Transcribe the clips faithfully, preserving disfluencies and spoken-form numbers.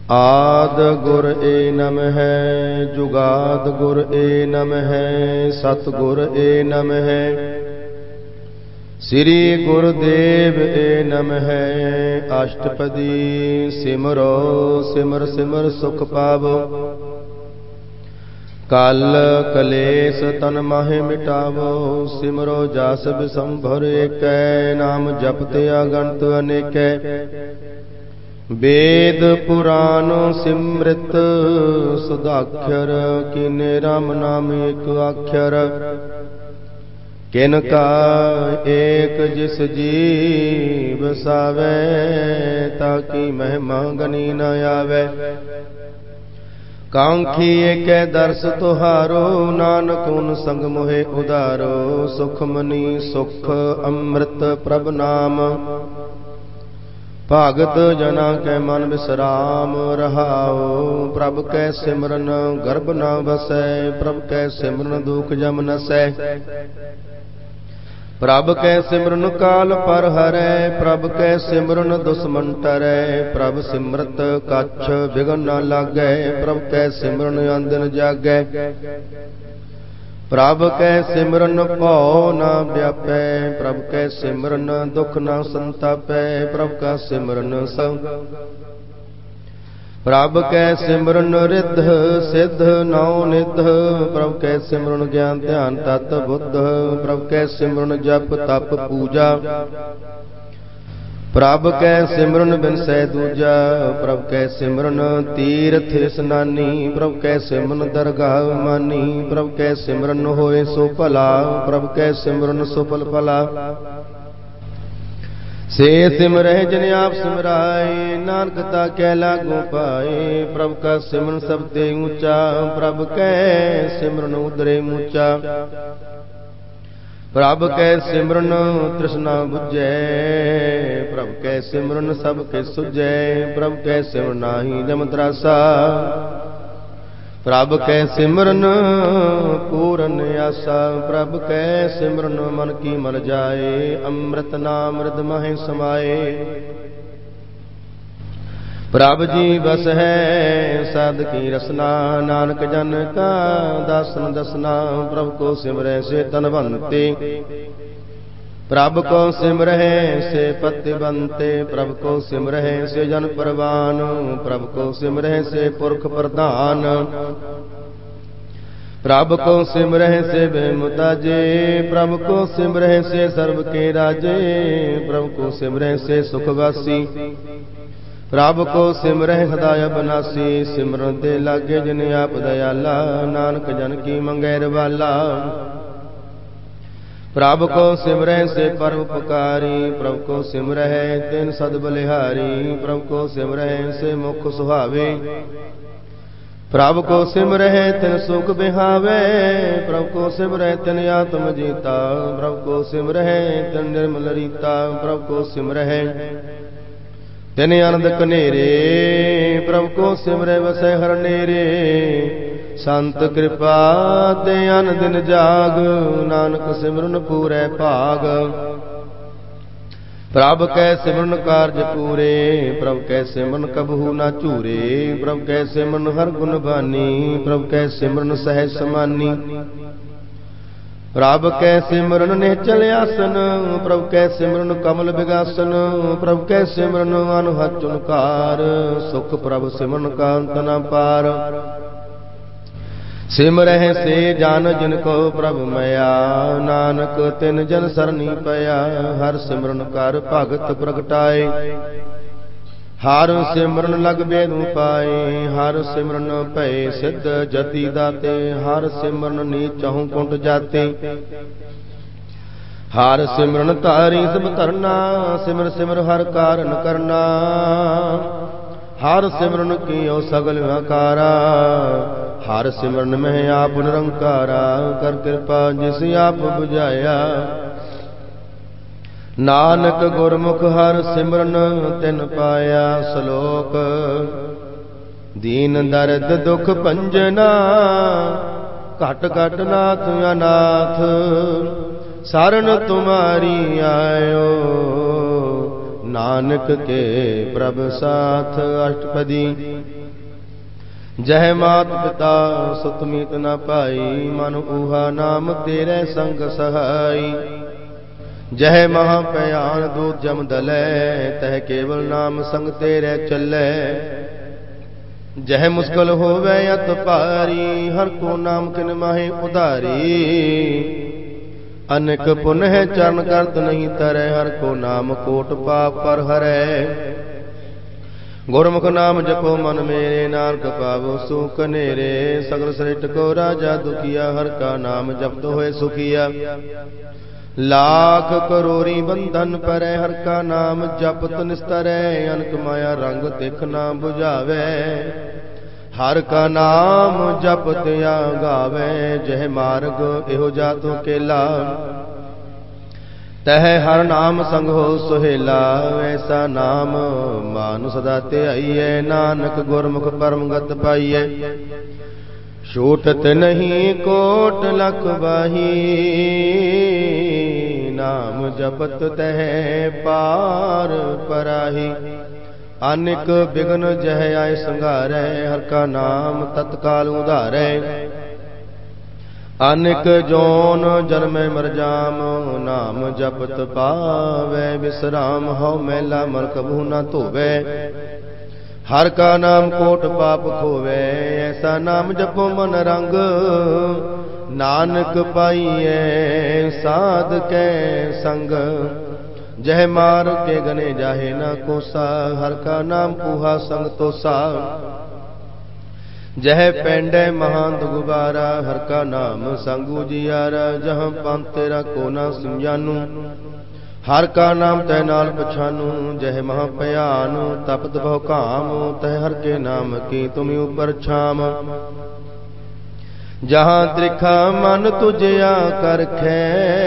आद गुर ए नम है, जुगाद गुर ए नम है, सतगुर ए नम है, श्री गुरुदेव ए नम है। अष्टपदी सिमरो सिमर सिमर सुख पावो, कल कलेस तन माहे मिटावो। सिमरो जास बिसंभर एकै, नाम जपते अगणत अनेकै। वेद पुराण सिमृत सुदाक्षर, कीने राम नाम एक अक्षर। किनका एक जिस जीव सावै, ताकि महिमा गनी न आवे। कांखी एक दर्श तुहारो, नानक उन संग मोहे उदारो। सुख मनी सुख अमृत प्रभ नाम, भागत जना कै मन विश्राम रहाओ। प्रभ कै सिमरन गर्भ न बसै, प्रभ कै सिमरन दुख जम नसै। प्रभ कै सिमरन काल पर हरै, प्रभ कै सिमरन दुश्मन टरै। प्रभ सिमरत कछ बिघन न लागै, प्रभ कै सिमरन अंदिन जागै। प्रभ कै सिमरन भौ न व्यापै, प्रभ कै सिमरन दुख न संतापै। प्रभ का सिमरन संग प्रभ कै सिमरन रिद्ध सिद्ध नौ निध। प्रभ कै सिमरन ज्ञान ध्यान तत बुद्ध। प्रभ कै सिमरन जप तप पूजा, प्रभ कै सिमरन बिनसै दूजा। प्रभ कै सिमरन तीर्थ स्नानी, प्रभ कै सिमरन दरगाह मानी। प्रभ कै सिमरन होए सो भला, प्रभ कै सिमरन सुफल फला। से सिमरह जिन आप सिमराए, नानक ताकै लागू पाए। प्रभ का सिमरन सबते ऊंचा, प्रभ कै सिमरन उदरे ऊंचा। प्रभ कै सिमरन तृष्णा बुझै, प्रभ कै सिमरन सब के सुझै। प्रभ कै सिमरन नाहि जम त्रासा, प्रभ कै सिमरन पूरन आसा। प्रभ कै सिमरन मन की मल जाए, अमृत नाम हृद महि समाए। प्रभ जी बस है साध की रसना, नानक जन का दासन दसना। प्रभ को सिमरै से तनवंते, प्रभ को सिमरहे से पति बनते। प्रभ को सिमरहे से जन परवान, प्रभ को सिमरहे से पुरख प्रधान। प्रभ को सिमरहे से बेमुताजे, प्रभ को सिमरहे से सर्व के राजे। प्रभ को सिमरहे से सुखवासी, प्रभ को सिमरहे सदा अबनासी। सिमरन ते लागे जिन आप दयाला, नानक जन की मंगैर वाला। प्रभ को सिमरह से परम उपकारी, प्रभ को सिमरह तिन सद बलिहारी। प्रभ को सिमरह से मुख सुहावे, प्रभ को सिमरह तिन सुख बिहावे। प्रभ को सिमरह तिन आत्म जीता, प्रभ को सिमरह तिन निर्मल रीता। प्रभ को सिमरह तिन आनंद कनेरे, प्रभ को सिमरह वसै हर नेरे। संत कृपा ते अन दिन जाग, नानक सिमरन पूरै भाग। प्रभ कै सिमरन कारज पूरे, प्रभ कै सिमरन कबहू ना चूरे। प्रभ कै सिमरन हर गुण बानी, प्रभ कै सिमरन सहज समानी। प्रभ कै सिमरन निश्चल आसन, प्रभ कै सिमरन कमल बिगासन। प्रभ कै सिमरन अनहद चुनकार, सुख प्रभ सिमरन का अंत न पार। सिमरह से जान जिनको प्रभ मया, नानक तिन जन सरनी पया। हर सिमरन कर भगत प्रगटाए, हर सिमरन लग बेदू पाए। हर सिमरन भय सिद्ध जति दाते, हर सिमरन नीचहु कुंट जाते। हर सिमरन तारी सब तरना, सिमर सिमर हर कारण करना। हर सिमरन कियो सगल आकारा, हर सिमरन में आप निरंकारा। कर कृपा जिस आप बुझाया, नानक गुरमुख हर सिमरन तिन पाया। श्लोक दीन दर्द दुख पंजना, घट घट नाथ अनाथ। शरण तुम्हारी आयो, नानक के प्रभ साथ अष्टपदी। जह मात पिता सुत मीत न पाई, मन ऊहा नाम तेरे संग सहाई। जह महा भयान दूत जम दलै, तह केवल नाम संग तेरे चलै। जह मुश्किल होवे अत पारी, हर को नाम किन माहे उधारी। अनेक पुनः चरण करत नहीं तरै, हर को नाम कोट पाप पर हरै। गुरमुख नाम जपो मन मेरे, नानक पावो सुख नेरे। सगल सृष्ट को राजा दुखिया, हर का नाम जपत होए सुखिया। लाख करोरी बंधन परै, हर का नाम जपत निस्तरै। अनक माया रंग तिख ना बुझावे, हर का नाम जपत या गावे। जह मार्ग एहो जातो केला, तह हर नाम संग हो सुहेला। ऐसा नाम मानु सदा ध्याइयै, नानक गुरमुख परम गत पाइयै। छूटत नहीं कोट लख बाही, नाम जपत तह पार पराही। अनेक बिघ्न जह आय संघारै, हर का नाम तत्काल उधारै। अनेक जोन जन्म मर जाम, नाम जपत पावै विश्राम। हौ मैला मल कबहू न धोवै, हर का नाम कोट पाप खोवै। ऐसा नाम जपो मन रंग, नानक पाइयै साध कै संग। जह मार के गने जाहे न कोसा, हर का नाम पूहा संग तोसा। जह पैंडे महांत गुबारा, हर का नाम संग उजियारा। जहाँ पंथ तेरा को ना समझानू, हर का नाम तै नाल पछानू। जह महा भयानु तपत बहु काम, तह हर के नाम की तुम ऊपर छाम। जहाँ त्रिखा मन तुझया करखै,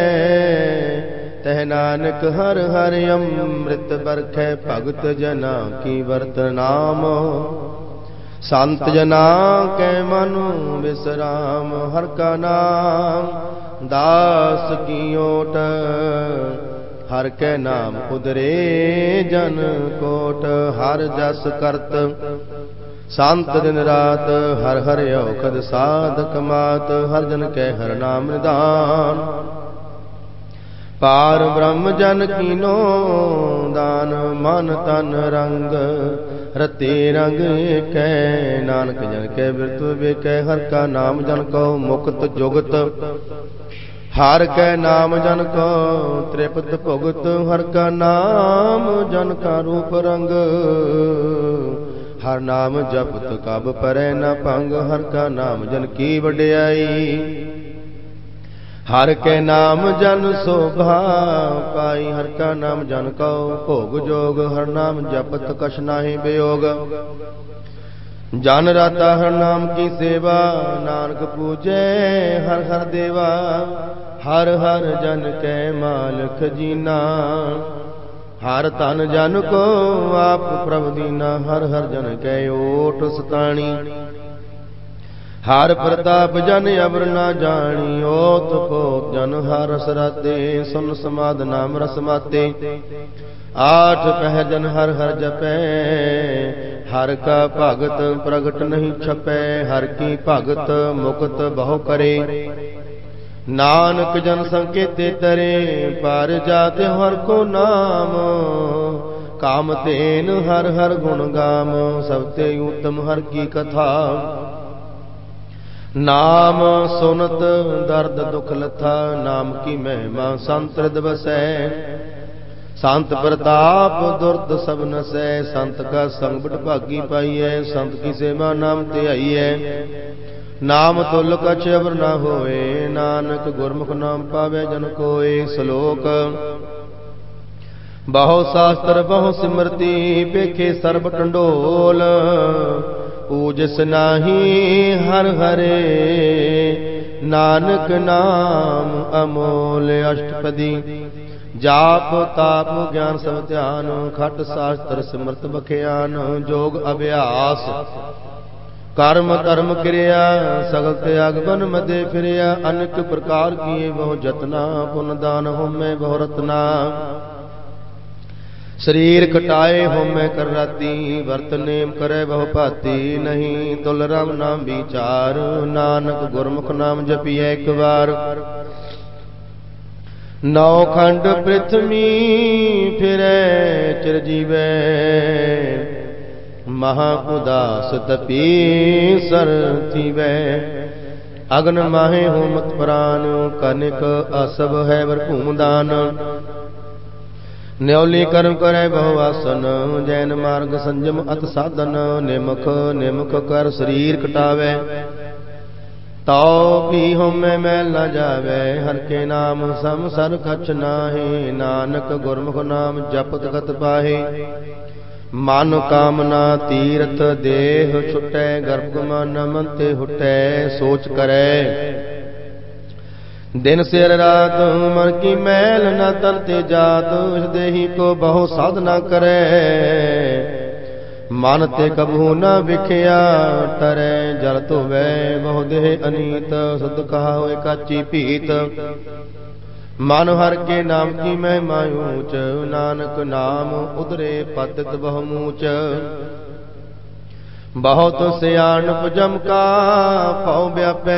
तह नानक हर हर अमृत बरखै। भगत जना की वर्त नाम, संत जना कै मनु विश्राम। हर का नाम दास की ओट, हर कै नाम उदरे जन कोट। हर जस करत संत दिन रात, हर हर औखद साधक मात। हर जन कै हर नाम निदान, पार ब्रह्म जन कीनो दान। मन तन रंग रते रंग कै, नानक जन कै बिरत बेकै। हर का नाम जन को मुक्त जुगत, हर कै नाम जन को त्रिपत भुगत। हर का नाम जन का रूप रंग, हर नाम जपत कब परै न भंग। हर का नाम जन की वड्याई, हर कै नाम जन शोभा पाई। हर का नाम जन को भोग जोग, हर नाम जपत कछ नाहि वियोग। जन राता हर नाम की सेवा, नानक पूजै हर हर देवा। हर हर जन कै मालक जीना, हर तन जन को आप प्रभु दीना। हर हर जन कै ओट सताणी, हर प्रताप जन अबर ना जानी। ओत पोत जन हर रस राते, सुन समाद नाम रस माते। आठ पह जन हर हर जपै, हर का भगत प्रगट नहीं छपै। हर की भगत मुक्त बहु करे, नानक जन संकेते तरे। पार जाते हर को नाम, काम तेन हर हर गुण गाम। सबते उत्तम हर की कथा, नाम सुनत दर्द दुख लथा। नाम की महिमा संत हृदय बसै, संत प्रताप दुर्द सब नसै। संत का संग बट भागी पाइयै, संत की सेवा नाम ध्याइयै। नाम तुल कछ अबर न होए, नानक गुरमुख नाम पावे जन कोय। श्लोक बहु शास्त्र बहु सिमरती, पेखे सर्ब टंडोल। पूजस नाही हर हरे, नानक नाम अमोल। अष्टपदी जाप ताप ज्ञान सब ध्यान, खट शास्त्र सिमरत बख्यान। जोग अभ्यास कर्म धर्म क्रिया, सगल त्याग बन मदे फिरिया। अनेक प्रकार किए बहु जतना, पुन दान होमे बहु रतना। शरीर कटाए होमै कर राती, वर्त नेम करे बहु भाती। नहीं तुल राम नाम विचार, नानक गुरमुख नाम जपिए एक बार। नौ खंड पृथ्वी फिरै चिरजीवै, महाउदास तपी सर थीवै। अग्न माहे हो मत प्राण, कनिक असभ है वर भूमदान। न्योली कर्म करे बहुआसन, जैन मार्ग संजम अत साधन। निमुख निमुख कर शरीर कटावे, तो भी होमे मैल न जावे। हर के नाम सम सर कछ नाहि, नानक गुरमुख नाम जपत गत पाहे। मन कामना तीरथ देह छुटै, गर्भ मन मनते हुटै। सोच करे दिन सिर रात, मन की मैल न तरते जात। इस देही को बहु साधना करे, मन ते कबहू न विखिया तरे। जल तो वै बहु देह अनीत, सुध कहा होए काची पीत। मन हर के नाम की महिमा ऊंच, नानक नाम उदरे पतित बहु मूच। बहुत सियाणप जम का पौ व्यापै,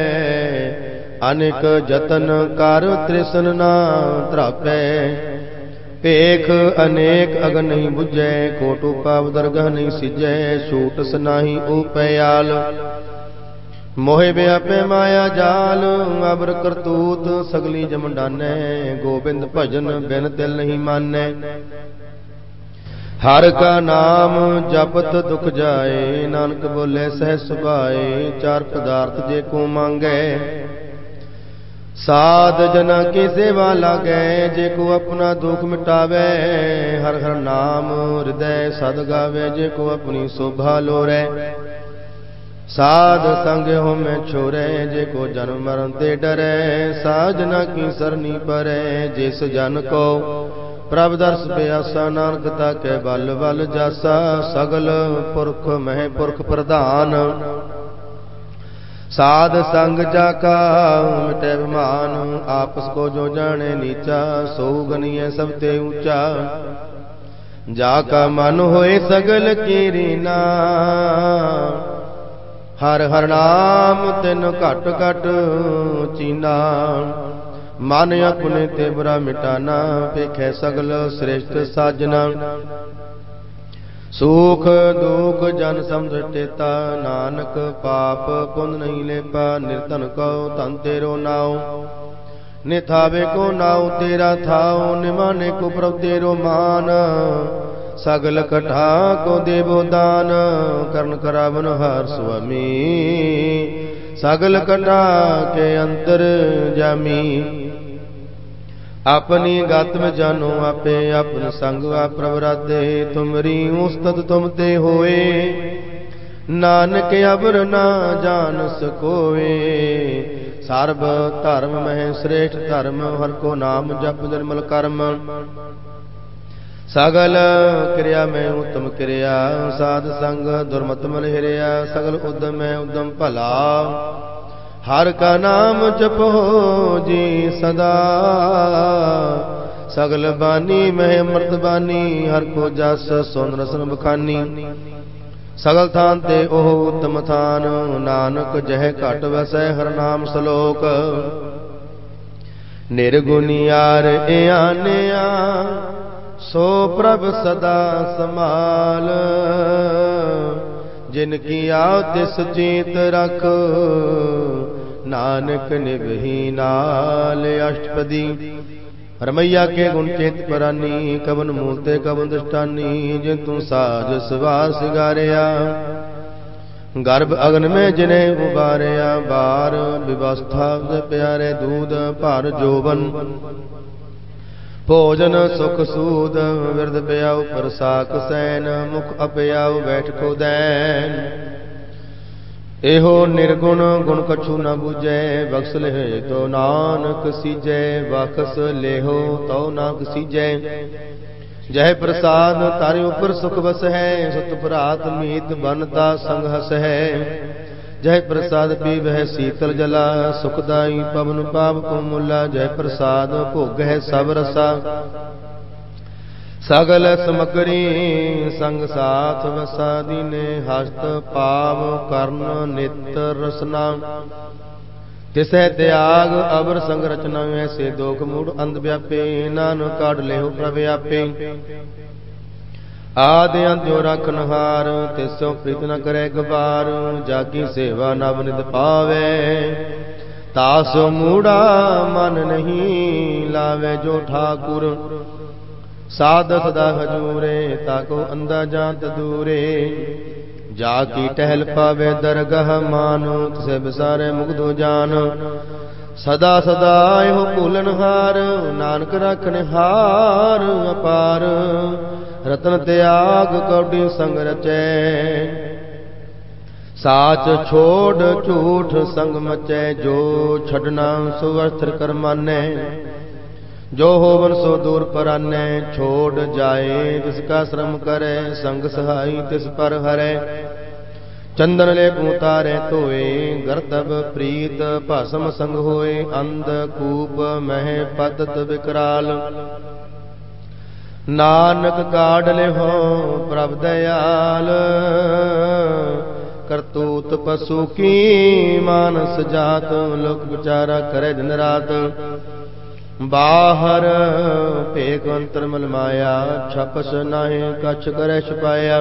अनेक जतन कर तृष्ण न त्रापै। पेख अनेक अगन नहीं बुझै, कोटु पाव दरगह नहीं सिजै। छूट सनाही उपयाल, मोहे व्यापै माया जाल। अबर करतूत सगली जम डानै, गोबिंद भजन बिन दिल नहीं मानै। हर का नाम जपत दुख जाए, नानक बोले सहज सुभाए। चार पदार्थ जे को मांगे, साध जना की सेवा लागे। जे को अपना दुख मिटावे, हर हर नाम हृदय सद गावे। जे को अपनी शोभा लोरे, साध संग हो में छोरे। जे को जन्म मरण ते डरे, साजना की सरनी परे। जिस जन को प्रभ दर्श प्यासा, नानक ताके बल बल जासा। सगल पुरख मह पुरख प्रधान, साध संग जाका मिटे विमान। आपस को जो जाने नीचा, सो गनिए सबते ऊंचा। जाका मन होए सगल की रीना, हर हर नाम तिन घट घट चीना। मन अपने ते बुरा मिटाना, पेखे सगल श्रेष्ठ साजना। सुख दुख जन समझ टेता, नानक पाप पुण्य नहीं लेपा। निर्धन को धन तेरो नाव, निथावे को नाव तेरा थाओ। निमाने को प्रभ तेरो मान, सगल कठा को देवो दान। कर्ण करावन हर स्वामी, सगल कठा के अंतर जामी। अपनी गत में जानो आपे, अपन संग आप प्रवराते। तुमरी उस्तत तुम ते होए, नानक अबर ना जान सकोए। सर्व धर्म मह श्रेष्ठ धर्म, हर को नाम जप निर्मल कर्म। सगल क्रिया में उत्तम क्रिया, साध संग दुर्मत मल हिरिया। सगल उद्यम में उद्यम भला, हर का नाम जपो जी सदा। सगल बानी मह अमृत बानी, हर को जस सोन रसन बखानी। सगल थान ते ओह उत्तम थान, नानक जह घट वसै हर नाम सलोक। निर्गुनियार आनिया, सो प्रभ सदा समाल। जिनकी आओ तिस चेत रख, नानक निभही नाल। अष्टपदी रमैया के गुण चेत परानी, कवन मूलते कवन दृष्टानी। जिन तू साज सवार सिगारिया, गर्भ अग्न में जिन्हें उबारिया। बार व्यवस्था प्यारे दूध, भार जोबन भोजन सुख सूद। विरद प्याऊ परसाक सैन, मुख अपयाऊ बैठको दैन। एहो निर्गुण गुण कछु न बुझै, बख्श ले तो नानक सीजै। बख्श लेहो तो नानक सीजै, जय प्रसाद तारे ऊपर सुख बस है। सत भरात मीत बनता संग हस है। जय प्रसाद पीव है शीतल जला, सुखदाई पवन पाप को मुला। जय प्रसाद भोग है सब रसा, सगल समगरी संग साथ वसा दीने हस्त पाव कर्ण नित रसना तिसै त्याग अवर संग रचना ऐसे दोख मूढ़ अंध व्यापे नानक काढ़ लेहो प्रभ आपे आदि अंत जो रखनहार तिसो प्रीत न करे गवार जाकी सेवा नव नित पावे तासो मूढ़ा मन नहीं लावे जो ठाकुर साध सदा हजूरे ताको अंधा जात दूरे जाकी टहल पावे दरगह मानो तिसे बिसारे मुग्धो जान सदा सदा हो भूलनहार नानक रखने हार अपार रतन त्याग कौडी संग रचै साच छोड़ झूठ संग मचै जो छड़ना सुवस्थ कर मानै जो होवन सो दूर परानै छोड़ जाए जिसका श्रम करे संग सहाई तिस पर हरै चंदन ले उतारे धोए गर्तब प्रीत भासम संग होए अंध कूप मह पतत विकराल नानक काढ़ ले हो प्रभ दयाल करतूत पशु की मानस जात लोक विचारा करे दिन रात बाहर भेक अंतर मल माया छपस नाहे कछ करे छपाया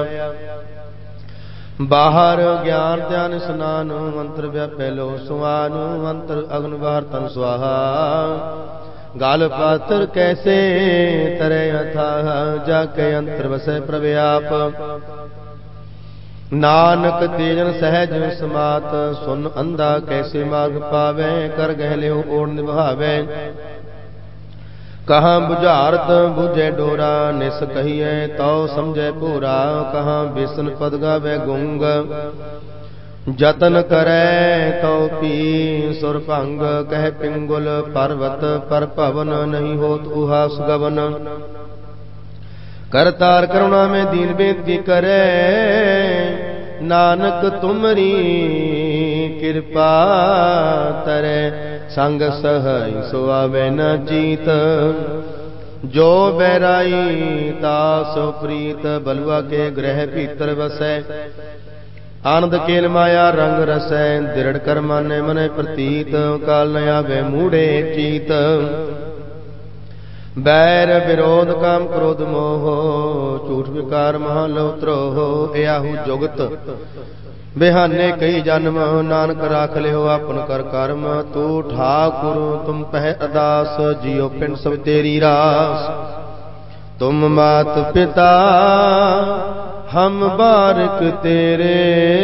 बाहर ज्ञान ध्यान स्नान अंतर व्यापे लो सुआन अंतर अग्न बाहर तन स्वाहा गाल पात्र कैसे तरे अथाह जाके अंतर वसे प्रव्याप नानक तेजन सहज समात सुन अंधा कैसे मार्ग पावे कर गहले ओढ़ निभावे कहाँ बुझारत बुझे डोरा निस कहिए तो समझे पूरा कहाँ बिसन पद गावे गुंग जतन करे तो पी सुर भंग कह पिंगुल पर्वत पर पवन नहीं होत उहा सुगवन करतार करुणा में दीन बेनती करे नानक तुमरी कृपा तरे संग सहई सो आवे न जीत जो बैराई तासो प्रीत बलुआ के ग्रह भीतर वसै आनंद केल माया रंग रसै दृढ़ कर माने मने प्रतीत काल न आवे मूढ़े चीत बैर विरोध काम क्रोध मोह झूठ विकार महालोत्रोह याहू जुगत बेहाने कई जन्म नानक राख लियो अपन कर कर्म तू ठाकुर तुम पह अदास जियो पिंड सब तेरी रास तुम मात पिता हम बारक तेरे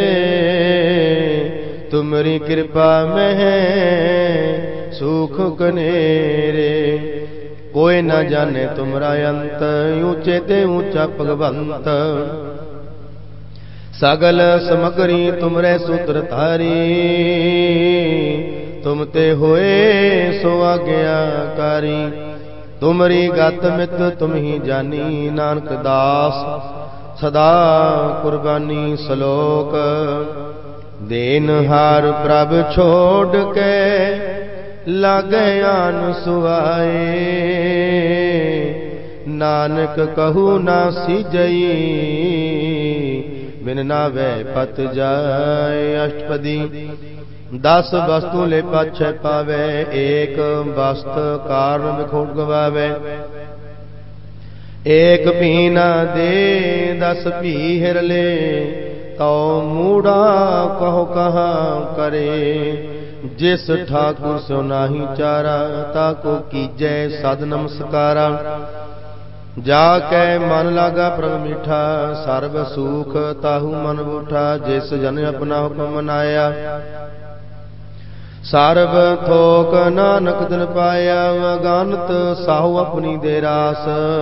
तुमरी कृपा में है सुख कनेरे कोई न जाने तुमरा अंत ऊंचे ते ऊंचा भगवंत सगल समगरी तुमरे सूत्र धारी तुम ते होए सो आज्ञाकारी तुमरी गत मित तुम ही जानी नानक दास सदा कुर्बानी सलोक देन हार प्रभ छोड़ के लागे आन सुआए नानक कहू ना सीजई बिन नावे पत जाए अष्टपदी दस वस्तु ले पाछे पावे एक वस्त कारण विखोट गवावे एक पीना दे दस पी हिर ले तो मूढ़ा कहो कहाँ करे जिस ठाकुर सो नाही चारा ताको कीजै सद नमस्कारा जाके मन लागा प्रभ मीठा सर्व सुख ताहू मन बूठा जिस जन अपना हुक्म मनाया सर्व थोक नानक दिल पाया वगानत साहू अपनी दे रास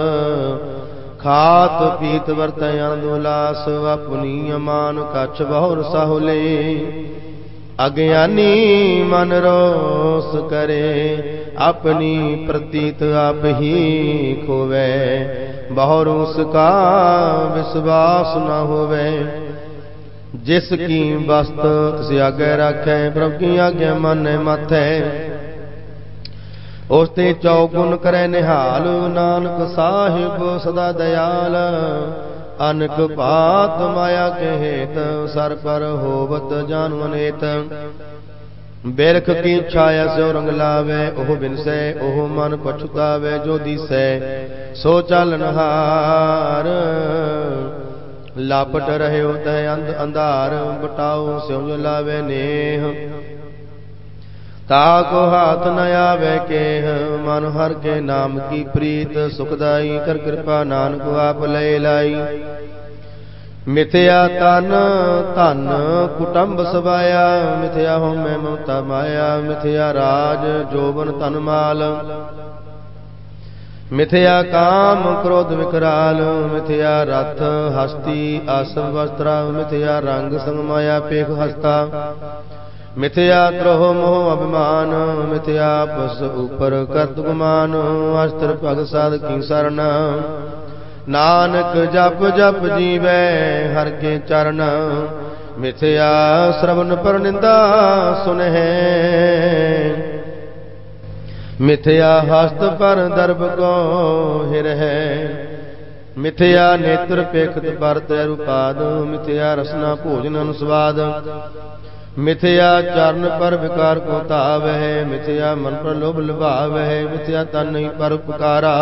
खात पीत वर्त आनंद उल्लास अपनी अमान कछ बहुर साहुले अज्ञानी मन रोस करे अपनी प्रतीत आप ही खोवे बहुर उसका विश्वास न होवे जिसकी वस्त तिस आगे रखे प्रभु की आज्ञा माने माथे ਉਸਤੇ ਚੌਗੁਣ ਕਰੈ ਨਿਹਾਲ। ਨਾਨਕ ਸਾਹਿਬ ਸਦਾ ਦਇਆਲ। ਅਨਕ ਭਾਤ ਮਾਇਆ ਕੇ ਹੇਤ ਸਰ ਪਰ ਹੋਵਤ ਜਾਨੁ ਅਨੇਤ। ਬਿਰਖ ਕੀ ਛਾਇਆ ਸਿਉ ਰੰਗ ਲਾਵੇ ਉਹ ਬਿਨਸੈ ਉਹ ਮਨ ਪਛੁਤਾਵੇ। ਜੋ ਦੀਸੈ ਸੋ ਚਾਲਨਹਾਰ ਲਾਪਟ ਰਹਿਓ ਤੈ ਅੰਧ ਅੰਧਾਰ। ਬਟਾਓ ਸਿਉ ਲਾਵੇ ਨੇਹ ਤਾਕੋ ਹਾਥ ਨ ਆਵੇ ਕੇਹ। ਮਨ ਹਰ ਕੇ ਨਾਮ ਕੀ ਪ੍ਰੀਤ ਸੁਖਦਾਈ। ਕਰ ਕਿਰਪਾ ਨਾਨਕ ਆਪ ਲੈ ਲਾਈ। ਮਿਥਿਆ ਤਨ ਧਨ ਕੁਟੰਬ ਸਵਾਇਆ। ਮਿਥਿਆ ਹੋਮੈ ਮਮਤਾ ਮਾਇਆ। ਮਿਥਿਆ ਰਾਜ ਜੋਬਨ ਧਨ ਮਾਲ। ਮਿਥਿਆ ਕਾਮ ਕ੍ਰੋਧ ਵਿਕਰਾਲ। ਮਿਥਿਆ ਰਥ ਹਸਤੀ ਆਸਨ ਵਸਤਰਾ। ਮਿਥਿਆ ਰੰਗ ਸੰਗ ਮਾਇਆ ਪੇਖ ਹਸਤਾ। ਮਿਥਿਆ ਤ੍ਰੋਹ ਮੋਹ ਅਭਿਮਾਨ। ਮਿਥਿਆ ਪਸ ਉਪਰ ਕਰਤ ਗੁਮਾਨ। ਅਸਤਰ ਭਗ ਸਾਧ ਕੀ ਸਰਣ। ਨਾਨਕ ਜਪ ਜਪ ਜੀਵੈ ਹਰ ਕੇ ਚਰਨ। ਮਿਥਿਆ ਸ਼ਰਵਨ ਪਰ ਨਿੰਦਾ ਸੁਨਹਿ। ਮਿਥਿਆ ਹਸਤ ਪਰ ਦਰਬ ਕੋ ਹਿਰਹਿ। ਮਿਥਿਆ ਨੇਤਰ ਪੇਖਤ ਪਰ ਤੈ ਰੂਪਾਦ। ਮਿਥਿਆ ਰਸਨਾ ਭੋਜਨ ਅਨੁਸਵਾਦ। ਮਿਥਿਆ ਚਰਨ ਪਰ ਵਿਕਾਰ ਕੋ ਧਾਵਹਿ। ਮਿਥਿਆ ਮਨ ਪਰ ਲੋਭ ਲੁਭਾਵਹਿ। ਮਿਥਿਆ ਤਨ ਨਹੀਂ ਪਰ ਉਪਕਾਰਾ।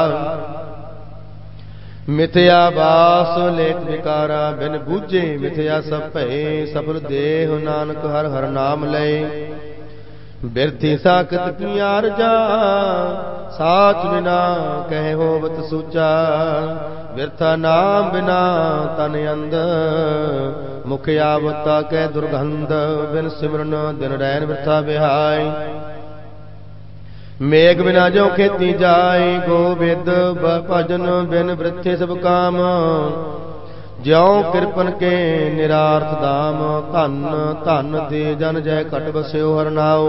ਮਿਥਿਆ ਬਾਸ ਲੇਖ ਵਿਕਾਰਾ ਬਿਨ ਬੂਝੇ। ਮਿਥਿਆ ਸਭ ਭਏ ਸਫਲ ਦੇਹ। ਨਾਨਕ ਹਰ ਹਰ ਨਾਮ ਲਏ। ਬਿਰਥੀ ਸਾਖਤ ਕੀ ਆਰਜਾ। ਸਾਚ ਬਿਨਾ ਕਹਿ ਹੋਵਤ ਸੂਚਾ। ਬਿਰਥਾ ਨਾਮ ਬਿਨਾ ਤਨ ਅੰਧ। ਮੁਖ ਆਵਤਾ ਕੈ ਦੁਰਗੰਧ। ਬਿਨ ਸਿਮਰਨ ਦਿਨ ਰੈਨ ਬਿਰਥਾ ਬਿਹਾਈ। ਮੇਘ ਬਿਨਾ ਜੋ ਖੇਤੀ ਜਾਏ। ਗੋਬਿੰਦ ਭਜਨ ਬਿਨ ਬ੍ਰਿਥੇ ਸਭ ਕਾਮ। ਜਿਉ ਕਿਰਪਨ ਕੇ ਨਿਰਾਰਥ ਦਾਮ। ਧਨ ਧਨ ਦੇ ਜਨ ਜੈ ਘਟ ਬਸਿਓ ਹਰਿ ਨਾਉ।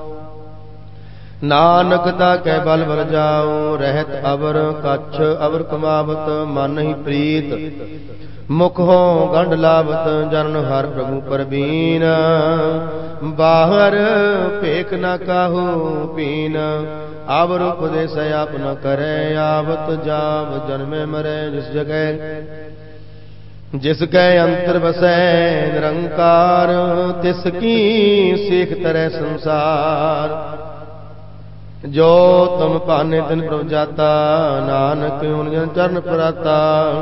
ਨਾਨਕ ਤਾ ਕੈ ਬਲ ਬਲ ਜਾਉ। ਰਹਿਤ ਅਵਰ ਕਛ ਅਵਰ ਕਮਾਵਤ। ਮਨ ਹੀ ਪ੍ਰੀਤ ਮੁਖ ਹੋ ਗੰਢ ਲਾਵਤ। ਜਰਨ ਹਰ ਪ੍ਰਭੂ ਪਰਬੀਨ। ਬਾਹਰ ਭੇਖ ਨ ਕਾਹੂ ਪੀਨ। ਆਵਰ ਉਪਦੇਸ ਆਪ ਨ ਕਰੈ। ਆਵਤ ਜਾਵ ਜਨਮੇ ਮਰੈ ਜਿਸ ਜਗੈ। ਜਿਸ ਕੈ ਅੰਤਰ ਵਸੈ ਨਿਰੰਕਾਰ। ਤਿਸ ਕੀ ਸੇਖ ਤਰੈ ਸੰਸਾਰ। ਜੋ ਤੁਮ ਭਾਨੇ ਤਿਨ ਪ੍ਰਭ ਜਾਤਾ। ਨਾਨਕ ਹੁਨ ਜਨ ਚਰਨ ਪਰਾਤਾ।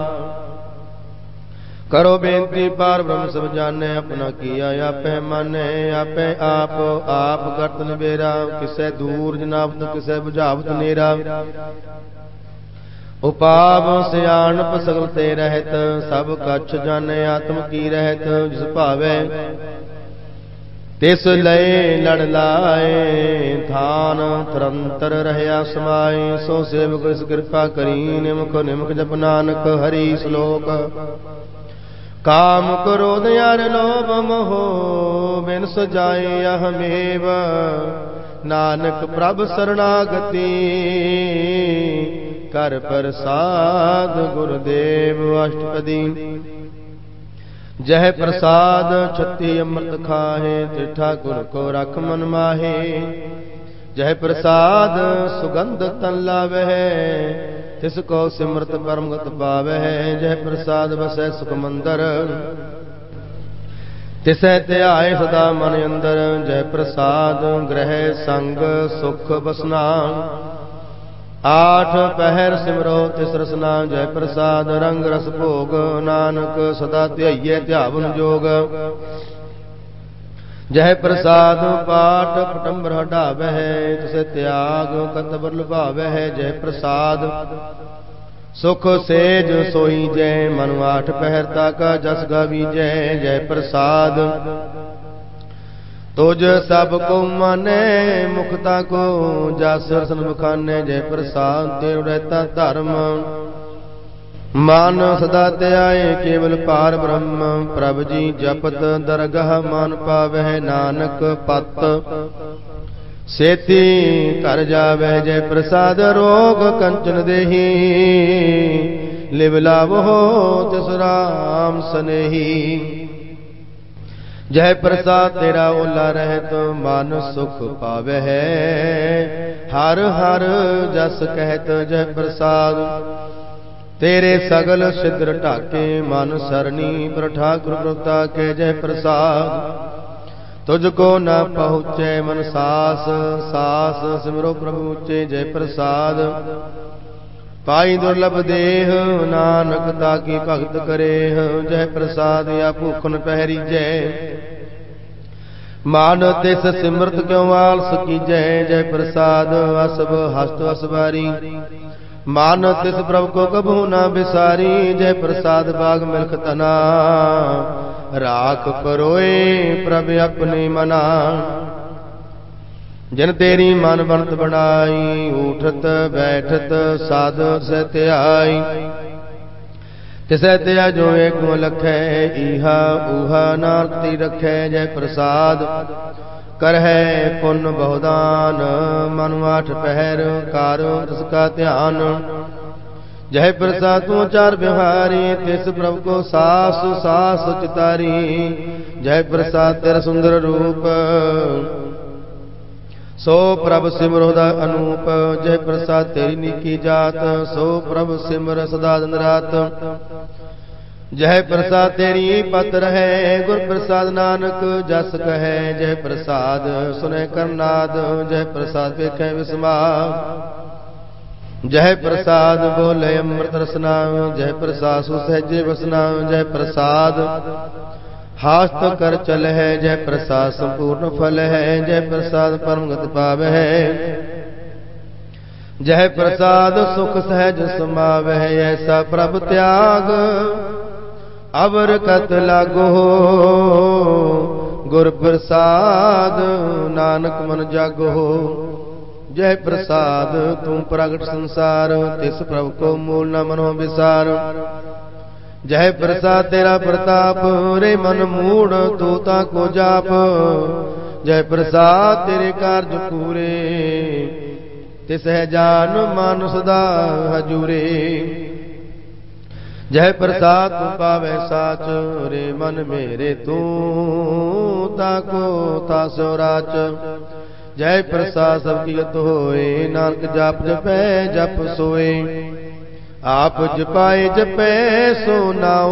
ਕਰੋ ਬੇਨਤੀ ਪਾਰ ਬ੍ਰਹਮ ਸਭ ਜਾਣੈ। ਆਪਣਾ ਕੀਆ ਆਪੇ ਮਾਨੈ। ਆਪੇ ਆਪ ਆਪ ਕਰਤ ਨਿਬੇਰਾ। ਕਿਸੈ ਦੂਰ ਜਨਾਵਤ ਕਿਸੈ ਬੁਝਾਵਤ ਨੇਰਾ। ਉਪਾਵ ਸਿਆਣਪ ਸਗਲ ਤੇ ਰਹਿਤ। ਸਭ ਕਛ ਜਾਣੈ ਆਤਮ ਕੀ ਰਹਿਤ। ਜਿਸ ਭਾਵੈ ਤਿਸ ਲਏ ਲੜ ਲਾਏ। ਥਾਨ ਤਰੰਤਰ ਰਹਿਆ ਸਮਾਏ। ਸੋ ਸੇਵਕ ਇਸ ਕਿਰਪਾ ਕਰੀ। ਨਿਮਕ ਨਿਮਕ ਜਪ ਨਾਨਕ ਹਰੀ ਸ਼ਲੋਕ। ਕਾਮ ਕ੍ਰੋਧ ਅਰ ਲੋਭ ਮੋਹ ਬਿਨ ਸਜਾਏ ਅਹਮੇਵ। ਨਾਨਕ ਪ੍ਰਭ ਸਰਣਾਗਤੀ। ਕਰ ਪ੍ਰਸਾਦ ਗੁਰਦੇਵ ਅਸ਼ਟਪਦੀ। ਜਹ ਪ੍ਰਸਾਦ ਛਤੀ ਅੰਮ੍ਰਿਤ ਖਾਹੇ। ਤਿਸ ਠਾਕੁਰ ਕੋ ਰਖ ਮਨ ਮਾਹੇ। ਜਹ ਪ੍ਰਸਾਦ ਸੁਗੰਧ ਤਨ ਲਾਵਹਿ। ਤਿਸ ਕੋ ਸਿਮਰਤ ਪਰਮਗਤ ਪਾਵਹਿ। ਜਹ ਪ੍ਰਸਾਦ ਵਸੈ ਸੁਖ ਮੰਦਰ। ਤਿਸੈ ਧਿਆਏ ਸਦਾ ਮਨ ਅੰਦਰ। ਜਹ ਪ੍ਰਸਾਦ ਗ੍ਰਹਿ ਸੰਗ ਸੁਖ ਬਸਨਾ। ਆਠ ਪਹਿਰ ਸਿਮਰੋ ਤਿਸ ਰਸਨਾ। ਜੈ ਪ੍ਰਸਾਦ ਰੰਗ ਰਸ ਭੋਗ। ਨਾਨਕ ਸਦਾ ਧਿਆਈਐ ਧਿਆਵਨ ਜੋਗ। ਜੈ ਪ੍ਰਸਾਦ ਪਾਠ ਪਟੰਬਰ ਹਟਾਵਹਿ। ਤਿਸੈ ਤਿਆਗ ਕਤਬਰ ਲੁਭਾਵਹਿ। ਜੈ ਪ੍ਰਸਾਦ ਸੁਖ ਸੇਜ ਸੋਈ ਜੈ। ਮਨੁ ਆਠ ਪਹਿਰ ਤਾਕਾ ਜਸ ਗਾਵੀਜੈ। ਜੈ ਪ੍ਰਸਾਦ ਤੁਜ ਸਭ ਕੋ ਮਾਨੈ। ਮੁਖਤਾ ਕੋ ਜਸ ਰਸਨ ਬਖਾਨੈ। ਜੈ ਪ੍ਰਸਾਦ ਤੇ ਉੜੈਤਾ ਧਰਮ। ਮਨ ਸਦਾ ਧਿਆਏ ਕੇਵਲ ਪਾਰ ਬ੍ਰਹਮ। ਪ੍ਰਭ ਜੀ ਜਪਤ ਦਰਗਹ ਮਨ ਪਾਵਹਿ। ਨਾਨਕ ਪਤ ਸੇਤੀ ਘਰ ਜਾਵਹਿ। ਜੈ ਪ੍ਰਸਾਦ ਰੋਗ ਕੰਚਨ ਦੇਹੀ। ਲਿਵ ਲਾਵੋ ਤਿਸ ਰਾਮ ਸਨੇਹੀ। जय प्रसाद तेरा ओला रहत मन सुख पावे है। हर हर जस कहत जय प्रसाद तेरे सगल सिद्र ढाके मन सरनी पर ठाकुर प्रभुता के जय प्रसाद तुझको न पहुँचे मन सास सास सिमरो प्रभु ऊंचे जय प्रसाद पाई दुर्लभ देह नानक ताकी भगत करे जय प्रसाद या भूखन पहरी जय मान तिस सिमरत क्यों आलस की जय जय प्रसाद असब हस्त असबारी मान तिस प्रभु को कभू न बिसारी जय प्रसाद बाग मिल्ख तना राख परोए प्रभ अपने मना जिन तेरी मन बनत बनाई उठत बैठत साध सत्याई तिसै त्या जो एक लखै इहा उहा नारती रखै जय प्रसाद कर है पुण्य बहुदान मन आठ पहर कार उसका ध्यान जय प्रसाद तू चार बिहारी तिस प्रभु को सास सास चितारी जय प्रसाद तेरा सुंदर रूप सो प्रभ सिमरो दा अनूप जय प्रसाद तेरी निकी जात सो प्रभ सिमर सदा दिन रात जय प्रसाद तेरी पत्र है गुर प्रसाद नानक जस कहे जय प्रसाद सुने करनाद जय प्रसाद वेखे विस्मा जय प्रसाद बोले अमृत रसना जय प्रसाद सुसहजे वसना जय प्रसाद हास्त कर चल है जय प्रसाद संपूर्ण फल है जय प्रसाद परम गति पाव है जय प्रसाद सुख सहज समाव है ऐसा प्रभ त्याग अवर कत लागो गुर प्रसाद नानक मन जागो जय प्रसाद तू प्रगट संसार तिस प्रभु को मूल न मनो विसार जय प्रसाद तेरा प्रताप रे मन मूड तूता को जाप जय प्रसाद तेरे कार्य पूरे तिस है जान मान सदा हजूरे जय प्रसाद तू पावे साच रे मन मेरे तू ताको तासो राच जय प्रसाद सबकी गत होए नानक जाप जपै जप सोए आप जपाए जपे सो नाओ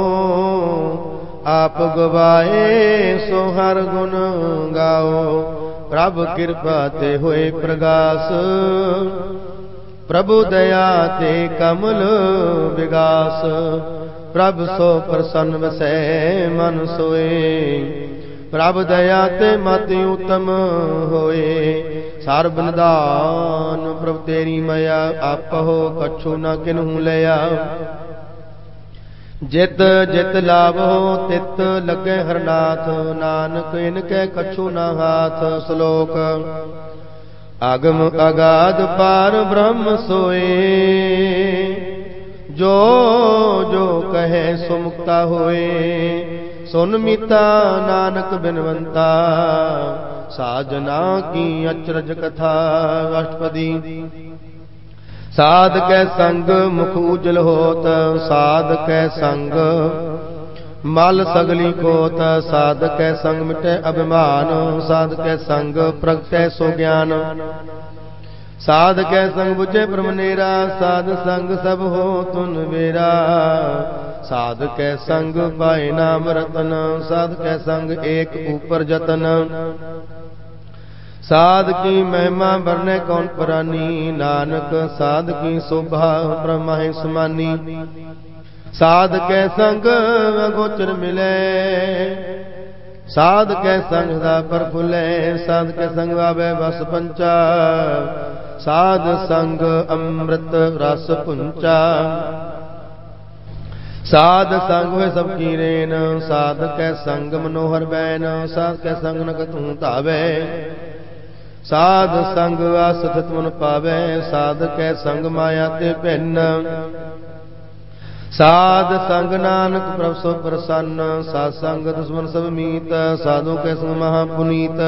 आप गवाए सो हर गुण गाओ प्रभु कृपा ते होए प्रगास प्रभु दया ते कमल विगास प्रभु सो प्रसन्न वसै मन सोए प्रभु दया ते मति उत्तम होए सर्ब निदान प्रभु तेरी मया आपहो कछु न किन्हू लया जित जित लाभो तित लगे हरनाथ नानक इनके कछु न हाथ श्लोक आगम अगाध पार ब्रह्म सोए जो जो कहे सुमुक्ता होए सुन मीता नानक बिनवंता साजना की अचरज कथा अष्टपदी साध कै संग मुख उजल होत साध कै संग मल सगली खोत साध कै संग मिटे अभिमान साध कै संग प्रगटै सो ज्ञान साध कै संग बुझे ब्रह्मनेरा साध संग सब हो तुन वेरा साध कै संग पाए नाम रतन साध कै संग एक ऊपर जतन साध की महिमा बरने कौन परानी नानक साध की शोभा ब्रह्मा ही समानी साध कै संग गोचर मिले साध कै संग सदा पर फुले साध कै संग आवे बस पंचा साध संग अमृत रस पुंचा साध संग हुए सब कीरेन साध कै संग मनोहर बैन साध कै संग न कतू धावे साध संग आसत मन पावे साध कै संग माया ते भिन्न साध संग नानक प्रभु सो प्रसन्न साध संग दुश्मन सब मीत साधु कै संग महापुनीत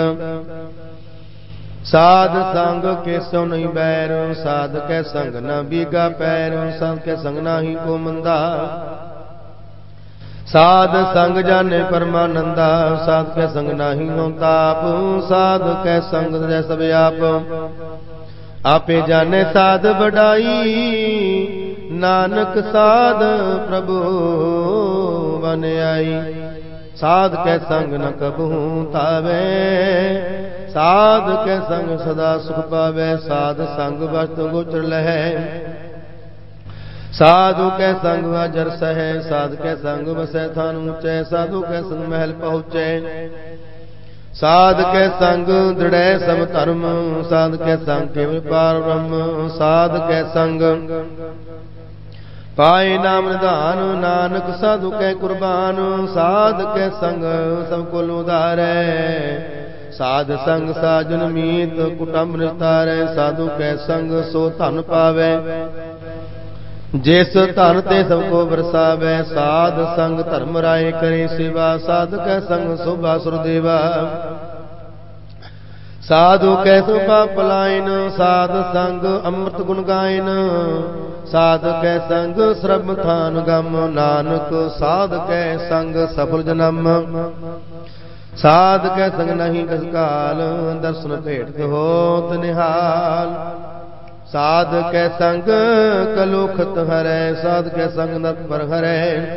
साध संग के सो नहीं बैर साध कै संग न बीगा पैर साध कै संग नाही को मंदा साध संग जाने परमानंदा, साध के संग नाही हो ताप, साध के संग जै सब आप। आपे जाने साध बढ़ाई, नानक साध प्रभु बन आई। साध के संग न कबहू तावे, साध के संग सदा सुख पावे। साध संग वस्तु गोचर लहै, साधु के संग अजर सहे। साध के संग बसै थान ऊंचे, साधु के संग महल पहुँचे। साध के संग दृढ़ सब धर्म, साध के संग केवल पार ब्रह्म। साध के संग पाए नाम निधान, नानक साधु के कुर्बान। साध के संग सब कुल उधारे, साध संग साजन मीत कुटुंब निस्तारे। साधु के संग सो धन पावे, जिस धन ते सबको बरसावे। साध संग धर्म राय करे सेवा, साध के संग शोभा सुरदेवा। साधु कै शोभा पलायन, साध संग अमृत गुण गायन। साध कै संग श्रम थान गम, नानक साध कै संग सफल जन्म। साध कै संग नहीं कस काल, दर्शन भेट होत निहाल। साध कै संग कलुखत हरै, साध कै संग नरक पर हरै।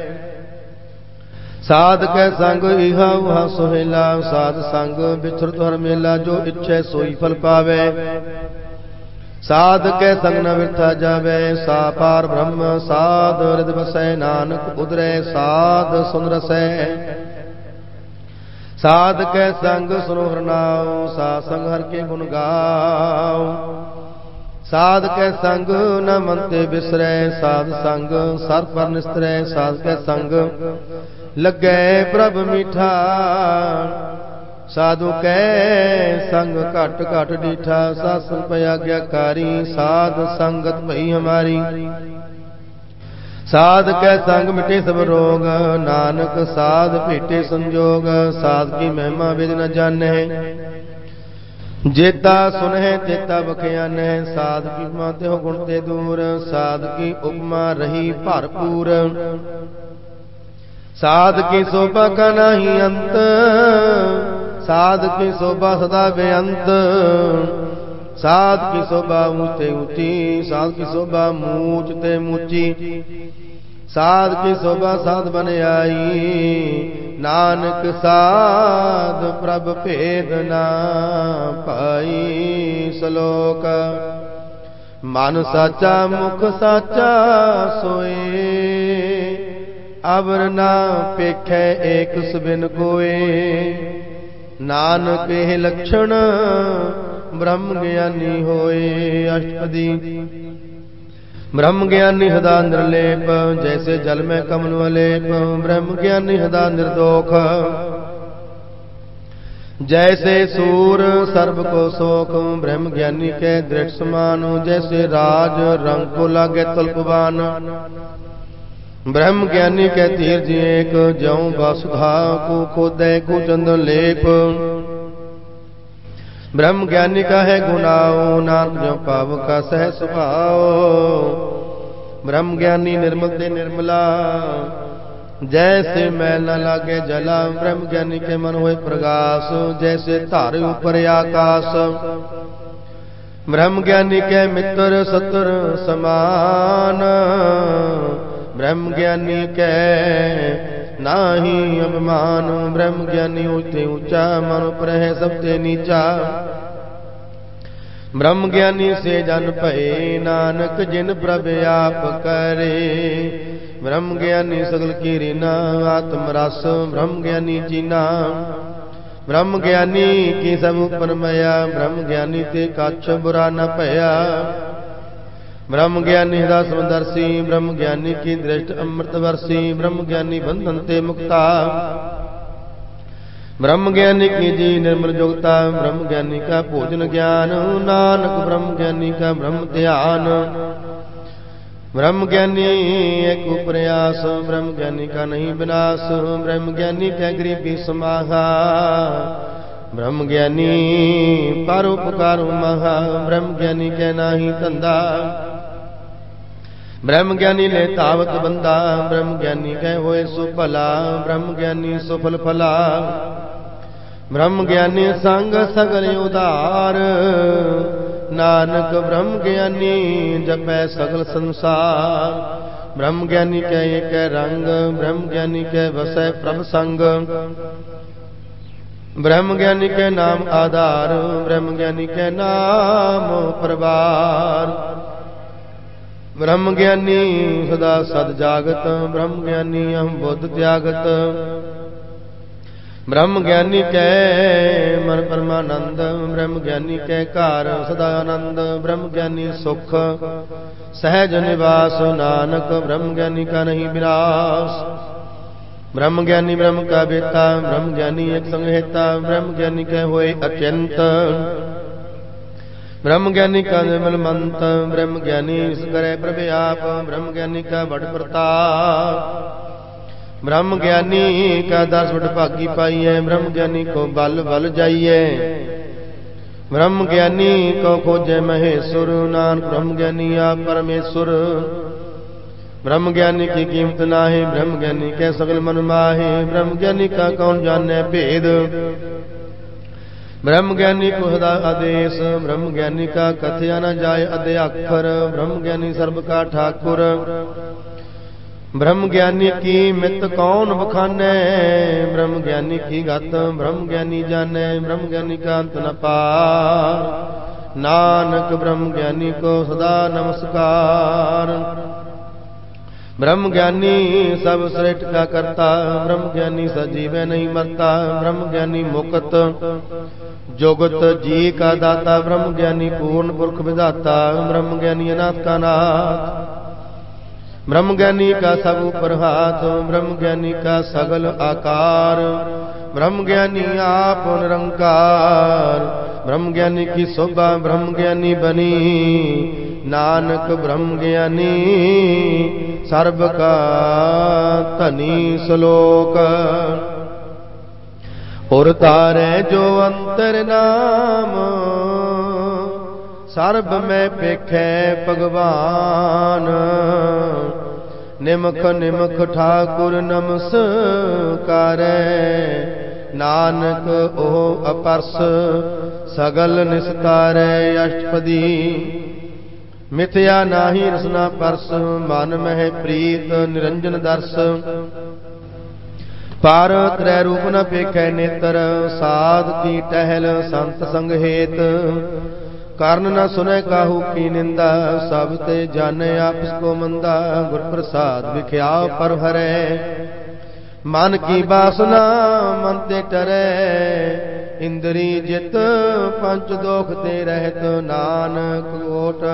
साध कै संग इहा उहा सोहेला, साध संग बिछुरत हर मेला। जो इच्छे सोई फल पावे, साध कै संग न बिरथा जावे। सा पार ब्रह्म साध हृदय बसै, नानक उदरै साध सुन रसै। साध कै संग सुनो हरनाओ, सा संग हर के गुण गाओ। साध कै संग न मनते बिसरै, साध संग सर पर निस्तरै। साध कै संग लगे प्रभ मीठा, साधु कै संग घट घट डीठा। सासंग पै आज्ञाकारी, साध संगत भई हमारी। साध कै संग मिटे सब रोग, नानक साध भेटे संजोग। साध की महिमा वेद न जाने, जेता सुनहि तेता बख्यान। साध की उपमा तेहो गुण ते दूर, साध की उपमा रही भरपूर। साध की शोभा का नहीं अंत, साध की शोभा सदा बेअंत। साध की शोभा ऊंचे ऊंची, साध की शोभा मूच ते मूची। साध की शोभा साध बन आई, नानक साध प्रभ भेद ना पाई। श्लोक मन साचा मुख साचा सोए, अवर ना पेखै एक सुबिन कोए। नानक हे लक्षण ब्रह्म ज्ञानी होए। अष्टपदी ब्रह्म ज्ञानी हृदय निर्लेप, जैसे जल में कमल वलेप। ब्रह्म ज्ञानी हृदय निर्दोख, जैसे सूर सर्व को सोख। ब्रह्म ज्ञानी के दृढ़ समान, जैसे राज रंग को लागे तल्पवान। ब्रह्म ज्ञानी के तीर्थ एक, ज्यों वसुधा को खोदे को चंदन लेप। ब्रह्म ज्ञानी का है गुनाओ, नानक ज्यों पाव का सह स्वभाव। ब्रह्म ज्ञानी निर्मल ते निर्मला, जैसे मैल न लागे जला। ब्रह्म ज्ञानी के मन होए प्रकाश, जैसे तारे ऊपर आकाश। ब्रह्म ज्ञानी के मित्र सत्र समान, ब्रह्म ज्ञानी के नाही अभिमान। ब्रह्म ज्ञानी ऊंचे ऊंचा, मन पर है सबसे नीचा। ब्रह्म ज्ञानी से जन भये, नानक जिन प्रभ आप करे। ब्रह्म ज्ञानी सगल की रीना, आत्म रस ब्रह्म ज्ञानी जीना। ब्रह्म ज्ञानी की सब ऊपर मया, ब्रह्म ज्ञानी ते कछ बुरा न भया। ब्रह्म ज्ञानी हृदय समदर्शी, ब्रह्म ज्ञानी की दृष्ट अमृत वर्षी। ब्रह्म ज्ञानी बंधन ते मुक्ता, ब्रह्म ज्ञानी की जी निर्मल जोगता। ब्रह्म ज्ञानी का भोजन ज्ञान, नानक ब्रह्म ज्ञानी का ब्रह्म ध्यान। ब्रह्म ज्ञानी एक प्रयास, ब्रह्म ज्ञानी का नहीं विनाश। ब्रह्म ज्ञानी का गरीबी समाहा, ब्रह्म ज्ञानी परोपकार महा। ब्रह्म ज्ञानी के नाही धंधा, ब्रह्म ज्ञानी ले तावत बंदा, ब्रह्म ज्ञानी कह होए सुभला, ब्रह्म ज्ञानी सुफल फला। ब्रह्म ज्ञानी संग सगल उदार, नानक ब्रह्म ज्ञानी जपै सगल संसार। ब्रह्म ज्ञानी के एक रंग, ब्रह्म ज्ञानी के वसै प्रभ संग। ब्रह्म ज्ञानी के नाम आधार, ब्रह्म ज्ञानी के नाम प्रवार। ब्रह्म ज्ञानी सदा सद जागत, ब्रह्म ज्ञानी अहम बुद्ध त्यागत। ब्रह्म ज्ञानी कै मन परमानंद, ब्रह्म ज्ञानी कै कार सदा आनंद। ब्रह्म ज्ञानी सुख सहज निवास, नानक ब्रह्म ज्ञानी का नहीं विनाश। ब्रह्म ज्ञानी ब्रह्म का बेटा, ब्रह्म ज्ञानी एक संहेता। ब्रह्म ज्ञानी कै होए अत्यंत, ब्रह्म ज्ञानी का निर्मल मंत। ब्रह्म ज्ञानी करे प्रभु आप, ब्रह्म ज्ञानी का बड़ प्रताप। ब्रह्म ज्ञानी का दस बड़ भागी पाइए, ब्रह्म ज्ञानी को बल बल जाइए। ब्रह्म ज्ञानी को खोजे महेश्वर, नानक ब्रह्म ज्ञानी आप परमेश्वर। ब्रह्म ज्ञानी की कीमत नाहे, ब्रह्म ज्ञानी के सगल मन माहे। ब्रह्म ज्ञानी का कौन जाने भेद, ब्रह्म ज्ञानी को सदा आदेश। ब्रह्म ज्ञानी का कथया न जाए अधे अक्षर, ब्रह्म ज्ञानी सर्व का ठाकुर। ब्रह्म ज्ञानी की मित कौन बखाने, ब्रह्म ज्ञानी की गत ब्रह्म ज्ञानी जाने। ब्रह्म ज्ञानी का अंत न पार, नानक ब्रह्म ज्ञानी को सदा नमस्कार। ब्रह्म ज्ञानी सब सृष्टि का करता, ब्रह्म ज्ञानी सजीवे नहीं मरता। ब्रह्म ज्ञानी मुक्त जुगत जी का दाता, ब्रह्म ज्ञानी पूर्ण पुरख विधाता। ब्रह्म ज्ञानी अनाथ का नाथ, ब्रह्म ज्ञानी का सब ऊपर हाथ। ब्रह्म ज्ञानी का सगल आकार, ब्रह्म ज्ञानी आप निरंकार। ब्रह्म ज्ञानी की शोभा ब्रह्म ज्ञानी बनी, नानक ब्रह्म ज्ञानी सर्व का धनी श्लोक। और तारे जो अंतर नाम, सर्ब में पेखे भगवान। निमख निमख ठाकुर नमस्कारै, नानक ओह अपरस सगल निस्तारै। अष्टपदी मिथ्या नाही रसना परस, मन मह प्रीत निरंजन दर्श। पर त्रय रूप न पेखै नेत्र, साध की टहल संत संग हेत। कारण न सुने काहू की निंदा, सब ते जाने आपस को मंदा। गुर प्रसाद विख्याओ पर हरे, मन की बासना मन ते टरे। इंद्री जित पंच दोख ते रहत, नानक कोट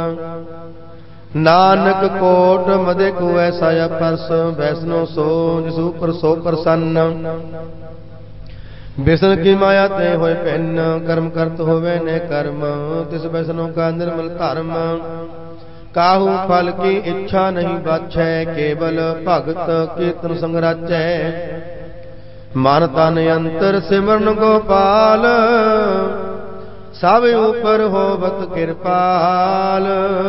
नानक कोट मदे को ऐसा परस। वैष्णो सो जिसु पर सो प्रसन्न, विष्णु की माया ते होए भिन्न। कर्म करत होवे ने कर्म, तिस वैष्णो का निर्मल धर्म। काहू फल की इच्छा नहीं बाछै, केवल भगत कीर्तन संग राचै। मन तन अंतर सिमरन गोपाल, सब ऊपर होवत कृपाल।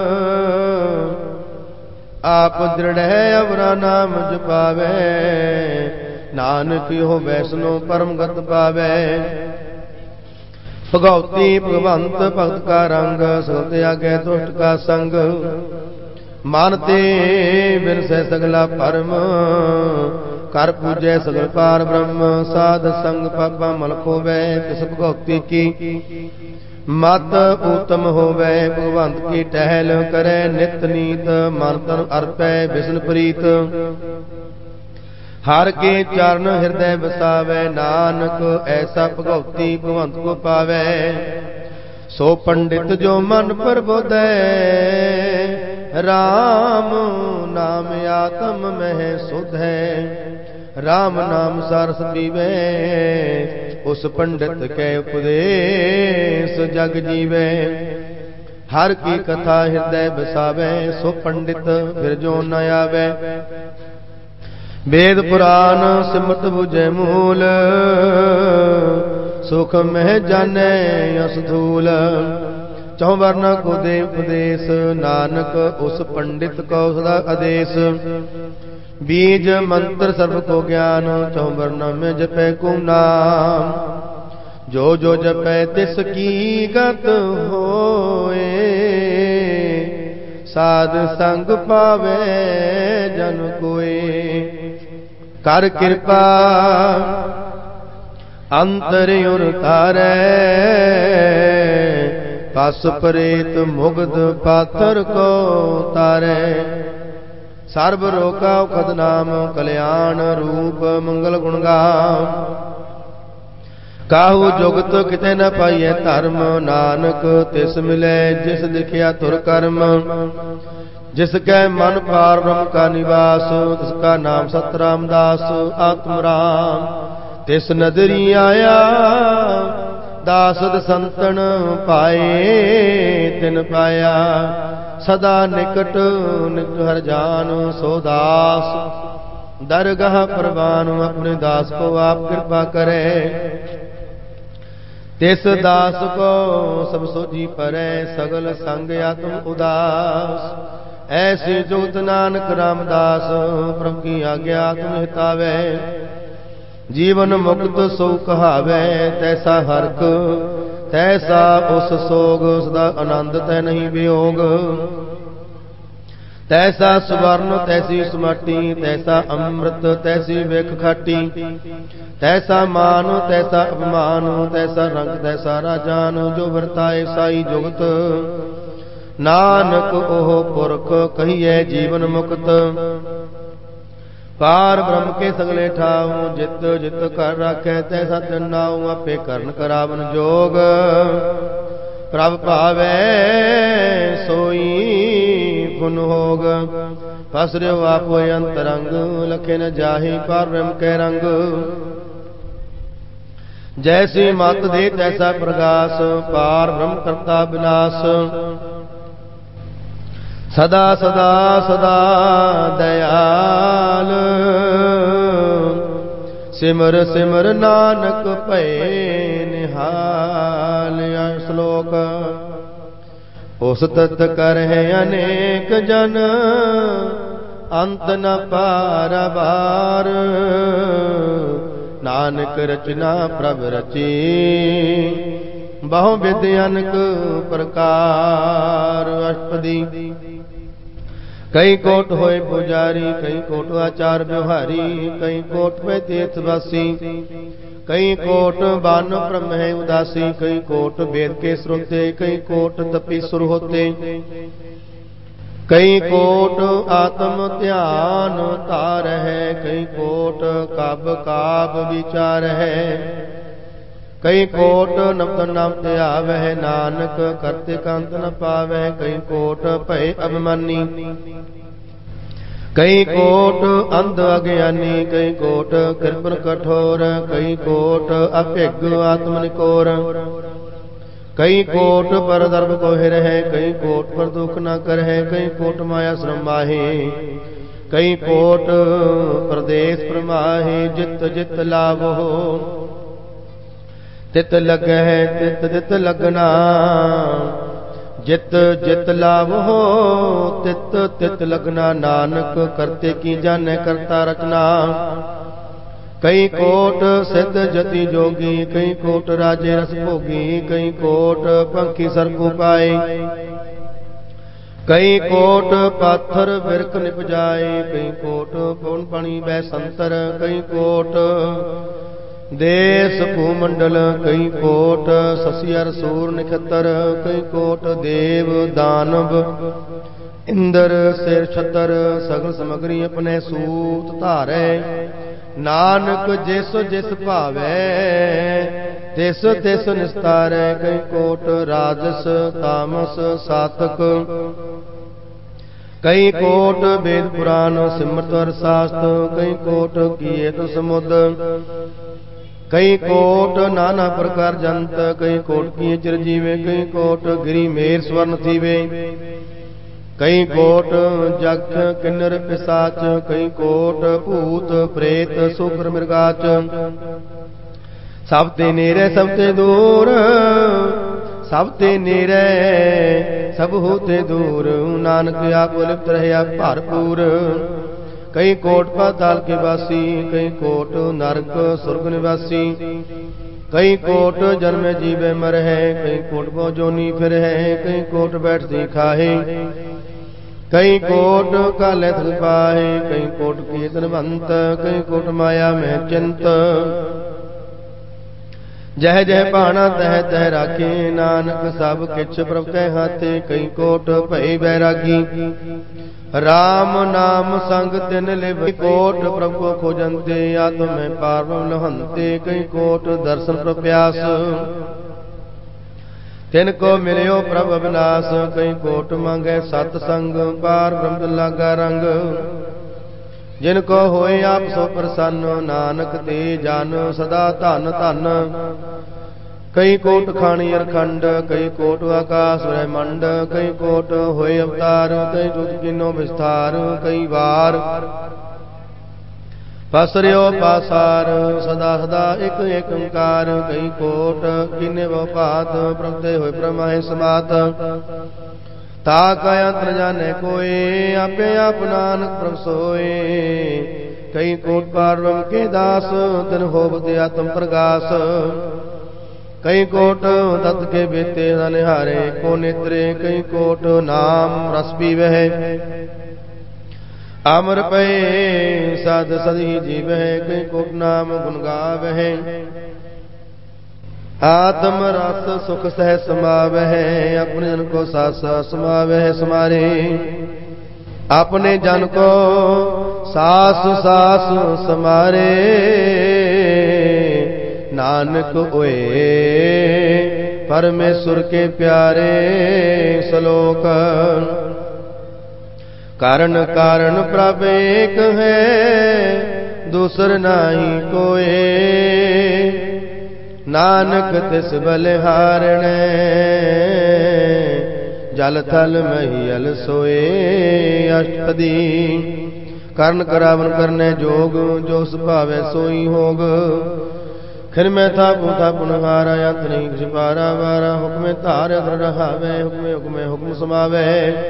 आप दृढ़ है अवरा नाम जपावे, नानक हो वैष्णो परम गत पावे। भगवती भगवंत भक्त का रंग, सगल त्यागै दुष्ट का संग। मानते बिन से सगला परम, कर पूजै सगल पार ब्रह्म। साध संग पापा मल खोवै, तिस भगवती की मत उत्तम होवै। भगवंत की टहल करे नित नीत, मन तन अर्पै विष्णु प्रीत। हर के चरण हृदय बसावै, नानक ऐसा भगवती भगवंत को पावै। सो पंडित जो मन पर बोधै, राम नाम आत्म में सुध है। राम नाम सरस पीवे, उस पंडित के उपदेश जग जीवे। हर की कथा हृदय बसावे, सो पंडित फिर जो न आवे। वेद पुराण सिमरत बुझे मूल, सुख में जाने यस धूल। चौं वर्णा को दे उपदेश, नानक उस पंडित को सदा आदेश। बीज मंत्र सर्व को ज्ञान, चौं वर्णा में जपै को नाम। जो जो जपै तिस की गत होए, साध संग पावे जन कोय। कर कृपा अंतर उर तारै, पस प्रेत मुग्ध पाथर को तारै। सर्व रोका खद नाम, कल्याण रूप मंगल गुण गाम। काहू जुगत किते न पाइए धर्म, नानक तिस मिले जिस लिखिया तुर कर्म। जिसकै मन पार ब्रह्म का निवास, तिसका नाम सतराम दास। आत्म राम तिस नदरी आया, दासद संतन पाए तिन पाया। सदा निकट निकट हर जान, सो दास दरगाह परवान। अपने दास को आप कृपा करे, तिस दास को सब सोजी परै। सगल संग आत्म उदास, ऐसी जुगत नानक रामदास। प्रभु की आज्ञा तुम हितावे, जीवन मुक्त सो कहावे। तैसा हरक तैसा उस सोग, सदा आनंद तै नहीं वियोग। तैसा सुवर्ण तैसी सुमाटी, तैसा अमृत तैसी वेख खाटी। तैसा मान तैसा अपमान, तैसा रंग तैसा राजान। जो वर्ताए साई जुगत, नानक ओह पुरख कहिए जीवन मुक्त। पार ब्रह्म के सगले ठाऊ, जित जित कर राखे तैसा तिनाऊ। आपे करन करावन जोग, प्रभ पावे सोई पुन होग। फसर्यो आपो अंतरंग, लखे न जाहि पार ब्रह्म के रंग। जैसी मत दे तैसा प्रकाश, पार ब्रह्म करता विनाश। सदा सदा सदा दयाल, सिमर सिमर नानक भय निहाल। श्लोक उस तत् कर है अनेक जन, अंत न पारवार। नानक रचना प्रभ रची, बहु विध अनक प्रकार। अष्टपदी कई कोट होए पुजारी, कई कोट आचार व्यवहारी। कई कोट में तीर्थवासी, कई कोट बान ब्रह्म है उदासी। कई कोट वेद के श्रोते, कई कोट तपीसुर होते। कई कोट आत्म ध्यान तार है, कई कोट काब काब विचार है। कई कोट नमत नाम ते आवह, नानक करते कांत न पावह। कई कोट भय अभिमानी, कई कोट अंध अज्ञानी। कई कोट कृपण कठोर, कई कोट अभिज्ञ आत्मनिकोर। कई कोट पर धर्म को हिर है, कई कोट पर दुख न कर है। कई कोट माया श्रम माहे, कई कोट प्रदेश प्रमाहे। जित जित लाभ हो तित लग है, तित तित लगना। जित जित लाभ हो तित तित लगना। नानक करते की जाने करता रचना। कई कोट सिद्ध जति जोगी, कई कोट राजे रस भोगी। कई कोट पंखी सरकू पाए, कई कोट पाथर बिरख निप जाए। कई कोट पवन पानी बह संतर। कई कोट देश भूमंडल। कई कोट ससियर सूर निखतर। कई कोट देव दानव इंद्र सिर छतर। सगल समग्री अपने सूत धारे। नानक जिस जिस भावै तिस तिस निस्तारै। कई कोट राजस तामस सातक। कई कोट वेद पुराण सिमरत और शास्त्र। कई कोट किए तो समुद। कई कोट नाना प्रकार जंत। कई कोट किए चिरजीवे। कई कोट गिरी मेर स्वर्ण थीवे। कई कोट जख किन्नर पिसाच। कई कोट भूत प्रेत सुकर मृगाच। सब ते नेरे सब ते दूर। सब ते नेरे सब होते दूर। नानक आप लिप्त रहे भरपूर। कई कोट पाताल के वासी, कई कोट नरक सुरग निवासी। कई कोट जन्म जीवे मर है, कई कोट बो जोनी फिर है। कई कोट बैठती खाहे, कई कोट काले थक पाहे। कई कोट कीर्तनवंत, कई कोट माया में चिंत। जह जह पाना तह तह राखे, नानक सब किछ प्रभ कै हाथे। कई कोट भई बैरागी, राम नाम संग तिन लिव। कोट प्रभु को खोजंते, आत्म में पार लहंते। कई कोट दर्शन प्रप्यास, तिन को मिलियो प्रभ अविनाश। कई कोट मांगे सतसंग, पार ब्रह्म लागा रंग। जिनको होए आप सो प्रसन्न, नानक ते जान सदा धन धन। कई कोट खानी अरखंड, कई कोट आकाश ब्रह्मंड। कई कोट होए अवतार, कई जुग किनो विस्तार। कई बार पसरियो पासार, सदा सदा एक एक ओंकार। कई कोट किने वो पात, प्रगटे होए ब्रह्माए समात। ताका अंतर जाने कोई, आपे आप नानक प्रभ सोए। कई कोट पार ब्रह्म के दास, तिन होवते आत्म प्रगास। कई कोट तत् के बेते निहारे को नेत्रे। कई कोट नाम रस पीवह, अमर पे सद सदी जीवह। कई कोट नाम गुण गावह, आत्म रस सुख सह समावह। अपने जन को सास समावह समारे, अपने जन को सास सास समारे। नानक ओए परमेश्वर के प्यारे श्लोक। कारण कारण प्रभ एक है, दूसर नाही कोई। नानक तिस बलिहारणे, जल थल महियल सोए। अष्टपदी करण करावन करने जोग, जो सुभावे सोई होग। खिर में था पूथा पुनहारा, अंत नहीं छिपारा वारा। हुक्मे तार रहावे, हुक्मे हुक्मे हुक्म समावे।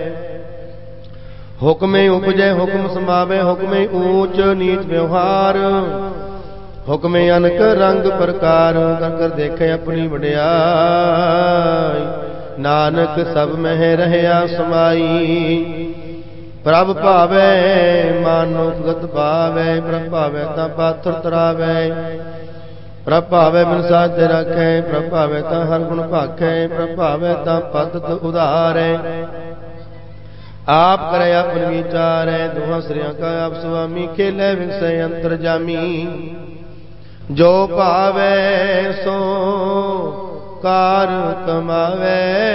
हुक्मे उपजे हुक्म समावे, हुक्मे ऊंच नीच व्यवहार। हुक्मे अनक रंग प्रकार, कर कर देखे अपनी वड्याई। नानक सब में रहया समाई, प्रभ भावे मानो गत पावे। प्रभ भावे ता पाथर तरावे, प्रभ भावे बिन साधे रखे। प्रभ भावे ता हर गुण भाखे, प्रभ भावे ता पद उधारे। आप करे अपन विचारे, दुहा श्रिया का आप स्वामी। खेले विषय अंतर जामी, जो भावे सो कार कमावे।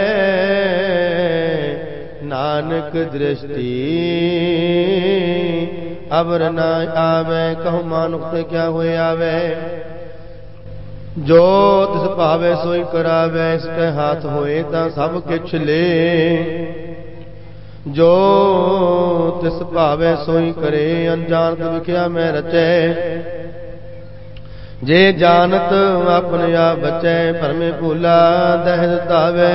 नानक दृष्टि अवर न आवे, कहु मानुख ते क्या होए आवे। जो तिस भावे सोई करावे, इसके हाथ होए ता सब किछ ले। जो तिस भावे सोई करे, अनजानत विख्या में रचे। जे जानत अपने आप बचे, परमे भूला दह दावे।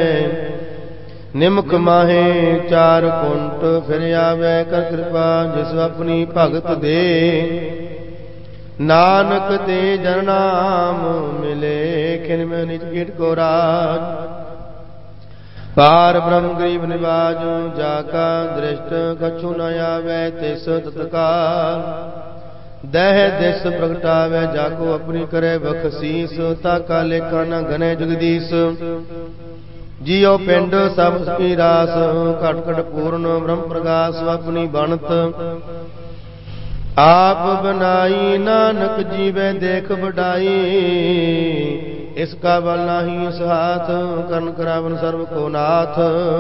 निमक माहे चार कुंट फिर आवे, कर कृपा जिस अपनी भगत दे। नानक ते जन नाम मिले, खिन में निज कीट को राज। पार ब्रह्म गरीब निवाजु, जाका दृष्ट कछु न आवे। तिस तत्काल दह दिस प्रगटावे, जाको अपनी करे बखशीस। ताका लेखा न घने जगदीश, जियो पिंड सब की रास। घट घट पूर्ण ब्रह्म प्रकाश, अपनी बनत आप बनाई। नानक जीवे देख बढ़ाई, इसका बल नाही इस हाथ। कर्ण करावन सर्व को नाथ,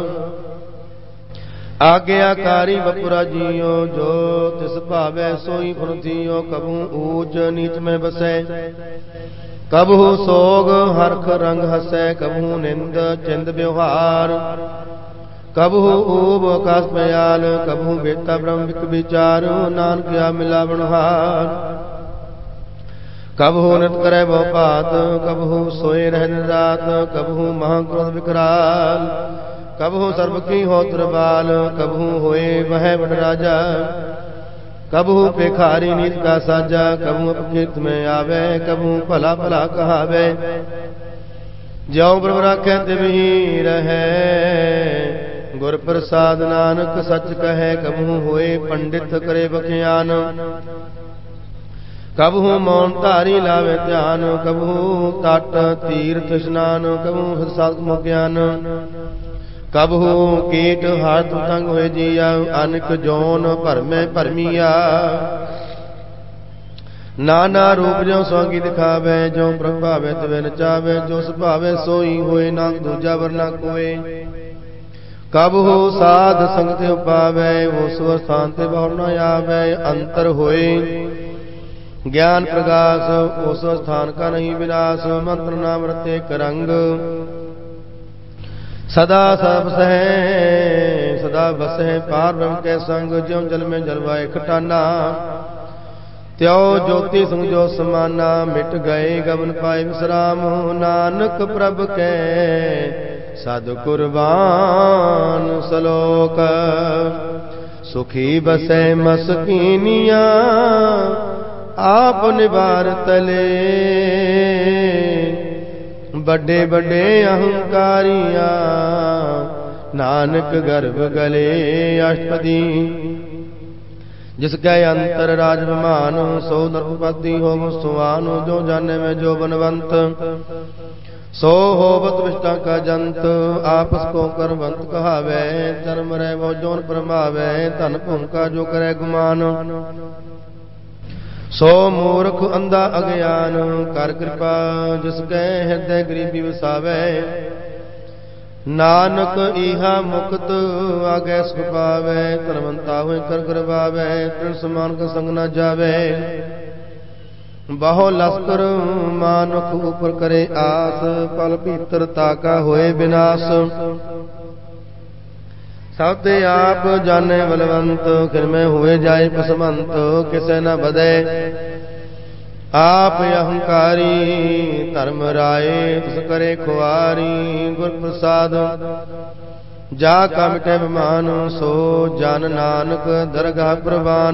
आज्ञाकारी बपुरा जियो। जो तिस भावे सोई फुरतियो, कबू ऊंच नीच में बसे। कबहू सोग हरख रंग हसै, कबहू निंद चिंद व्यवहार। कबहू ऊब आकाश मयाल, कबहू बेता ब्रह्म विक विचार। नानक क्या मिलावन हार, कबहू नृत करे बहुपात, कबहू सोए रह दिन रात, कबहू महाक्रोध विकराल, कबहू सर्व की हो त्रिबाल, कबहू होए वह बड़ राजा, कबहू पेखारी नीत का साजा, कबहू अपकीर्त में आवे, कबहू भला भला कहावे, ज्यों प्रभु राखे तिवही रहे, गुर प्रसाद नानक सच कहे, कबहू होए पंडित करे बख्यान, कबहू मौन धारी लावे ध्यान, कबहू तट तीर्थ स्नान, कबहू सात्म ज्ञान, कबहू कीट हाथ तंग होए जिया, अनक जोन भरमे भरमिया, नाना रूप जो स्वांगी दिखावे, जो प्रभावे तिवे नचावे, जो सुभावे सोई होए, नाम दूजा वरना कोय, कबहू साध संगत पावे, वो स्व स्थान ते बहु न आवे, अंतर होए ज्ञान प्रकाश, उस स्थान का नहीं विनाश, मंत्र नाम रते करंग, सदा सब सह सदा बसह, पार ब्रह्म के संग, ज्यों जल में जलवाए खटाना, त्यों ज्योति संग जो समाना, मिट गए गबन पाए विश्राम, नानक प्रभ के सद कुर्बान सलोक, सुखी बसे मस्कीनिया, आप निवार तले, बड़े बड़े अहंकारिया, नानक गर्भ गले अष्टपदी, जिसके अंतर राज विमान, सो नरपति हो सुवान, जो जाने में जो बनवंत, सो होवत विष्टा का जंत, आपस को करवंत कहावे, जन्म रहे वो जोन परमावे, धन भूमका जो करे गुमान, सो मूर्ख अंधा अज्ञान, कर कृपा जिसके हृदय गरीबी वसावे, नानक इहा मुक्त आगे सुख पावे, धनवंता हुए कर करवावे, तृण समान का संग न जावे, बहु लश्कर मानुख ऊपर करे आस, पल भीतर ताका होए विनाश, सब ते आप जाने बलवंत, खिर में हुए जाए पसमंत, किसे न बदे आप अहंकारी, धर्म राय तुस करे खुआरी, गुर प्रसाद जा का मिटे विमान, सो जान नानक दरगाह प्रवान,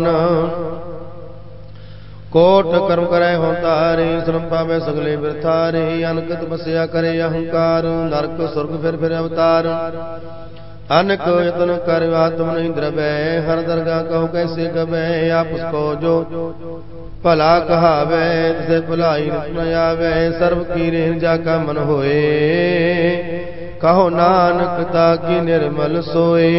कोट कर्म करे हो तारे, श्रम पावे सगले बिरथारे, अनकत बसया करे अहंकार, नरक स्वर्ग फिर फिर अवतार, अनक यतन कर आत्म नहीं द्रवै, हर दरगाह कहो कैसे गवै, आप उसको जो भला कहावे, तिसे भलाई न आवे, सर्व की रेन जाका मन होए, कहो नानक ताकि निर्मल सोए,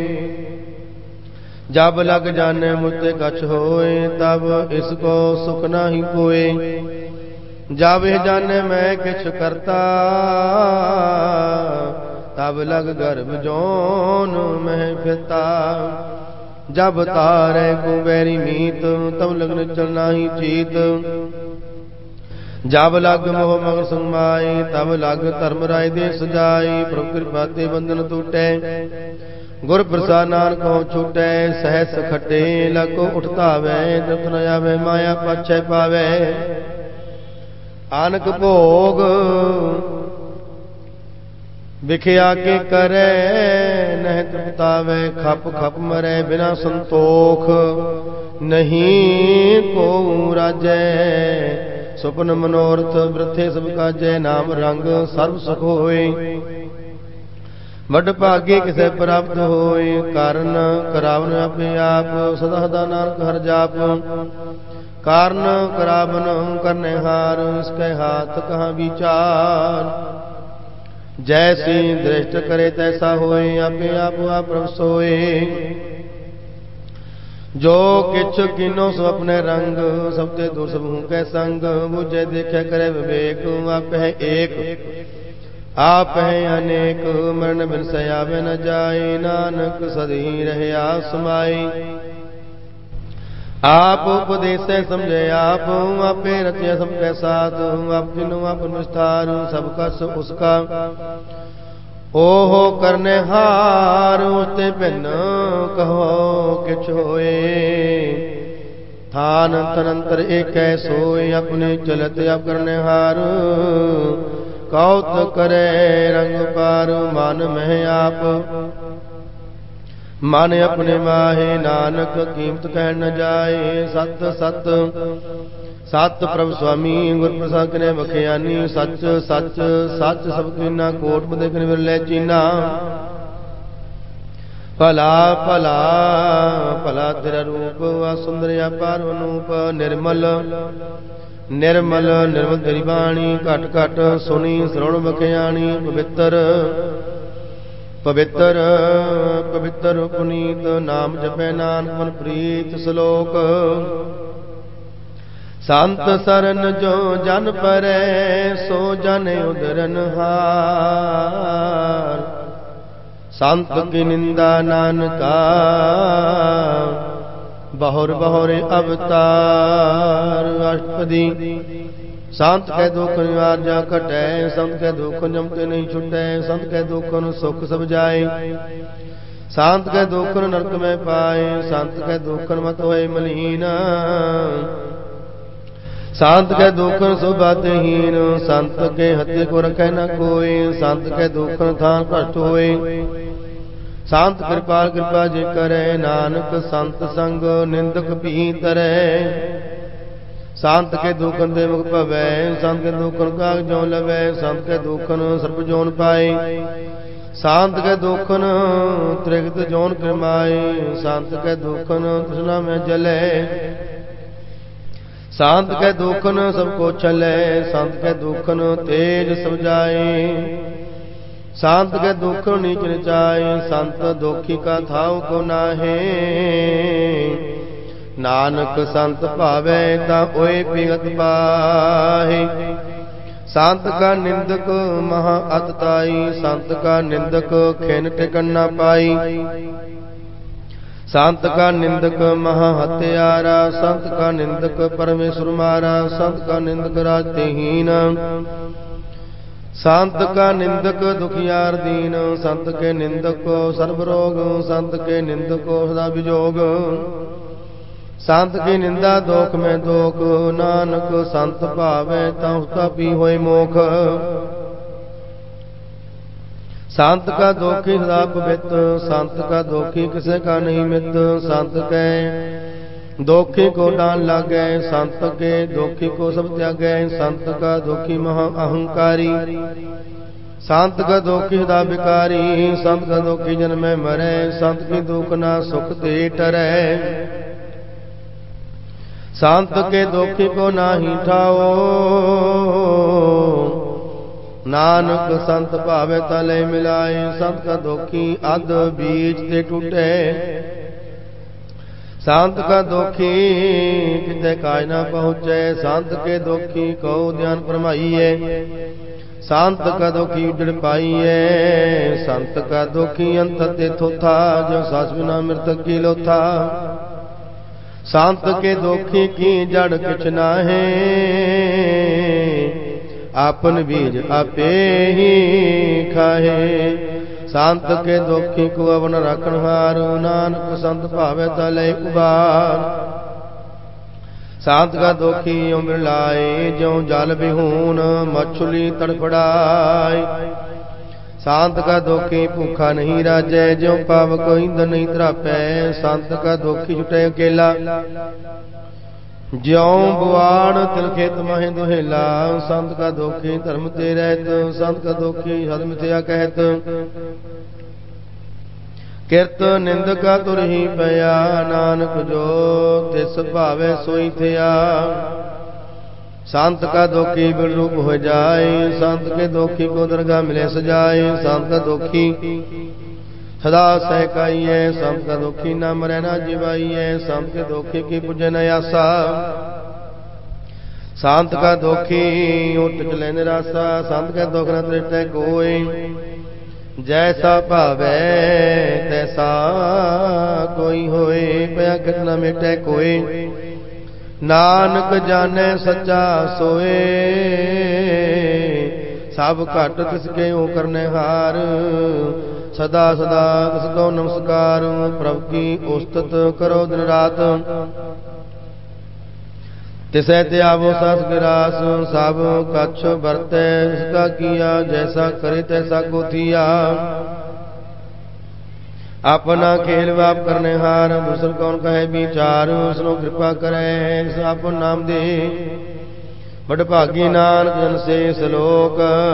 जब लग जाने मुझते कछ होए, तब इसको सुख नहीं कोय, जब यह जाने मैं किछ करता, तब लग गर्भ जोन में फिरता, जब तारे कुबेरी मीत, तब लगन चलना ही चीत, जब लग मोह मगर संगमाई, तब लग धर्म राय दे सजाई, प्रभु कृपा ते बंधन टूटे, गुर प्रसाद नानक को छूटे, सहस खटे लको उठतावे, दुख न आवे माया पाछे पावे, आनक भोग विखिया के करे नह तृप्तावे, खप खप मरे बिना संतोख, नहीं को राजै, सुपन मनोरथ वृथे सब काजै, नाम रंग सर्व सुख होए, वड भागे किसे प्राप्त होए, कारण करावन अपने आप, सदा सदा नानक हर जाप, कारण करावन करने हार, इसके हाथ कहाँ विचार, जैसी दृष्ट करे तैसा होए, आपे आप प्रभ सोए, जो किछ किनो सो अपने रंग, सबते दूर सब हूँ कै संग, मुझे देखे करे विवेक, आप है एक आप है अनेक, मरण बिन सयावे न जाए, नानक सदी रहे आसमाई, आप उपदेश समझे आप, आपे रचे सबके साथ, आप तीनों आप विस्तार, सबका सो उसका, ओहो करने हार, उते बिन कहो किछ होए, थान तनंतर एक सोए अपने चलत अब करने हार कौत करे रंग पार मान मह आप मन अपने माहे नानक कीमत कह न जाए सत सत सत प्रभु स्वामी गुर प्रसाद ने बखियानी सच सच सच सब कीना कोट बदे कन विरले चीना भला भला भला तेरा रूप वा सुंदर अपार अनूप निर्मल निर्मल निर्मल तेरी बाणी घट घट सुनी श्रवण बखियानी पवित्र पवित्र पवित्र पुनीत नाम जपै नानक मन प्रीत श्लोक संत सरन जो जन परै सो जन उदरन हार संत की निंदा नानका बहुर बहुर अवतार अष्टपदी संत के दुख निवार जा कटै संत के दुख जमते नहीं छुटै संत के दुख सुख सब जाए संत के दुख नरक में पाए संत के दुख मत होए मलीन संत के दुख सुबातहीन संत के हत्या को रखे न कोई संत के दुख थान भ्रष्ट होए संत कृपाल कृपा जे करे नानक संत संग निंदक भी तरे संत के दुखन दे मुख भवै संत के दुखन काग जो लवै संत के दुखन सर्प जोन पाए संत के दुखन त्रिगत जोन क्रमाए संत के दुखन तृष्णा में जले संत के दुखन सबको चले संत के दुखन तेज सब जाए संत के दुख नीच नचाए संत दुखी का थाव को नाहे नानक संत भावे ता ओए पिगत पाहे संत का निंदक महा अतताई संत का निंदक खिन टिकन न पाई संत का निंदक महा हत्यारा संत का निंदक परमेश्वर मारा संत का निंदक राजतेहीन संत का निंदक दुखियार दीन संत के निंदक सर्व रोग संत के निंदक सदा विजोग संत की निंदा दोख में दोख नानक संत भावे ता भी होए मोख संत का दोखी सदा पवित्र संत का दोखी किसे का नहीं मित्र संत के दोखी को डाल लागे संत के दोखी को सब त्यागे संत का दोखी महा अहंकारी संत का दोखी सदा विकारी संत का दोखी जन्म में मरे संत की दुख ना सुख ते टरे संत के दोखी को ना ही ठाओ नानक संत भावे तले मिलाए संत का दोखी अध बीज ते टूटे संत का दोखी किते काज न पहुँचे संत के दोखी को ध्यान फरमाइए संत का दोखी उजड़ पाइए संत का दोखी अंत ते थोथा जो सास बिना मृतक की लोथा संत के दोखी की जड़ किछ नाहे आपन बीज आपे ही खाहे संत के दोखी को अवन रखन हार नानक संत भावे तले उबार संत का दोखी उम्र लाए ज्यों जल बिहून मछली तड़फड़ाए संत का दोखी भूखा नहीं राजे ज्यों पावक ईंधन नहीं तरापै संत का दोखी छुटे अकेला ज्यों बुआड़ तिल खेत महे दुहेला संत का दोखी धर्म ते रहत संत का दोखी सद मिथ्या कहत किरत निंदका तुर ही पया नानक जो तिस भावे सोई थिया संत का दोखी बिल रूप हो जाए संत के दोखी को दरगाह मिले सजाए संत का दोखी सदा सहकाइए संत का दुखी न मरे न जीवाइए संत के दोखी की पूजे न आसा संत का दोखी उठ चले निराशा संत के दुख न त्रिटे कोई जैसा भावे तैसा कोई होए पया कित न मिटे कोई नानक जाने सच्चा सोए सब घट किसके करने हार सदा सदा किसको नमस्कार प्रभु की उस्तत करो दिन रात तिसै त्यावो सस गिरास सब कछ बरतै उसका किया जैसा करे तैसा को थिया। अपना खेल वाप करने हार दूसर कौन कहे विचार उसनो कृपा करे अपन नाम दे बड़ भागी नानक जन से सलोक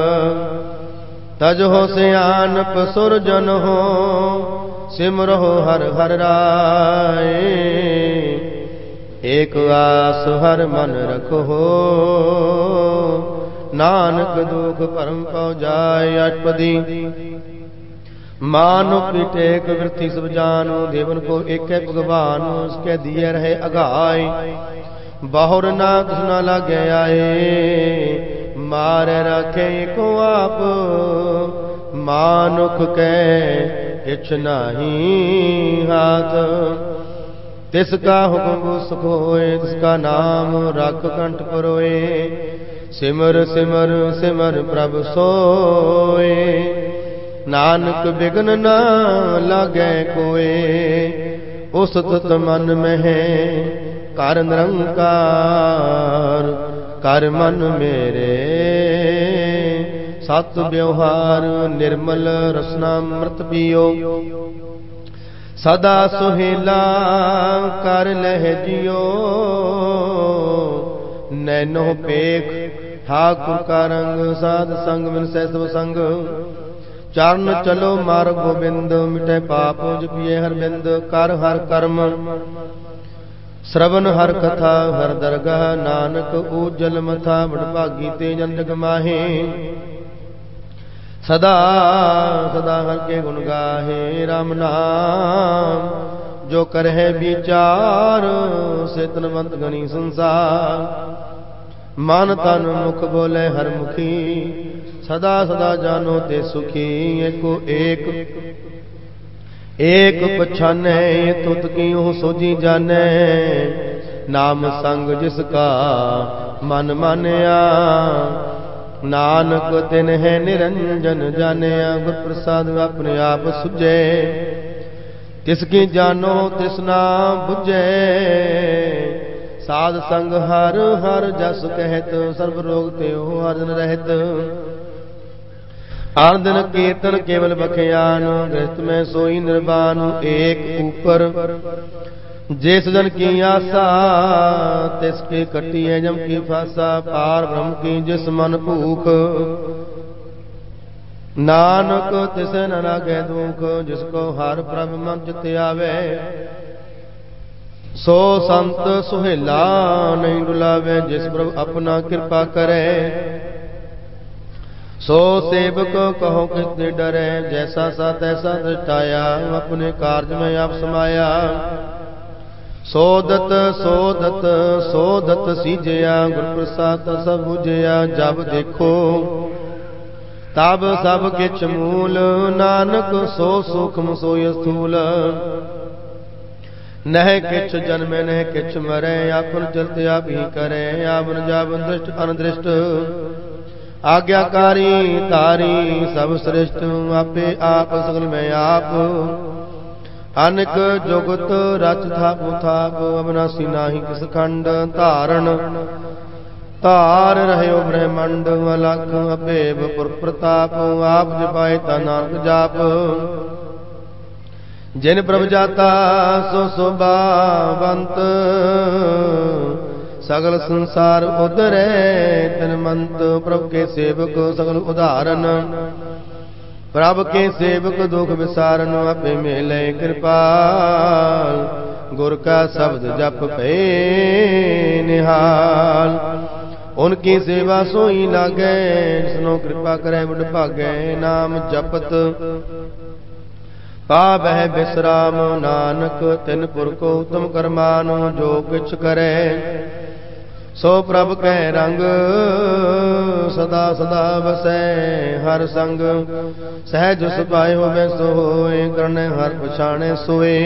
तज हो सियानप सुर जन हो सिमरहो हर हर राय एक आस हर मन रखो नानक दुख परम पौ जाय। अष्टपदी मानो टेक वृत्ति सब जानो देवन को एक भगवान उसके दिए रहे अगाय। बाहुर ना दुसना लागे आए मार रखे को आप मानुख के इछ नहीं हाथ। तिसका हुक्म सुख होए तिसका नाम रख कंठ परोए सिमर सिमर सिमर प्रभु सोए नानक बिघ्न न लागे कोए उस तत मन में है कर निरंकार कर मन मेरे सत व्यवहार निर्मल रसनामृत पियो सदा सुहेला कर लह जियो। नैनो पेख ठाकुर का रंग साध संग मिल सै सब संग चरण चलो मार्ग गोबिंद मिटे पाप जपिए हर बिंद कर हर कर्म श्रवण हर कथा हर दरगाह नानक उज्जल मथा बड़भागी ते जन जग माहे। सदा सदा हर के गुण गाहे राम नाम जो करहे विचार से तनवंत गणी संसार। मन तन मुख बोले हर मुखी सदा सदा जानो ते सुखी। एको एक एक पछाने तुत क्यों सोजी जाने नाम संग जिसका मन मानया नानक तिन है निरंजन जानिया। गुर प्रसाद अपने आप सुझे तिसकी जानो तिसना बुझे साध संग हर हर जस कहत सर्व रोग त्यो हरन रहत। आन दिन कीर्तन केवल बखयान गृहस्थ में सोई निर्वाण एक ऊपर जिस जन की आशा तिसके कटी है जम की फासा पार ब्रह्म की जिस मन भूख नानक तिसे न लागे दुख। जिसको हर प्रभ मन चित आवे सो संत सुहेला नहीं डुलावे। जिस प्रभु अपना कृपा करे सो सेवक कहो कितने डरे। जैसा सा तैसा दृष्टाया अपने कार्य में आप समाया। सोदत सोदत सोदत सीजया गुर प्रसाद सब बुझया। जब देखो तब सब किछ मूल नानक सो सूक्ष्म सोय स्थूल। नह किछ जन्मे नह किछ मरे आपन चलते आप ही करे। आपन जावन दृष्ट अनदृष्ट आज्ञाकारी तारी सब श्रेष्ठ। आपे आप सगल में आप अनेक जुगत रच थाप थाप अविनाशी नाही किस खंड। धारण धार रहो ब्रह्मंड अलख अबेब पुर प्रताप। आप जपाए ता नानक जाप जिन प्रभ जाता सो शोभावंत। सगल संसार उदरे तनमंत। प्रभु के सेवक सगल उदाहरण प्रभु के सेवक दुख विसारन। आपे मेले कृपाल गुर का शब्द जप पे निहाल। उनकी सेवा सोई लागे जिसनो कृपा करे बड़ भागे। नाम जपत पावह विश्राम नानक तिन पुर को उत्तम करमानो। जो किछ करे सो प्रभ कै रंग सदा सदा बसै हर संग। सहज सुपाय होवे सोए करने हर पछाणे सोए।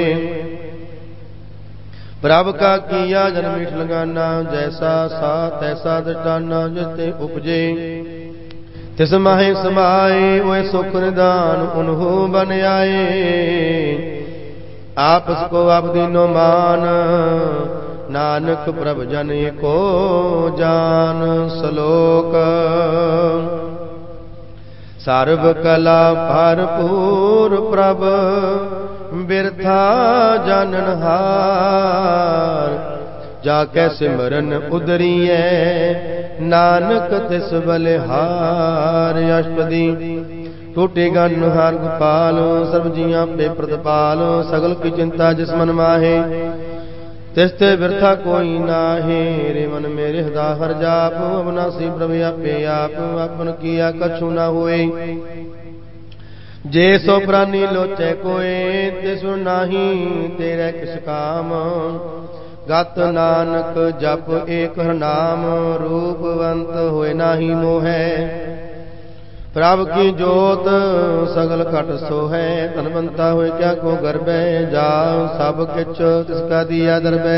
प्रभ का किया जन मीठ लगाना जैसा सा तैसा दृष्टाना। जिते उपजे तिस माहे समाए ओए सुख निदान उन्हो बन आए। आपस को आप दीनो मान नानक प्रभ जन एको जान सलोक। सर्व कला भरपूर प्रभ बिरथा जाननहार। जाके सिमरन उदरिए नानक तिस बलिहार। अष्टपदी टूटे गन हार गोपाल सर्व जियां पे प्रतिपाल। सगल की चिंता जिस मन माहे तिसते बिरथा कोई नाहे। रे मन मेरे हृदा हर जाप अविनाशी प्रभ आपे आप। अपन किया कछु ना होए जे सो प्राणी लोचे कोय। तिसु नाही तेरे किस काम गत नानक जप एक नाम। रूपवंत होए नाही मोहे प्रभ की जोत सगल घट सोहै। धनवंता होए क्या को गर्भै जाओ सब किच तिसका दिया दरबै।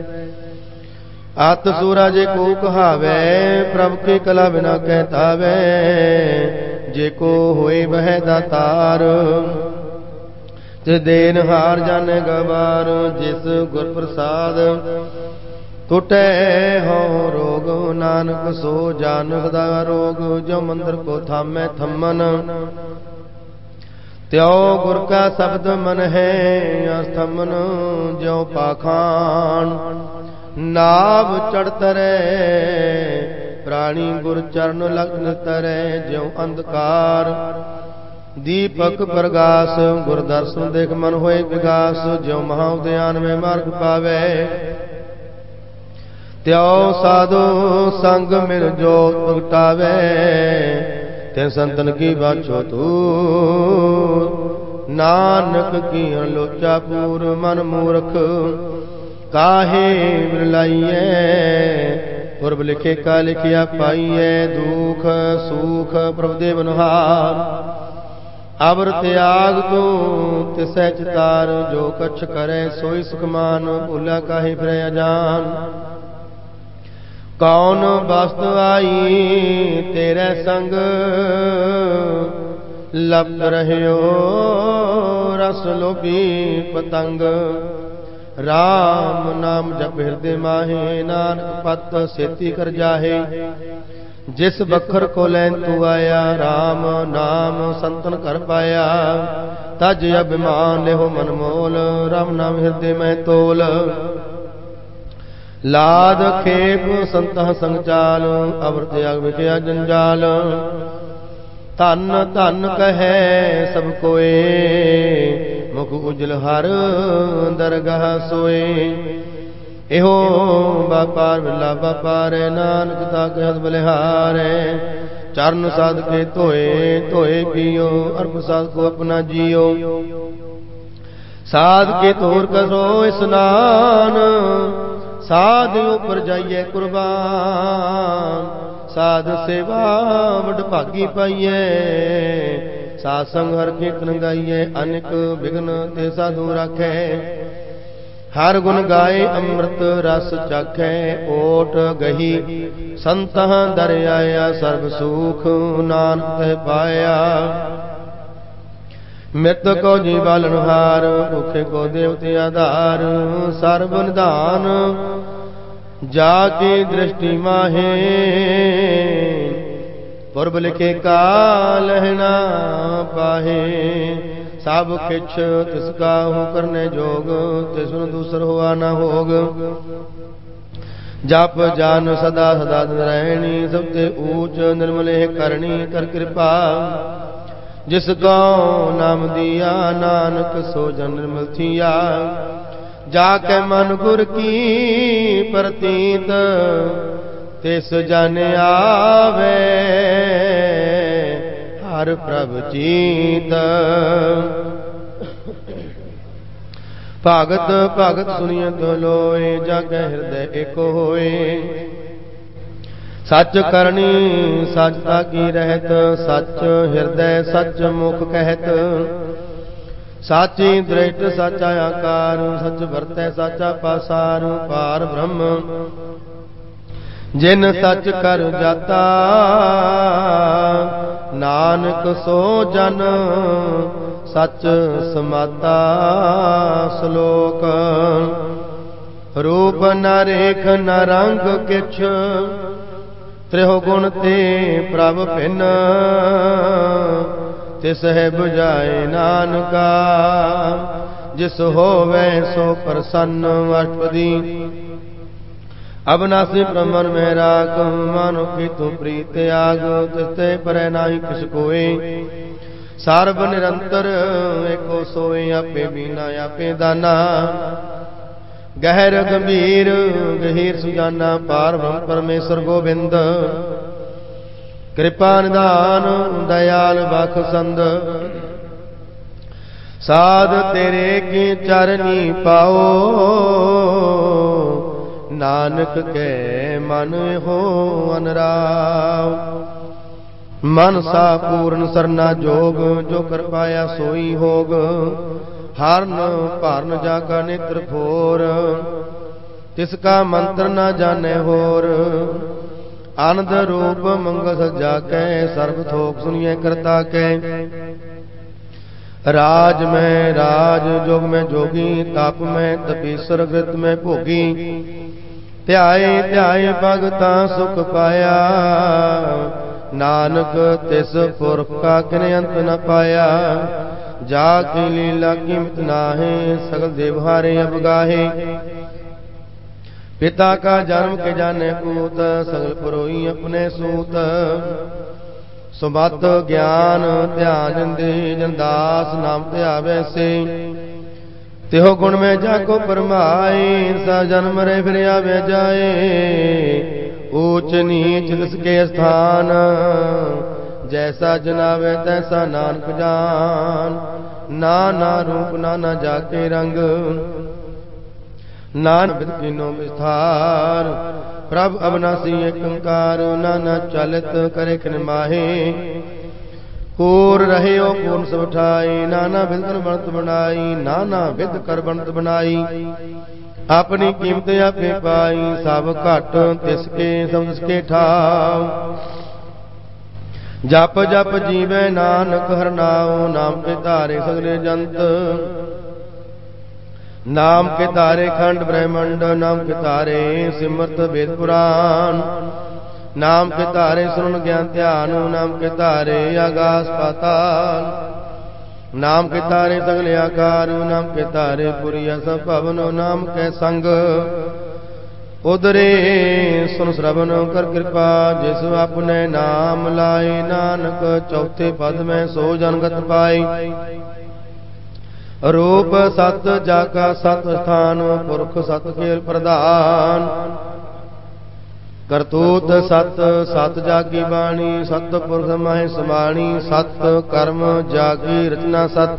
आत सूरा जे को कहावै प्रभ की कला बिना कहतावै। जे को होए वह दातार ते देन हार जाने गवार। जिस गुर प्रसाद टूटे हो रोग नानक सो जान सदा रोग। जो मंदिर को थामै थमन त्यो गुर का शब्द मन है अस्थमन। जो पाखान नाभ चढ़ तरे प्राणी गुर चरण लग्न तरे। ज्यों अंधकार दीपक प्रगास गुर दर्शन देख मन होए विगास। ज्यों महाउद्यान में मार्ग पावे त्यो साधु संग मिल जोत प्रगटावे। ते संतन की बाछो तू नानक की लोचा पूर। मन मूर्ख काहे मिलाइए पूर्व लिखे का लिखिया पाइए। दुख सुख प्रभ दे बनहार अवर त्याग तू तिसै चितार। जो कछ करे सोई सुखमान भूला काहे फिरे अजान। कौन वस्तु आई तेरे संग लपट रहियो रस लोभी पतंग। राम नाम जप हृदय माहे नानक पत सेती कर जाहे। जिस बखर को लैन तू आया राम नाम संतन कर पाया। तज अभिमान लेहो मन मोल राम नाम हृदय में तोल। लाद खेप संतह संचाल अवर त्याग विखया जंजाल। धन धन कहे सब कोए मुख उजल हर दरगाह सोए। एहो व्यापार बिला व्यापार नानक ताके हद बलिहारे। चरण साध के धोए धोए पियो और प्रसाद को अपना जियो। साध के तोर करो स्नान साध ऊपर जाइए कुर्बान। साध सेवा वड भागी पाइए। साध संग हर कीर्तन गाइए अनेक विघ्न ते साधु राखे। हर गुण गाए अमृत रस चाखे। ओट गही संतह दर आया सर्व सुख नानक तह पाया। मृत को जीवालन हार भूखे को देवते आधार। सर्व निधान जाकी दृष्टि माहे पूर्व लिखे काल ना पाहे। सब किछ तिसका हो करने जोग तिसुन दूसर हुआ न होग। जप जान सदा सदा रहनी सबते ऊंच निर्मले करनी कर कृपा। जिसको नाम दिया नानक सो जन निर्मल थिया। जाके मन गुर की प्रतीत तिस जन आवे। हर प्रभ चीत भगत भगत सुनिय तो लोए। जाके हृदय एक होए। सच करनी सचता की रहत। सच हृदय सच मुख कहत। साची दृष्ट साचा आकार। सच वरतै साचा पासार। पार ब्रह्म जिन सच कर जाता। नानक सो जन सच समाता। श्लोक रूप न रेख न रंग किछ, त्रिहो गुण ते प्रभ भिन, तिस है बुझाए नानका, जिस होवे सो प्रसन्न। अष्टपदी अबनासी ब्रह्मन में राग, मानो की तू प्रीत आग, तिसते परै नाहि किस कोय, सार्व निरंतर एको सोए, आपे बीना आपे दाना, गहर गंभीर गहीर सुजाना, पार ब्रह्म परमेश्वर गोविंद, कृपा निदान दयाल बख्शंद, साध तेरे की चरनी पाओ, नानक के मन हो अनराव। मन सा पूर्ण सरना जोग, जो कर पाया सोई होग, हरन भारन जाका नेत्र फोर, तिसका मंत्र न जाने होर, आनंद रूप मंगल सजा कै, सर्व थोक सुनिए करता कै, राज में राज, जोग में जोगी, ताप में तपीसर, गृत में भोगी, ध्याए ध्याए भगता सुख पाया, नानक तिस पुरख का किने अंत न पाया, जाकी लीला कीमत नाहे, सगल देवहारे अब गाहे, पिता का जन्म के जाने पूत, सगल पुरोही अपने सूत, सुमत ज्ञान ध्यान दे, जनदास नाम ते आवे से, तिहो गुण में जाको परमाए, सा जन्म रे फिर आवे जाए, ऊंच नीच तिसके स्थान, जैसा जनावे तैसा नानक जान, नाना रूप नाना जाके रंग, नानक बिद कीनो विस्तार, प्रभ अविनाशी एक ओंकार, नाना चलित करे खिन माहे, पूर रहे ओ पूर्ण सब उठाई, नाना विध कर बनत बनाई, नाना विध कर बनत बनाई, अपनी कीमत आपे पाई, सब घट तिसके सब तिसके ठाव, जप जप जीवे नानक हर नाम, नाम के तारे सगले जंत, नाम के तारे खंड ब्रह्मंड, नाम के तारे सिमरत वेद पुराण, नाम के तारे सुन ज्ञान ध्यान, नाम के तारे आकाश पाताल, नाम के तारे सगले आकार, नाम के तारे पुरिया सब भवन, नाम के संग उदरे सुन श्रवण कर कृपा, जिस अपने नाम लाए, नानक चौथे पद में सो जनगत पाई, रूप सत जाका सत स्थान, पुरख सत खेल प्रधान, करतूत सत सत जागी बाणी, सत पुरख माहि समाणी, सत कर्म जागी रचना सत,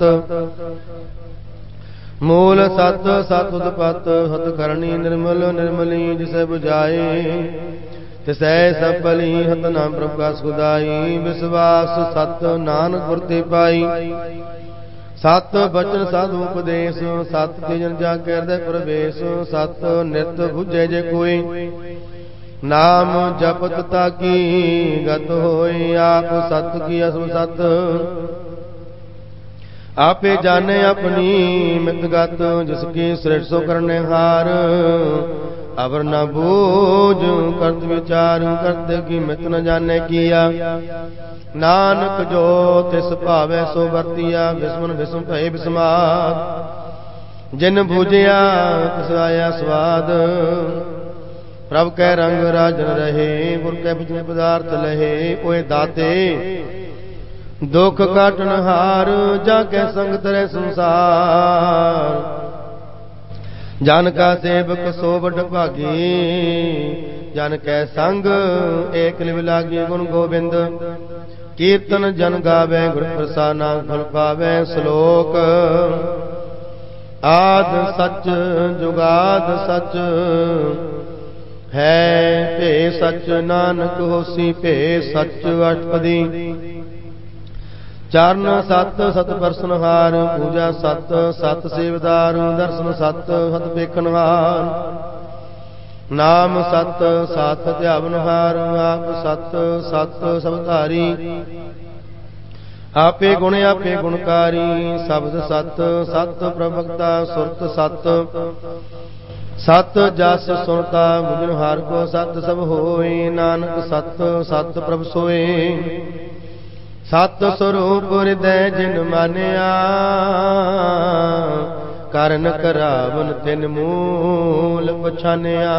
मूल सत सत उत्पत, सत करणी निर्मल निर्मली, जिसे बुझाए तिसै सब भली, हत नाम प्रभु का सुदाई, विश्वास सत नानक गुर ते पाई, सत बचन साधु उपदेश, सत तेजन जाके हृदय प्रवेश, सत नित बुझे जे कोई, नाम जपत ताकी गत होए, आप सत की असम सत, आपे जाने अपनी मित गत, जिसकी सृष्टि सो करने हार, अवर न बूझ करत विचार, करते की मित न जाने किया, नानक जो तिस भावे सो वर्तिया, विस्मन विस्म भय विस्माद, जिन बूझिया तिस आया स्वाद, प्रभ कै रंग राजन रहे, गुर कै बिचन पदार्थ लहे, ओए दाते दुख काटन हार, जाके संग तरे संसार, जन का सेवक सो बड़ भागी, जन कै संग एक लिव लागी, गुण गोविंद कीर्तन जन गावे, गुर प्रसाना फल पावे, श्लोक आद सच जुगाद सच, है भे सच नानक होसी भे सच। अष्टपदी चरण सत सत परसनहार, पूजा सत सत सेवदार, दर्शन सत सत पेखनहार, नाम सत सत ध्यावनहार, आप सत सत सबधारी, आपे गुण आपे गुणकारी, शब्द सत सत प्रभक्ता सुरत सत, सत जस सुनता बुझन हार को सत सब होए, नानक सत सत प्रभ सोए। सत स्वरूप हृदय जिन मानिया, कारण करावन तिन मूल पछानिया।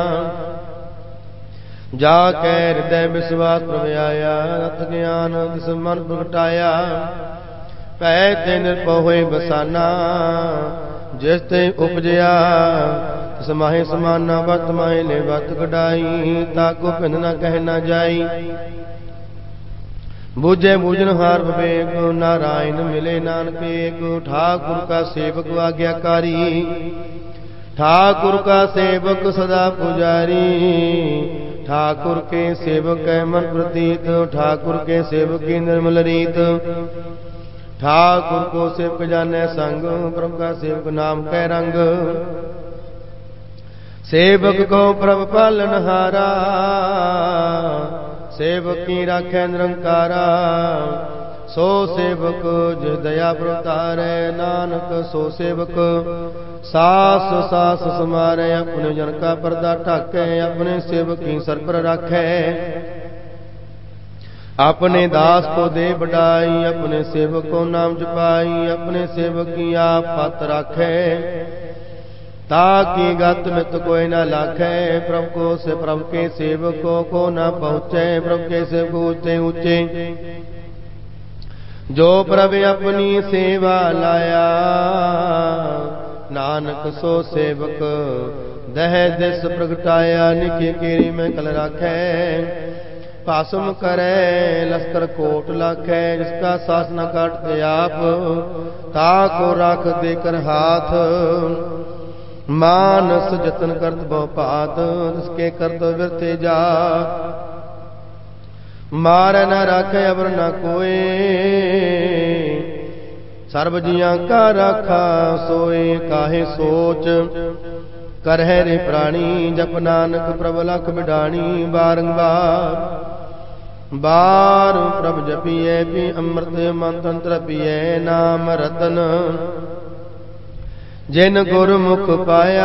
जाके हृदय विश्वास प्रभ आया, रत ज्ञान तिस मन प्रगटाया। पै ते निर्भय होए बसाना, जिस ते उपजया तिस माहे समाना। बत माहे ले बत कढाई, ताको भिन न कह न जाई। बूझे बूझन हार विवेक, नारायण मिले नानक एक। ठाकुर का सेवक आज्ञाकारी, ठाकुर का सेवक सदा पुजारी। ठाकुर के सेवक है मन प्रतीत, ठाकुर के सेवक की निर्मल रीत। ठाकुर को सेवक जाने संग, प्रभु का सेवक नाम कै रंग। सेवक को प्रभु पालनहारा, सेवक की राखे निरंकारा। सो सेवक जिस दया प्रतारे, नानक सो सेवक सास सास समारे। अपने जन का पर्दा ढाके, अपने सेवक की सर पर राखे। अपने दास को दे बढ़ाई, अपने सेवक को नाम जपाई। अपने सेवक की आप पत राखे, ताकि गत मित कोई न लाखे। प्रभु को से प्रभु के सेवकों को न पहुँचे, प्रभु के सेवक ऊंचे ऊंचे। जो प्रभु अपनी सेवा लाया, नानक सो सेवक दह दिस प्रगटाया। निकी केरी में कल राखे, पासम करे लश्कर कोट लाखे। जिसका सास न काटते आप, ताको राख देकर हाथ। मानस जतन करत बहु पात, जिसके करत विरते जात। मार न राखे अबर न कोई, सर्व जियां का राखा सोए। काहे सोच करह रे प्राणी, जप नानक प्रभ लख बिडाणी। बारंबार बार प्रभ जपिए, पी अमृत मंत्र पिए। नाम रतन जिन गुरमुख पाया,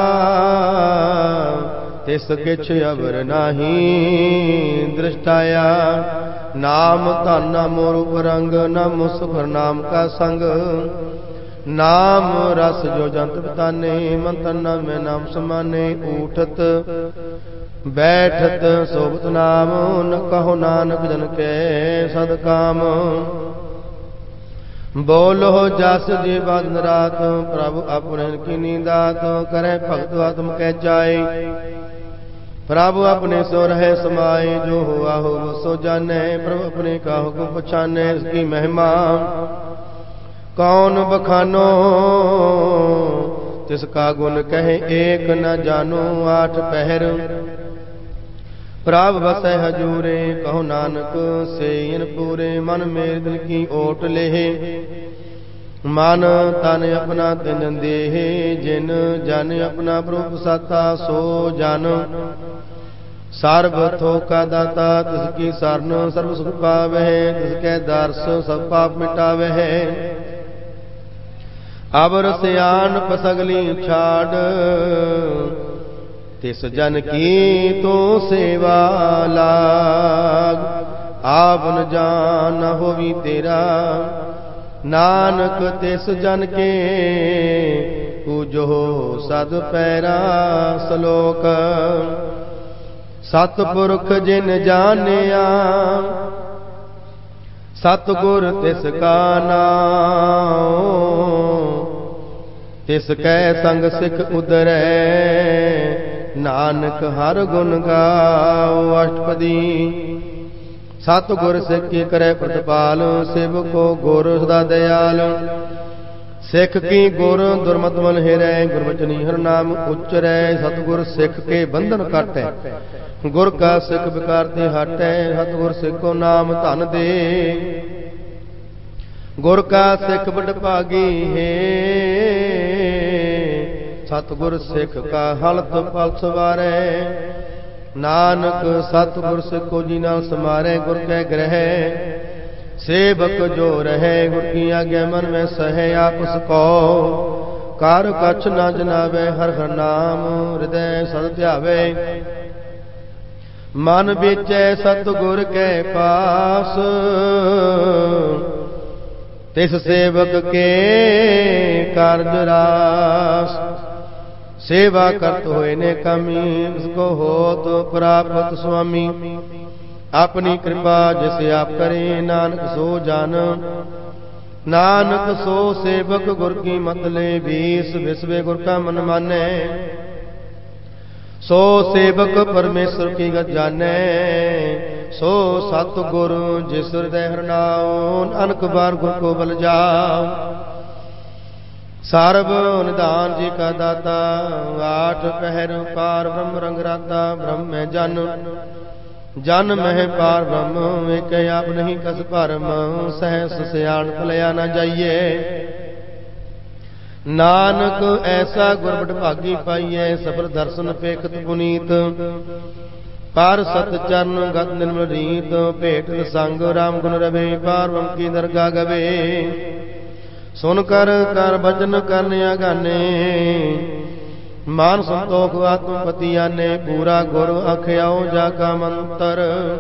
तिस किछ अवर नाही दृष्टाया। नाम धन मोर रंग, नम सुखर नाम का संग। नाम रस जो जंत बताने, मन तन में नाम समाने। उठत बैठत सोबत नाम, न कहो नानक जन के सद काम। बोलो जस जी बदन रात, प्रभु अपने की नींदात। करे भगत आत्म कह जाए, प्रभु अपने सो रहे समाये। जो हुआ हो वो सो जाने, प्रभु अपने का हुक्म पछाने। इसकी महिमा कौन बखानो, तिसका गुण कहे एक न जानो। आठ पहर प्रभ बसै हजूरे, कहो नानक से इन पूरे। मन मेरे दिल की ओट लेहे, मन तन अपना तिन देह। जिन जन अपना प्रभु साता, सो जन सर्व थोका दाता। तिसकी सरन सर्व सुख पावै, तिसके दर्श सब पाप मिटावै। अबर सियान पसगली छाड़, तिस जन की तो सेवा लाग। आपन जान होवी तेरा, नानक तिस जन के पूजो सद पैरा। सलोक सतपुरख जिन जानिया, सतगुर तिस का नाम। तिस कै संग सिख उदरै, नानक हर गुण गाओ। अष्टपदी सतगुर सिख की करे प्रतिपाल, सेवको गुर सदा दयाल। सिख की गुर दुर्मत मन हिरै, गुरबचनी हर नाम उच्चरै। सतगुर सिख के बंधन काटै, गुर का सिख विकार ते हटै। सतगुर सिख को नाम धन दे, गुर का सिख बड़ भागी है। सतगुर सिख का हलत पल सवारै, नानक सतगुर सिखो जी नाल समारे। गुर कै ग्रह सेवक जो रहे, गुर की आज्ञा मन में सहे। आपस को कार कछ न जनावे, हर हर नाम हृदय सद ध्यावे। मन बेचै सतगुर के पास, तिस सेवक के कार्ज रास। सेवा करत होए ने कमी, इसको होत प्राप्त स्वामी। अपनी कृपा जिसे आप करे, नानक सो जान। नानक सो सेवक गुर की मत ले, बीस विसवे गुर का मन माने। सो सेवक परमेश्वर की गत जाने, सो सतगुर जिस हृदय हरनाओ। अनक बार गुर को बल जाओ, सर्व निधान जी का दाता। आठ पहर पार ब्रह्म रंग राता, ब्रह्म में जन जन मह पार ब्रह्म। एक आप नहीं कस परम, सहस सियाण भलया न जाइए। नानक ऐसा गुरबट भागी पाइए, सफल दर्शन पेखत पुनीत। पार सत चरण गत निर्मल रीत, भेट संग राम गुण रवे। पार ब्रह्म की दरगाह गवे, सुन कर कर भजन करने गाने। मान संतोख आत्मपति आने, पूरा गुर अखयाओ जाका मंत्र।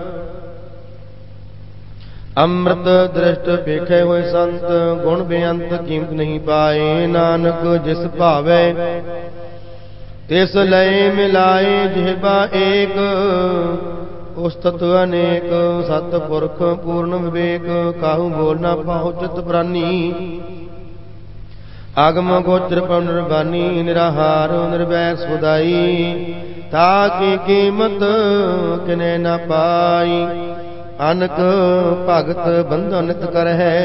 अमृत दृष्ट पेखे हुए संत, गुण बेअंत कीमत नहीं पाए। नानक जिस भावे, तिस लय मिलाए। जिहबा एक, उस्तत अनेक। सतपुरख पूर्ण विवेक, काहू बोल न पाहु चित प्राणी। आगम गोचर पवन निर्वाणी, निराहार निर्वैर सुदाई। ताकि कीमत किने न पाई, अनक भगत बंधन नित कर है।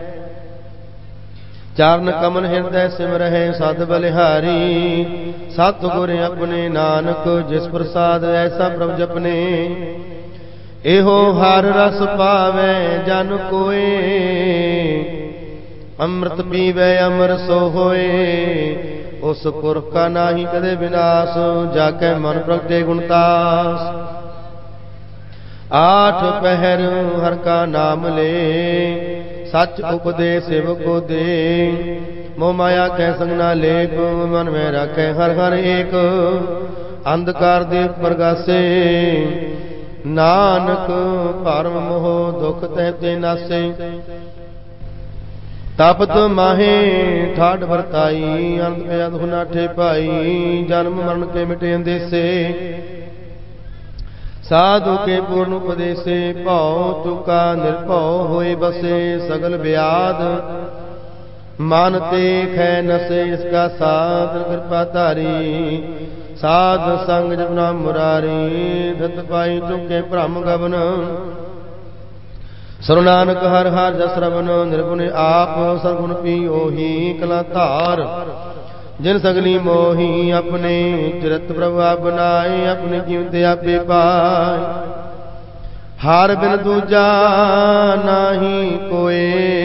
चरण कमल हृदय सिमर है, सद बलिहारी। सतगुर अपने, नानक जिस प्रसाद ऐसा प्रभ जपने। एहो हर रस पावे जन कोय, अमृत पीवे अमर सो होए। उस पुरख का नाही कदे विनाश, जाके मन प्रगटे गुणतास। आठ पहर हर का नाम ले, सच उपदेश सेवक को दे। मोह माया कै संग ना लेप, मन में रखे हर हर एक। अंधकार दीप प्रगासे, नानक परम मोह दुख तहते नासे। तपत माहे ठाठ वरताई, अंत प्याद हुनाठे पाई। जन्म मरण के मिटे अंदेसे, साधु के पूर्ण उपदेशे। भौ चुका निर्भौ होए बसे, सगल व्याध मानते खै नसे। इसका साध कृपा धारी, साध संग जपना मुरारी। धत पाई चुके भ्रम गवन, सर्व नानक हर हर जस श्रवण। निर्गुण आप सर्वगुण पियोही, कला धार जिन सगली मोही। अपने चिरत प्रभु आप बनाए, अपने कीमत आपे पाए। हार बिन दूजा नाही कोय,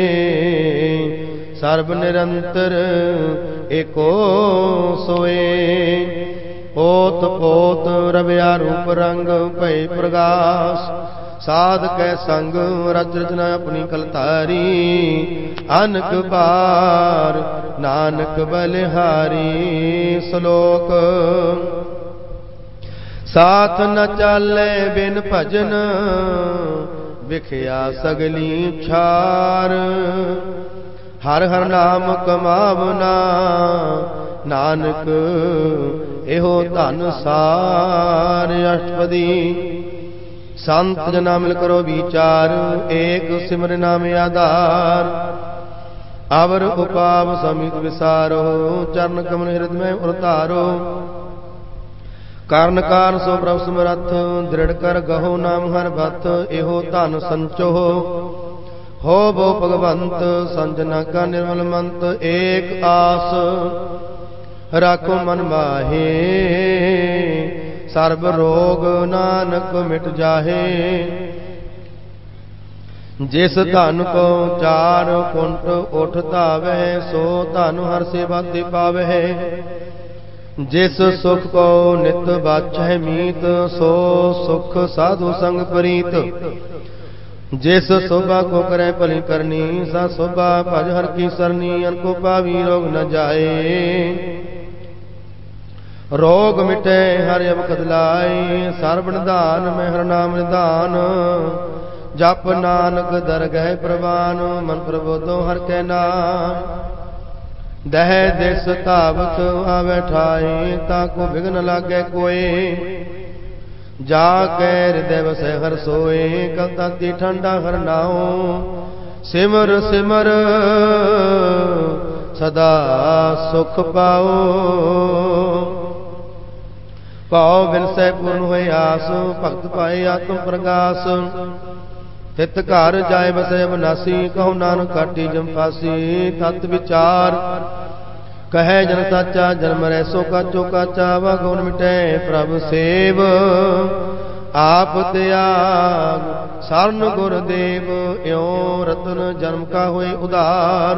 सर्व निरंतर एको सोए। पोत पोत रव्या रूप रंग, भय प्रगास। साध कै संग रच रचना अपनी कलतारी। अनक बार नानक बलिहारी। श्लोक साथ न चाले बिन भजन, विखया सगली छार। हर हर नाम कमावना, नानक एहो धन सार। अष्टपदी संत जना मिल करो विचार, एक सिमर नाम आधार। आवर उपाव समित विसारो, चरण कमल हृदय में उतारो। कारण कार सो प्रभु समरथ, दृढ़ कर गहो नाम हर भत। एहो धन संचो हो बो भगवंत, संजना का निर्मल मंत। एक आस राखो मन माहे, सर्ब रोग नानक मिट जाहे। जिस धन को चार कुंट उठ धावै, सो धन हर सेवा ते पावै। जिस सुख को नित बाछै मीत, सो सुख साधु संग प्रीत। जिस शोभा को करे भली करनी, सा शोभा भज हर की सरनी। अनको पावी रोग न जाए, रोग मिटे हर अब कदलाई। सर्ब निधान में हर नाम निधान, जप नानक दरगह प्रवान। मन प्रबोधो हर के नाम, दह दिस तावत आवे ठाई। ताको विघ्न लागे कोई, जाके हृदय बसे हर सोए। कल ताती ठंडा हर नाओ, सिमर सिमर सदा सुख पाओ। पाओ बिन सै पूर्ण होए आस, भगत पाए आत्म प्रकाश। हित घर जाए बसे अविनाशी, कहो नानक काटी जम फासी। तत् विचार कहे जन साचा, जन्म रै सो काचो काचा। वा गुण मिटे प्रभु सेव, आप त्याग शरण गुरदेव। यो रतन जन्म का होए उदार,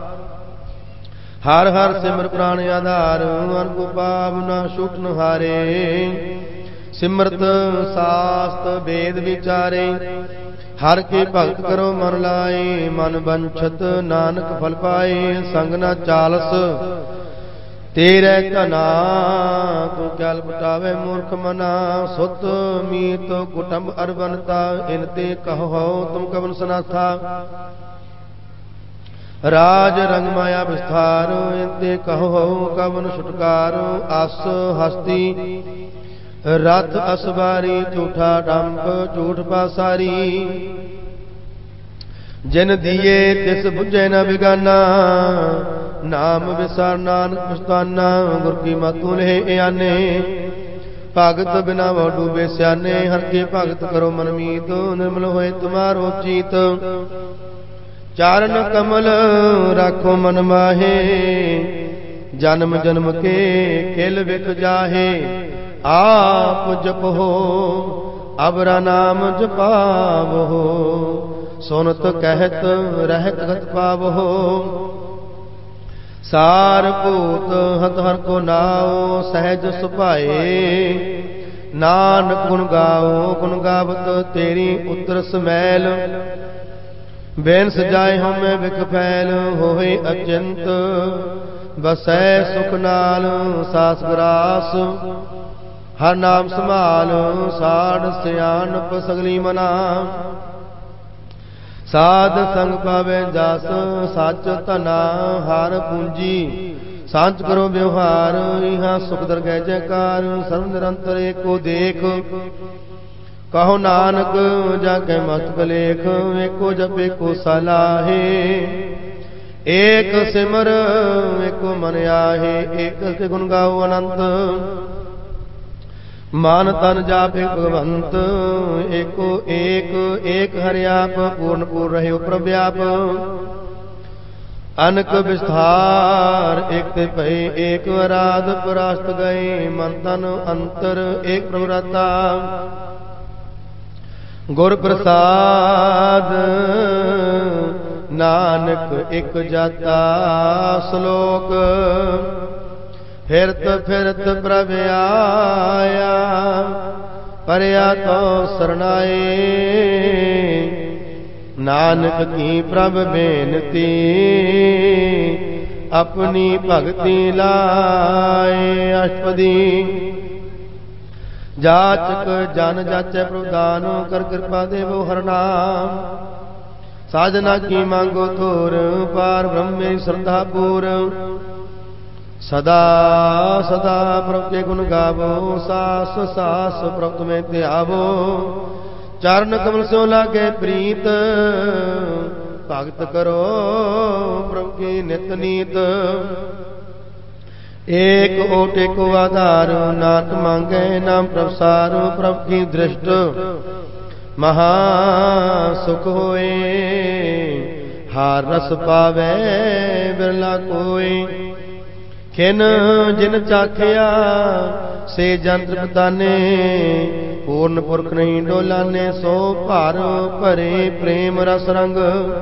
हर हर सिमर प्राण आधार। अनको पाप न छूट न हारे, सिमरत शास्त्र वेद विचारे। हर के भगत करो मन लाए, मन बंछत नानक फल पाए। संग न चालस तेरे धना, तू क्याल पटावे मूर्ख मना। सुत मीत कुटुंब अरबनता, इनते कहो तुम कवन सनाथा। राज रंग माया विस्तार, इनते कहो कवन छुटकार। अस हस्ती रथ असवारी, झूठा डंप झूठ पासारी। जिन दिए तिस बुझे न बिगाना, नाम विसार नानक पछताना। गुर की मतु ले आने, भगत बिना वो डूबे स्याने। हर के भगत करो मन मीत, निर्मल होए तुम्हारो चीत। चारण कमल राखो मन माहे, जन्म जन्म के किल बिक जाहे। आप जपो अबरा नाम जपावो, सुनत कहत रहत गत पावो। सार पूत हत हर को नाओ, सहज सुभाए। नानक गुण गाओ, गुण गावत तेरी उतर समैल। बेन सजाए हमें बिख फैल, होए अचिंत बसै सुख नाल। सास ग्रास हर नाम संभाल, साध सियानप सगली मना। साध संग पावे जास, सच धना हार पूंजी। सांच करो व्यवहार, यहाँ सुख दरगह जयकार। सर्व निरंतर एको देख, कहो नानक जाके मस्तक लेख। एको जप एको सलाहे, एक सिमर एको मन आहे। एक के गुण गाओ अनंत, मान तन जापे भगवंत। एको एक एक हरियाप, पूर्ण पूर्ण रहे प्रव्याप। अनक विस्तार एक ते भय, एक आराध परास्त गए। मन तन अंतर एक प्रभुराता, गुर प्रसाद नानक एक जाता। श्लोक फिरत फिरत प्रभ आया, परया तो सरनाए। नानक की प्रभ बेनती, अपनी भगति लाए। अष्टपदी जाचक जन जाचै प्रभुदान, कर कृपा देवो हर नाम। साधना की मांगो थोर, पार ब्रह्म मेरी श्रद्धा पूर। सदा सदा प्रभु के गुण गावो, सास सास प्रभु में त्यावो। चरण कमल सो लागे प्रीत, भगत करो प्रभु की नित नीत। एक ओट एको आधार, नाथ मांगे नाम प्रभुसार। प्रभु की दृष्ट महा सुख होए, हार रस पावे बिरला कोई। खिन जिन चाखिया से जंत्र बताने, पूर्ण पुरख नहीं डोलाने। सो भार भरे प्रेम रस रंग,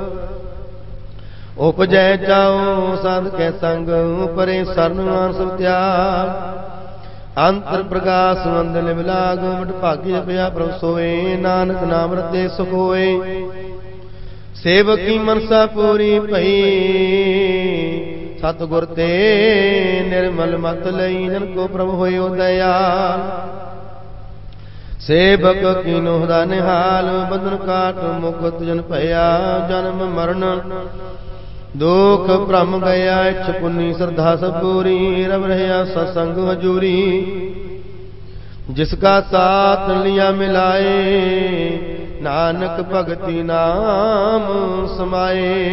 उपजै जाओ साध के संग। परे सरन सब त्याग, अंतर प्रकाश मंदल विलाग। मट भाग्य पिया प्रभ सोए, नानक नाम रते सुख होए। सेवकी मनसा पूरी भई सतगुर ते निर्मल मत लई जन को प्रभु होयो दयाल सेवक कीनो हृदा निहाल बंधन काट मुक्त जन भया जन्म मरण दुख भ्रम गया इच्छ पुन्नी श्रद्धा सब पूरी रब रहा सत्संग हजूरी जिसका साथ लिया मिलाए नानक भगति नाम समाए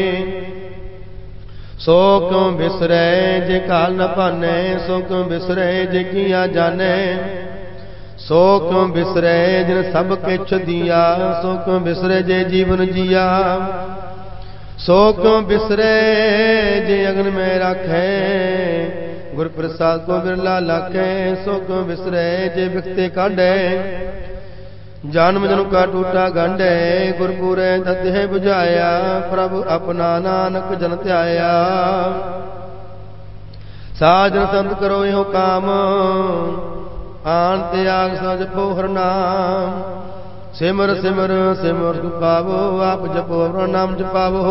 सो क्यों बिसरे जे काल न पाने सो क्यों बिसरे जे किया जाने सो क्यों बिसरे जिन सब किछ दिया सो क्यों बिसरे जे जीवन जिया सो क्यों बिसरे जे अग्न में रखे गुर प्रसाद को बिरला लाखे सो क्यों बिसरे जे बिकते काढ़े जन्म जनु का टूटा गंढे गुरपुरे दत्ते बुझाया प्रभु अपना नानक जन त्याया साजन संत करो यो काम आन त्याग सज पो हर नाम सिमर सिमर सिमर पावो आप जपो नाम जपावो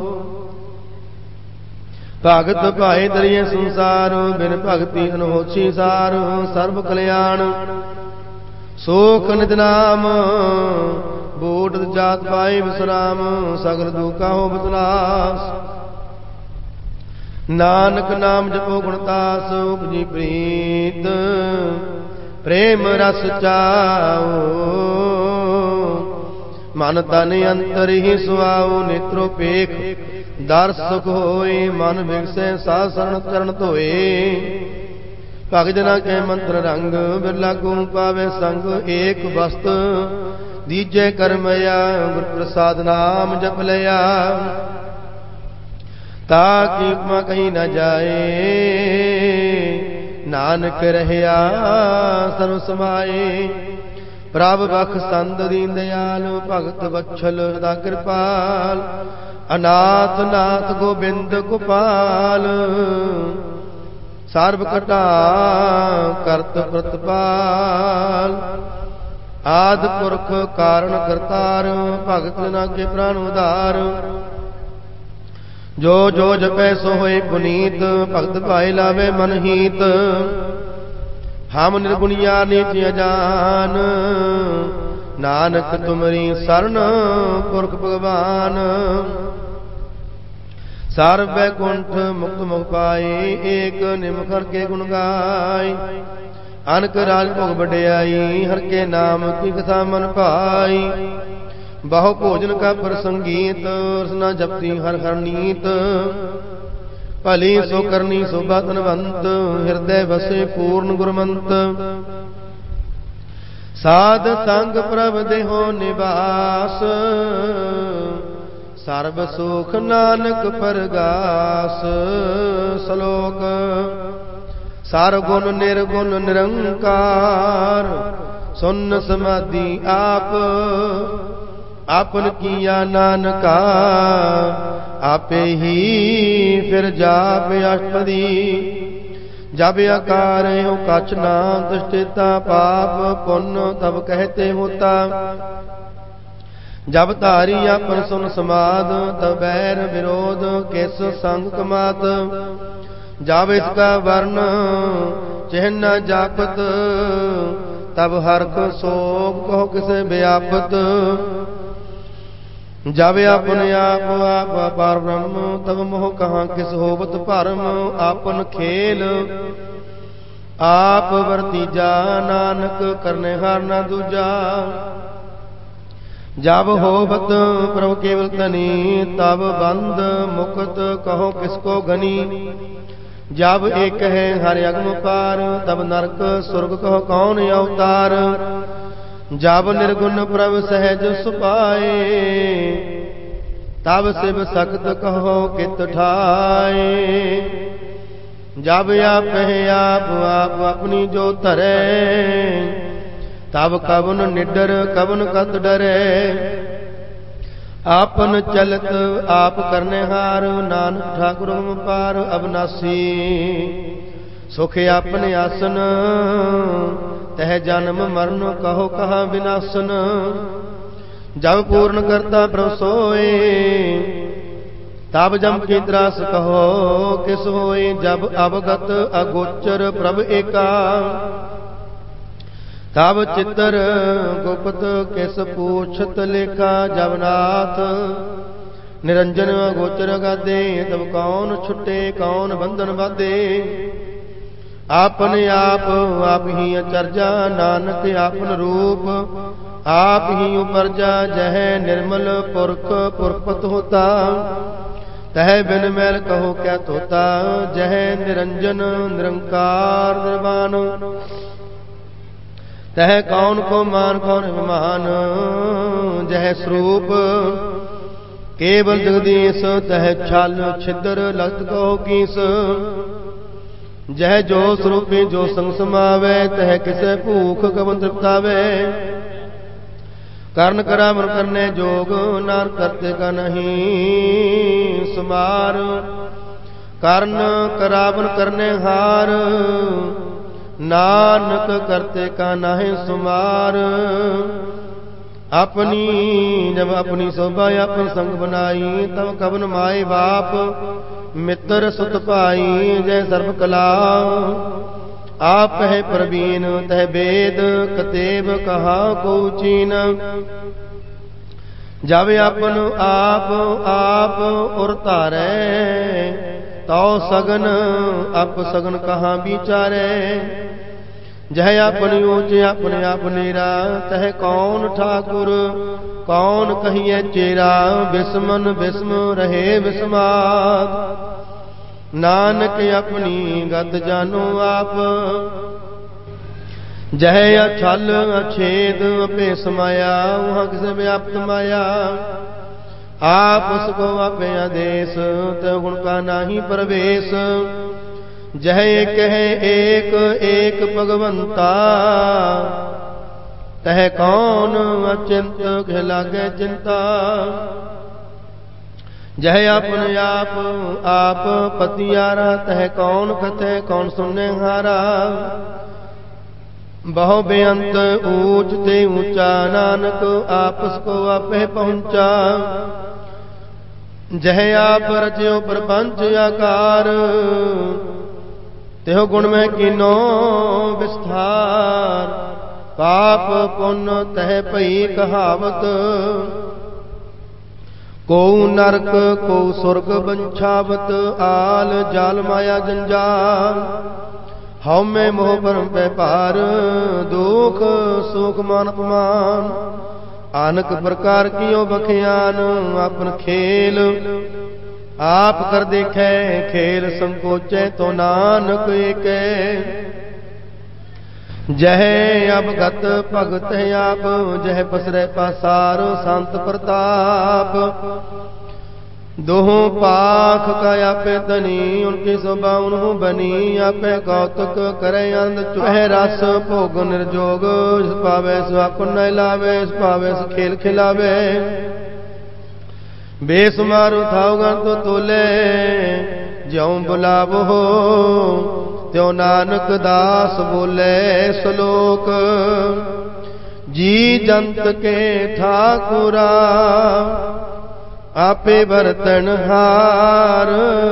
भगत भाई दरिए संसार बिन भगति अनहोछी सार सर्व कल्याण सोख नित नाम बूढ़ जात पाई विश्राम सगल दुखा हो बतलास नानक नाम जपो गुणतास उपजी प्रीत प्रेम रस चाओ मन तन अंतर ही सुआओ नेत्रो पेख दर सुख होए मन विगसे सा शरण चरण धोए भगत जना के मंत्र रंग बिरला गुण पावे संग एक वस्त दीजे करमया गुर प्रसाद नाम जप लिया ताकि उपमा कहीं न जाए नानक रहया सर्व समाए प्रभ बख संत दीन दयाल भगत बच्छल सदा कृपाल अनाथ नाथ गोबिंद गोपाल सर्व कटा करत प्रतपाल आदि पुरख कारण करतार भगत जना के प्राण उदार जो जो जपै सो होए पुनीत भगत भाई लावे मन हीत हम निर्गुणिया नीति अजान नानक तुमरी शरण पुरख भगवान सार बैकुंठ मुक्त मुख पाए एक निमख हर के गुण गाय अनक राज भोग बड़ियाई हर के नाम की कथा मन पाई बहु भोजन का प्रसंगीत रसना जपती हर हर नीत भली सो करनी शोभा तनवंत हृदय बसे पूर्ण गुरमंत साध संग प्रभ देहो निवास सर्व सुख नानक परगास श्लोक सार गुण निर्गुण निरंकार सुन समाधि आप आपन किया नानका आपे ही फिर जाप अष्टपदी जब आकार हो कछ ना दुष्टता पाप पुण्य तब कहते होता जब धारी अपन सुन समाद तब बैर विरोध किस संग कमात जब इसका वर्ण चिन्ह जापत तब हर्क शोक कहो किसे व्यापत जब अपने आप आप अपार ब्रह्म तब मोह कहाँ किस होवत भरम आपन खेल आप वर्तीजा नानक करने हार ना दूजा जब होवत प्रभु केवल तनी तब बंद मुक्त कहो किसको घनी जब एक है हर अग्न पार तब नरक स्वर्ग कहो कौन अवतार जब निर्गुण प्रभु सहज सुपाए तब शिव सख्त कहो कित ठाए जब आप है आप आप अपनी जो धरे तब कवन निडर कवन कत डरे आपन चलत आप करने हार नानक ठाकुर पार अविनाशी सुख अपने आसन तह जन्म मरण कहो कहा विनाशन जब पूर्ण करता प्रभ सोए, तब जम की त्रास कहो किस होए। जब अवगत अगोचर प्रभ एका, तब चित्र गुप्त किस पूछत लेखा। जब नाथ निरंजन अगोचर गादे, तब कौन छुटे कौन बंधन बाधे। आपन आप आप ही अचरजा, नानक आपन रूप आप ही उपरजा। जह निर्मल पुरख पुरपत होता, तह बिन मैल कहो क्या तोता। जह निरंजन निरंकार निर्वाण, तह कौन को मान कौन विमान। जह स्वरूप केवल जगदीश, तह छल छिद्र लत कहो कीस। जह जो स्वरूपी जो संग समावे, तह किसे भूख कवन तृप्तावे। कर्ण करावन करने जोग, नान करते का नहीं सुमार। कर्ण करावन करने हार, नानक करते का नहीं सुमार। अपनी जब अपनी शोभा अपन संग बनाई, तब कवन माए बाप मित्र सुत पाई। जय सर्व कला आप है प्रवीण, तह वेद कतेब कहा को चीन। जब अपन आप आप उर तारे, तो सगन अप सगन कहाँ विचारे। जह अपनी ऊंचे अपने आप नेरा, तह कौन ठाकुर कौन कहिए चेरा। बिस्मन बिस्म रहे बिस्मात, नानक अपनी गत जानो आप। जह अछल अछेद अपे समाया, वहाँ किसे व्याप्त माया। आप उसको आपे आदेश, तो गुण का नाही प्रवेश। जह एक है एक एक भगवंता, तह कौन अचिंत कह लागे चिंता। जह अपने आप आप पतियारा, तह कौन कथे कौन सुनने हारा। बहु बेअंत ऊंच ते ऊंचा, नानक आपस को आपे पहुंचा। जह आप रचयो प्रपंच आकार, तेहो गुण में कीनो विस्तार। पाप पुण्य तह पई कहावत, को नरक को स्वर्ग बंछावत। आल जाल माया जंजाल, हम में मोह परम व्यापार। दुख सुख मान अपमान, आनक प्रकार कियो बखियान। अपन खेल आप कर देखे, खेल संकोचे तो नानक एक। जह अवगत भगत है आप, जह पसरे पासार संत प्रताप। दोहों पाख का आपे तनी, उनकी शोभा उन्हों बनी। आपे कौतुक करे आनंद चुहे रस, भोग निर्जोग। इस पावे सो पुण्य लावे, इस पावे से खेल खिलावे। बेसुमार उठाओगा तो तोले, ज्यों बुलावो हो त्यों नानक दास बोले श्लोक। जी जंत के ठाकुरा, आपे बरतन हार।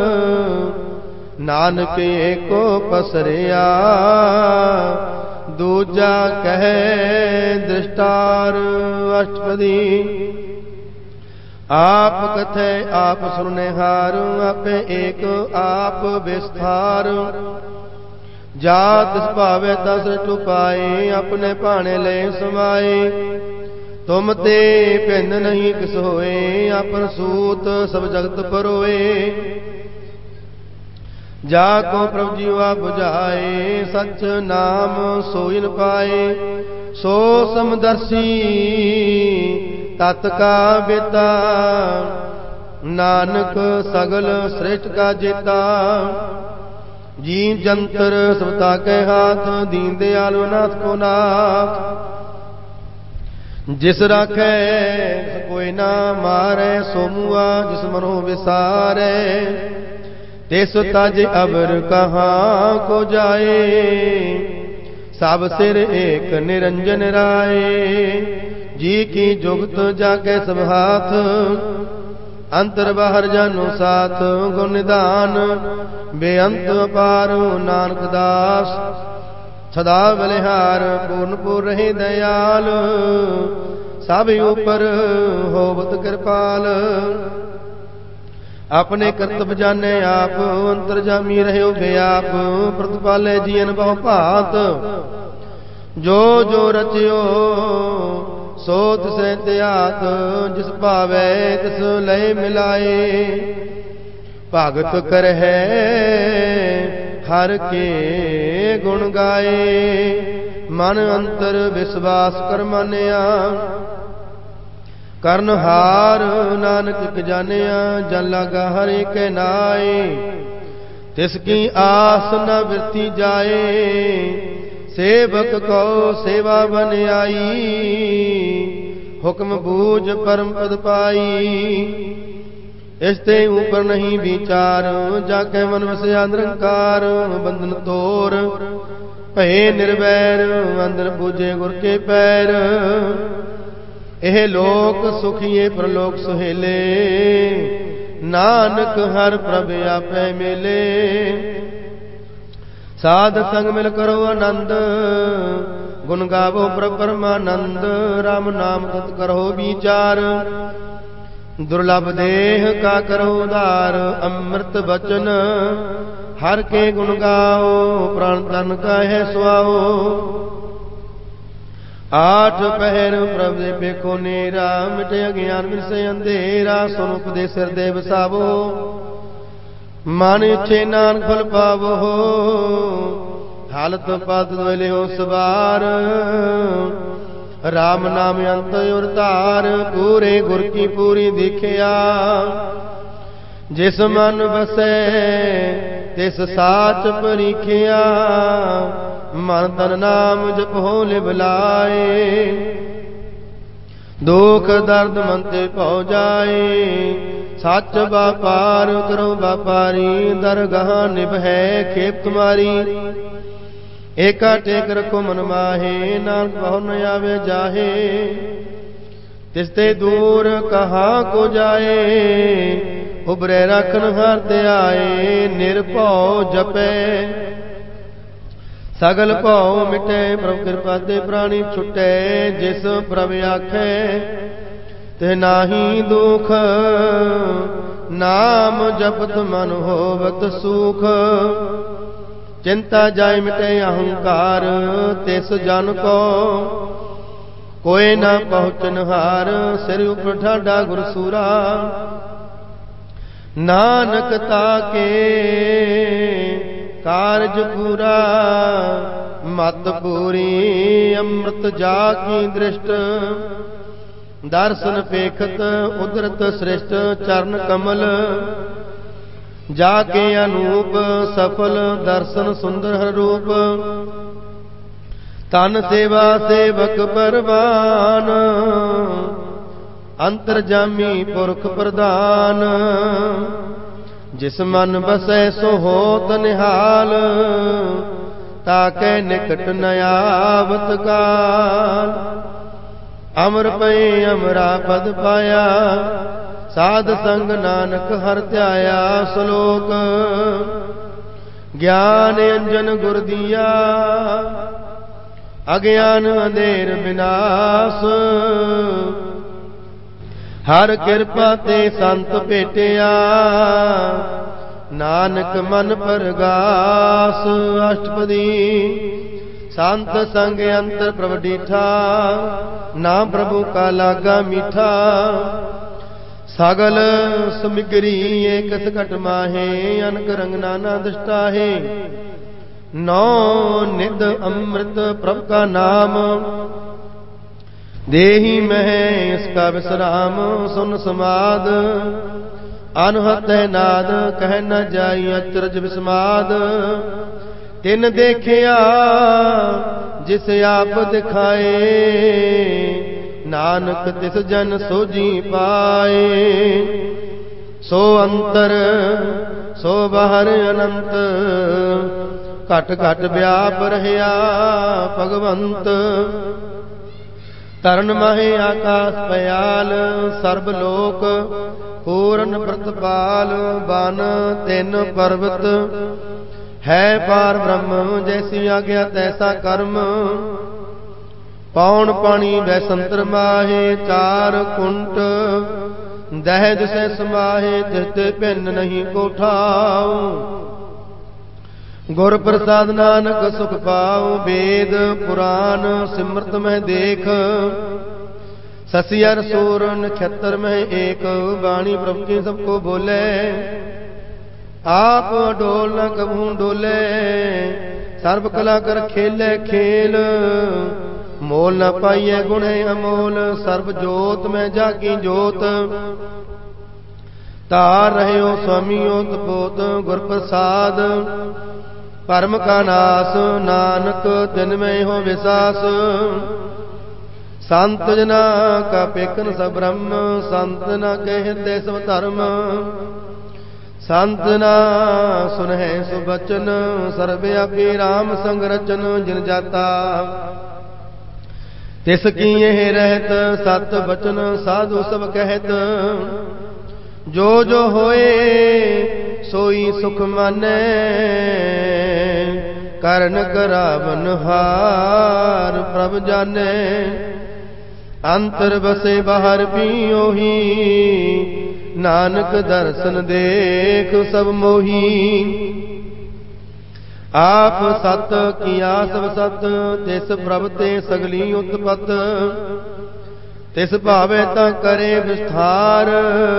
नानक एको पसरिया, दूजा कहे दृष्टार। अष्टपदी आप कथे आप सुनने हार, आपे एक आप विस्तार। जात भावे दस टुपाए, अपने भाने ले समाए। तुम ते भिन्न नहीं किस होए, अपन सूत सब जगत परोए। जाको प्रभु जीवा बुझाए, सच नाम सोइन पाए। सो समदर्शी तत् का बेता, नानक सगल श्रेष्ठ का जेता। जीव जंतर सबता के हाथ, दीन दयाल नाथ को नाथ। जिस राखे कोई ना मारे, सोमुआ जिस मनो विसारे। तिस तज अबर कहाँ को जाए, सब सिर एक निरंजन राय। जी की जुगत जाके सब हाथ, अंतर बाहर जानो साथ। गुण निधान बेअंत अपार, नानक दास सदा बलिहार। पूर्ण पूर रहे दयाल, सब ऊपर होवत कृपाल। अपने कर्तव्य जाने आप, अंतरजामी रहो बेआप। प्रतिपाले जीवन बहु भात, जो जो रचियो सो तिसै त्यात। जिस भावै तिस लय मिलाए, भगत करहै हर के गुण गाए। मन अंतर विश्वास कर मानिया, करन हार नानक एक जानिया। जन लागा हरि के नाए, तिसकी आस न वृत्ति जाए। सेवक को सेवा बन आई, हुक्म बूझ परम पद पाई। इसते ऊपर नहीं विचार, जाके मन वसया निरंकार। बंधन तोर भय निर्वैर, अंदर पूजे गुर के पैर। एह लोक सुखिए प्रलोक सुहेले, नानक हर प्रभ आपै मिले। साध संग मिल करो आनंद, गुण गावो प्रभ परमानंद। राम नाम तत् करो विचार, दुर्लभ देह का करो उदार। अमृत बचन हर के गुण गाओ, प्राण तन का है सुआओ। आठ पहर प्रभ दे पेखो नेरा, मिटे अज्ञान मिसे अंधेरा। सुन उपदेश हृदय बसावो, मन इच्छे नानक फल पावो। हालत पद द्वैले हो सवार, राम नाम अंत और तार। पूरे गुर की पूरी दिखिया, जिस मन बसै तिस साच परीखिया। मन तन नाम जप हो लिबलाए, दुख दर्द मन ते पौ जाए। सच व्यापार करो व्यापारी, दरगाह निभै खेप तुम्हारी। एका टेक रखो मन माहे, नानक बहु न आवे जाहे। तिसते दूर कहाँ को जाए, उबरे रखन हार ते आए। निर्भौ जपै सगल भौ मिटे, प्रभु कृपा ते प्राणी छुटे। जिस प्रभ आखे ते नाही दुख, नाम जपत मन होवत सुख। चिंता जाय मिटे अहंकार, तिस जन को कोई न पहुँचन हार। सिर उपर ठाडा गुरसूरा, नानक ताके कारज पूरा। मत पूरी अमृत जाकी दृष्ट, दर्शन पेखत उदरत श्रेष्ठ। चरण कमल जाके अनूप, सफल दर्शन सुंदर हर रूप। तन सेवा सेवक परवान, अंतरजामी पुरख प्रदान। जिस मन बसै सो होत निहाल, ताके निकट न आवत काल। अमर पै अमरा पद पाया, साध संग नानक हर ध्याया। श्लोक ज्ञान अंजन गुर दिया, अज्ञान अंधेर विनाश। हर कृपा ते संत भेटिया, नानक मन परगास। अष्टपदी संत संग अंतर प्रभ डीठा, नाम प्रभु का लागा मीठा। सगल समिगरी एक सकट माहे, अनक रंग नाना दृष्टाहे। नौ निध अमृत प्रभ का नाम, देही मह इसका विश्राम। सुन समाद अनहत नाद, कह न जाई अचरज विस्माद। तिन देखिया जिस आप दिखाए, नानक तिस जन सोजी पाए। सो अंतर सो बाहर अनंत, घट घट व्याप रहया भगवंत। तरन माहे आकाश पयाल सर्ब लोक पूर्ण प्रतिपाल बन तिन पर्वत है पार ब्रह्म जैसी आज्ञा तैसा कर्म पौन पानी बैसंतर माहे चार कुंट दहज से समाहे तिरते भिन्न नहीं कोठाओ गुर प्रसाद नानक सुख पाओ वेद पुराण सिमरत में देख ससियर सूर नक्षत्र में एक बाणी प्रभु की सबको बोले आप डोल न कभू डोले सर्व कला कर खेले खेल मोल न पाइए गुणे अमोल सर्व जोत में जागी जोत तार रहे हो स्वामी ओत पोत गुर प्रसाद परम का नास नानक तिन में हो विसास संत जना का पेकन सब ब्रह्म संत न कहते सब धर्म संत ना सुनहे सुबचन सर्वव्यापी राम संग रचन जिन जाता तिस की यह रहत सत बचन साधु सब कहत जो जो होए सोई सुख माने करण करावन हार प्रभ जाने अंतर बसे बाहर भी ओही नानक दर्शन देख सब मोही आप सत किया सब सत तिस प्रभ ते सगली उत्पत तिस भावे ता करे विस्तार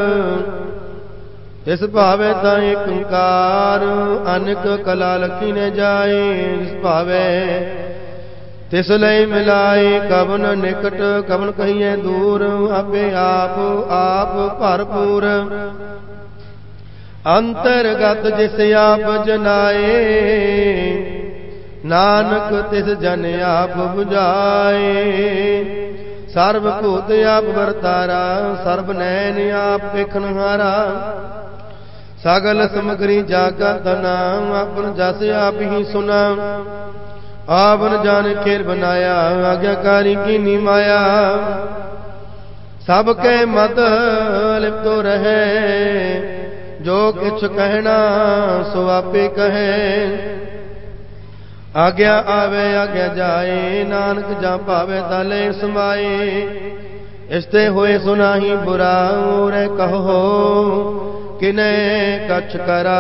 तिस भावे ता एक ओंकार अनक कला लखी ने जाए जिस भावे तिस लय मिलाए कवन निकट कवन कहिए दूर आपे आप आप भरपूर अंतर्गत जिस आप जनाए नानक तिस जन आप बुझाए सर्वभूत आप वर्तारा सर्व नैन आप पेखनहारा सगल समग्री जागत नाम अपन जस आप ही सुना आवन जान खेर बनाया आज्ञाकारी की नी माया सबके मत लिप्तो रहे जो किछ कहना सो आपे कहे आज्ञा आवे आज्ञा जाए नानक जा पावे ताले समाए इसते होए सुनाही बुरा और कहो किने कछ करा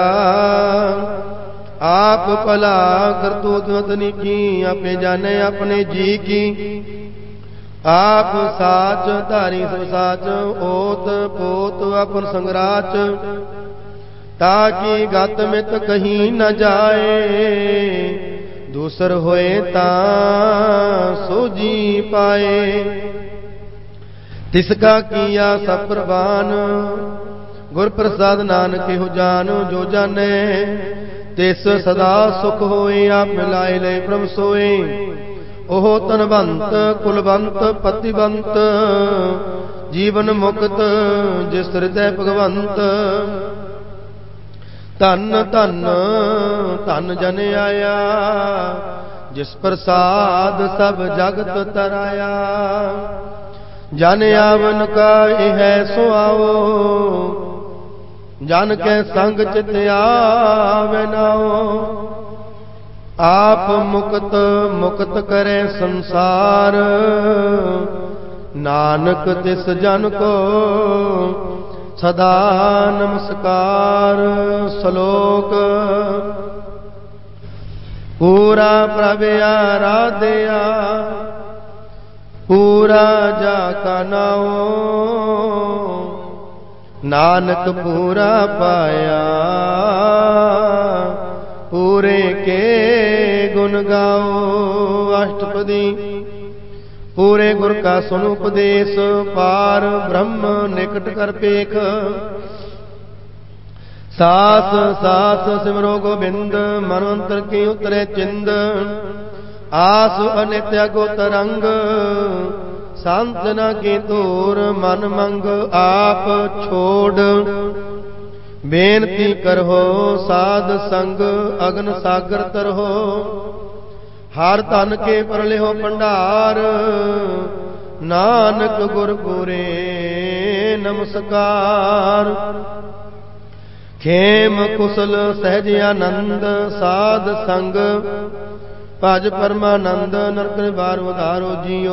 आप भला करतूत वतनी की आपे जाने अपने जी की आप साच धारी सब साच ओत पोत अपन संगराच ताकि गत मित कहीं न जाए दूसर होए ता सोजी पाए तिसका किया सब प्रवान गुर प्रसाद नानक हो जान जो जाने तिस सदा सुख होए आप मिलाए ले प्रभु सोए ओह तनवंत कुलवंत पतिवंत जीवन मुक्त जिस हृदय भगवंत धन धन धन जन आया जिस प्रसाद सब जगत तराया जन आवन का यह सुआओ जन के संग चित आवे नाओ आप मुक्त मुक्त करे संसार नानक तिस जन को सदा नमस्कार श्लोक पूरा प्रभ आराध्या पूरा जाका नाओ नानक पूरा पाया पूरे के गुण गाओ अष्टपदी पूरे गुर का सुन उपदेश पार ब्रह्म निकट कर पेख सास सास सिमरो गोबिंद मनवंतर की उतरे चिंद आस अनित्य गो तरंग सांतना की तोर मन मंग आप छोड़ बेनती करहो साध संग अग्न सागर तरहो हार धन के परले हो भंडार नानक गुर पूरे नमस्कार। खेम कुशल सहज आनंद साध संग भज परमानंद नरक बार उधारो जियो।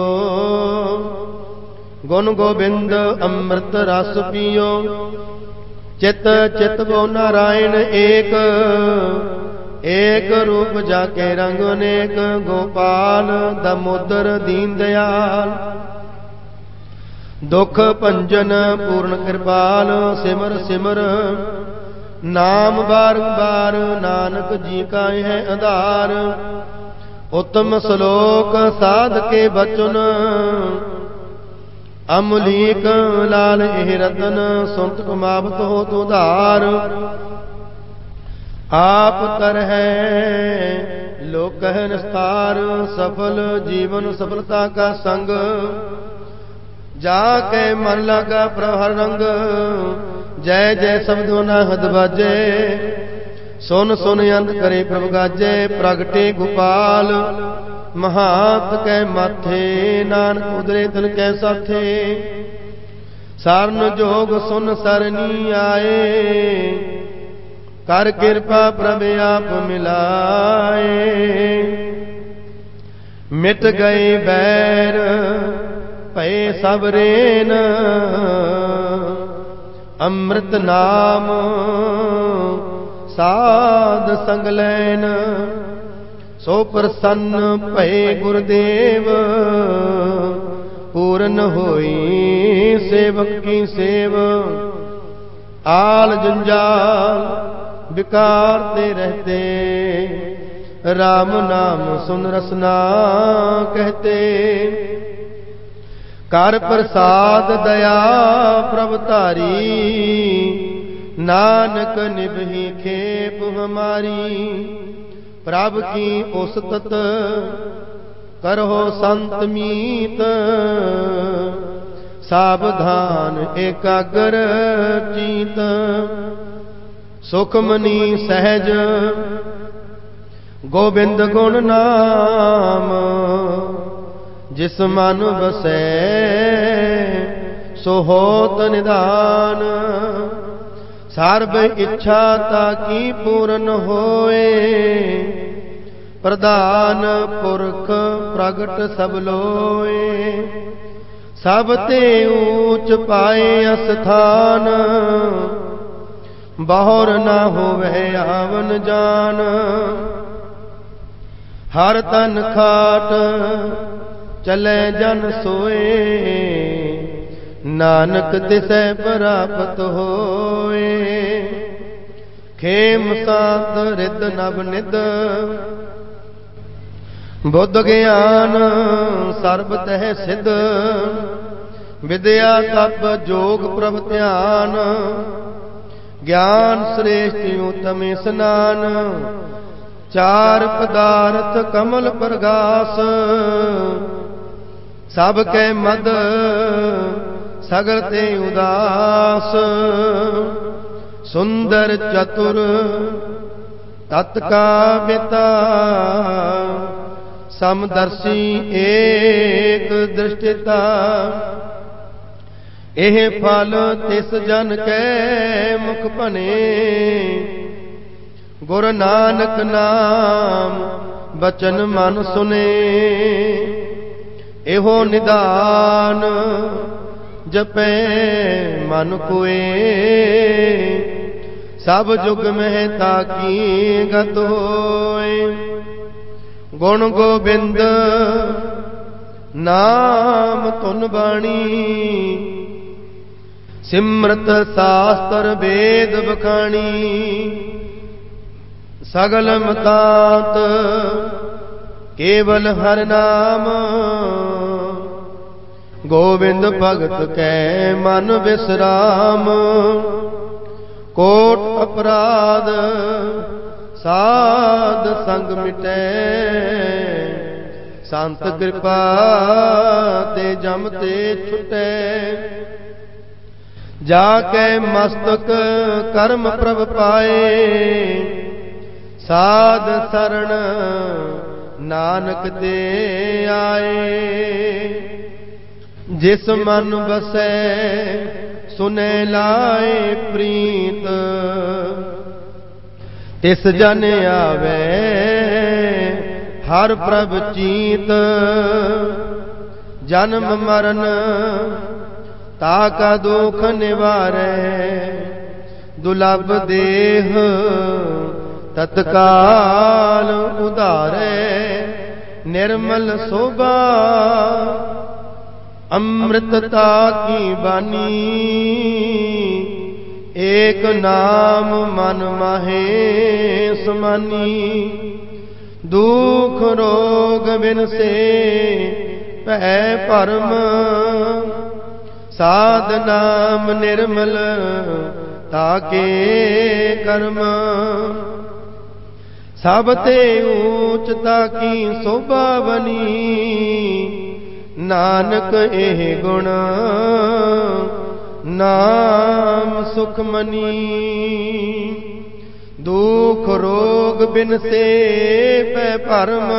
गुण गोबिंद अमृत रस पियो चित चित गो नारायण एक। एक रूप जाके रंग अनेक गोपाल दामोदर दीन दयाल। दुख भंजन पूर्ण कृपाल सिमर सिमर नाम बार बार नानक जी का है आधार। उत्तम श्लोक साध के बचन अमलीक लाल एह रतन सुनत कमावत हो तो धार। आप तर है लोक है निस्तार सफल जीवन सफलता का संग। जाके मन लगा प्रहर रंग जय जय शब्दों न हद बाजे। सुन सुन अंत करे प्रभु गाजे प्रगटे गोपाल महात कै माथे। नानक उदरे तन कै साथे सारन जोग सुन सरनी आए। कर कृपा प्रभ आप मिलाए। मिट गए बैर भय सब रेन अमृत नाम साध संग लैन। सो प्रसन्न भय गुरुदेव पूर्ण होई सेवक की सेव। आल जंजाल विकार ते रहते राम नाम सुन रसना कहते। कर प्रसाद दया प्रभ तारी नानक निभही खेप हमारी। प्रभ की उस्तत करहो संत मीत सावधान एकाग्र चीत। सुखमनी सहज गोविंद गुण नाम। जिस मन बसै सो होत निदान। सर्ब इच्छा ताकी पूर्ण होए प्रधान पुरख प्रगट सब लोए। सब ते ऊंच पाए अस्थान बहुर न होवे आवन जान। हर तन खाट चले जन सोए नानक तिसै प्राप्त होए। खेम सात रिद नव निद बुद्ध ज्ञान सर्ब तह सिद्ध। विद्या तप जोग प्रभ ध्यान ज्ञान श्रेष्ठ उत्तम स्नान। चार पदार्थ कमल प्रगास सब कै मद सगल ते उदास। सुंदर चतुर तत् का पिता समदर्शी एक दृष्टिता। एह फल तिस जन कै मुख बने गुरु नानक नाम बचन मन सुने। एहो निदान जपै मन कोए सब जुग में ताकी गत होए। गुण गोबिंद नाम तुन बाणी सिमरत शास्त्र वेद बखानी। सगल मतात केवल हर नाम गोविंद भगत कै मन विश्राम। कोट अपराध साध संग मिटै संत कृपा ते जम ते छुटै। जाके मस्तक कर्म प्रभ पाए साध शरण नानक दे आए। जिस मन बसै सुने लाए प्रीत, तिस जन आवे हर प्रभ चीत। जन्म मरण ताका दुख निवारे, दुलभ देह तत्काल उधारे। निर्मल शोभा अमृतता की बानी, एक नाम मन माहे समानी। दुख रोग बिन से भै परम, साध नाम निर्मल ताके कर्म। सब ते ऊंच ताकी शोभा बनी, नानक एह गुण नाम सुखमनी। दुख रोग बिन से पै परम,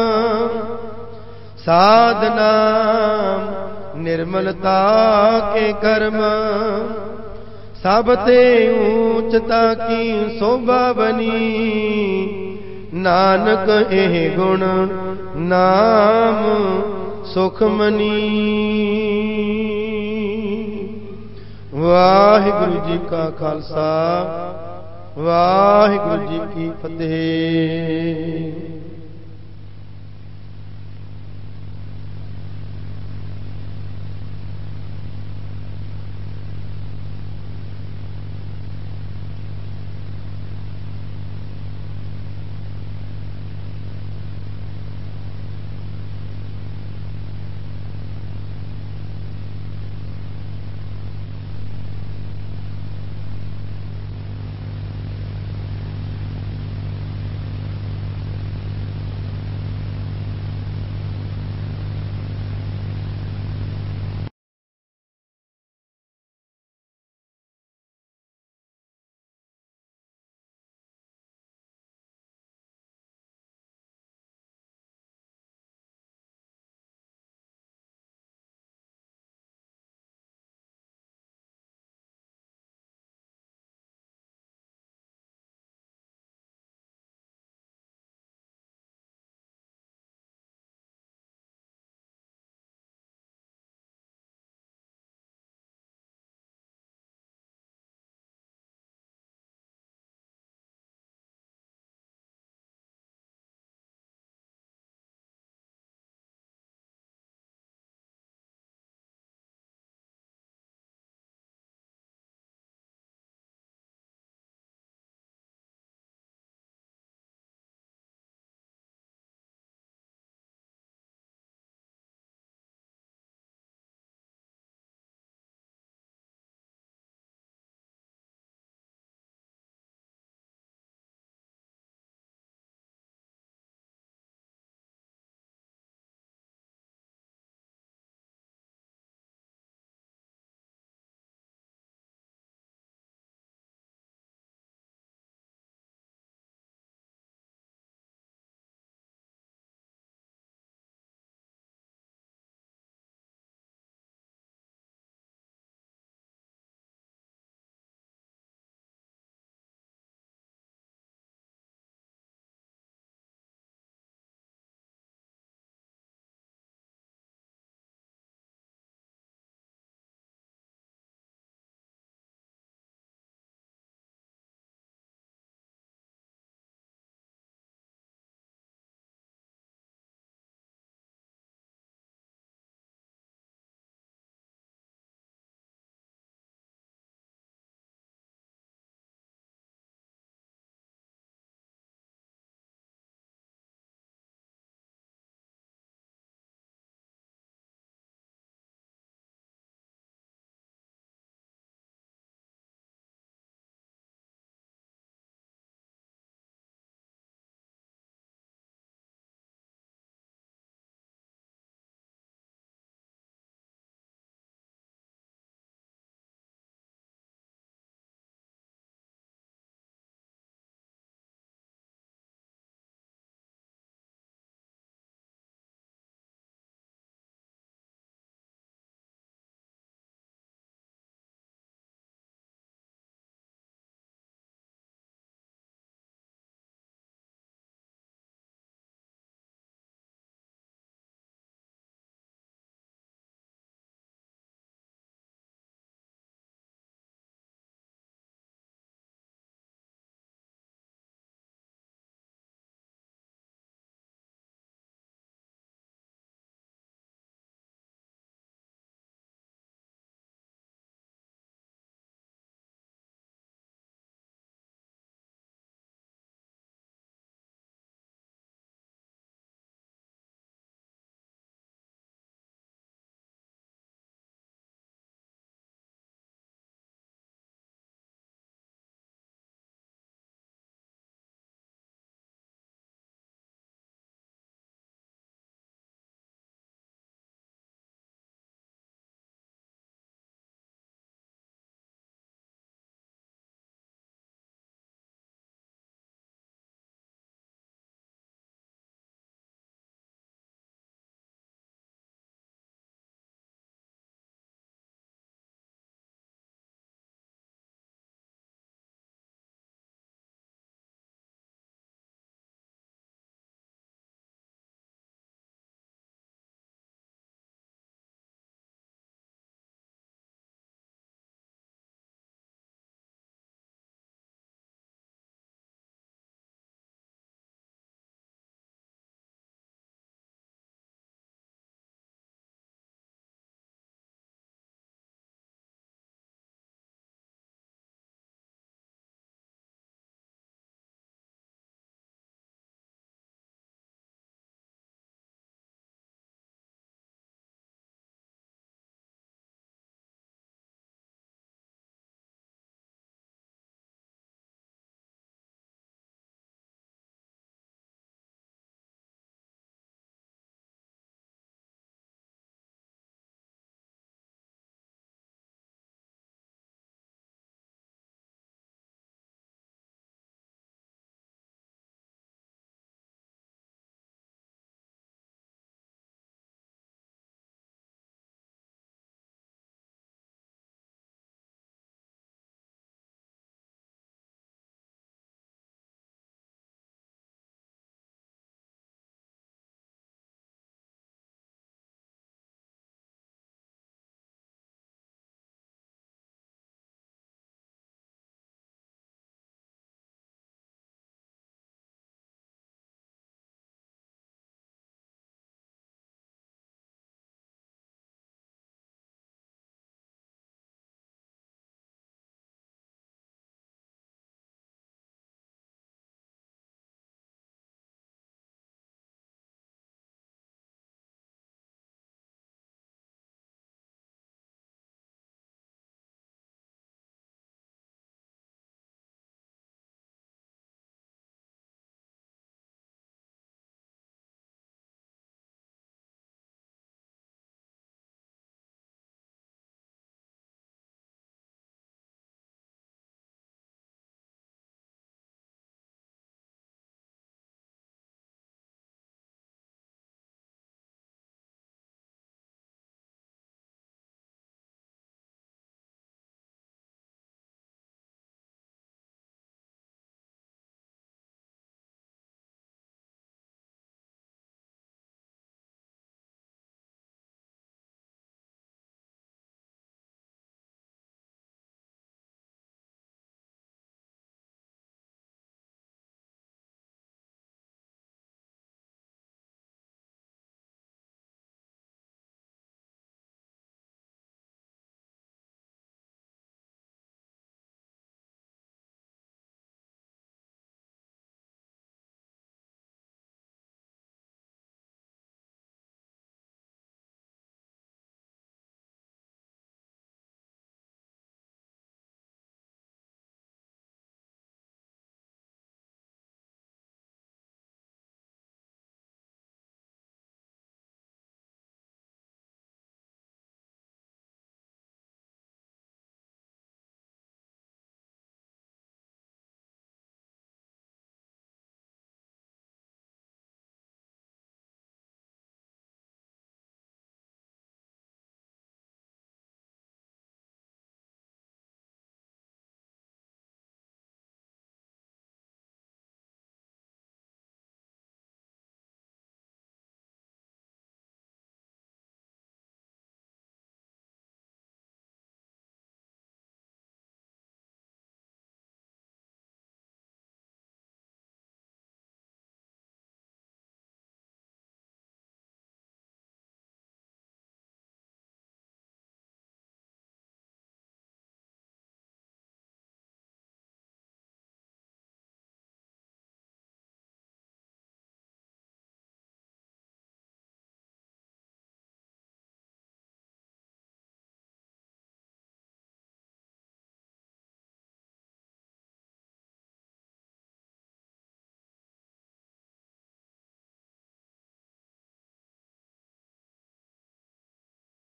साध नाम निर्मलता के कर्म। सब ते ऊंचता की शोभा बनी, नानक एह गुण नाम सुखमनी। वाहिगुरु जी का खालसा, वाहिगुरु जी की फतेह।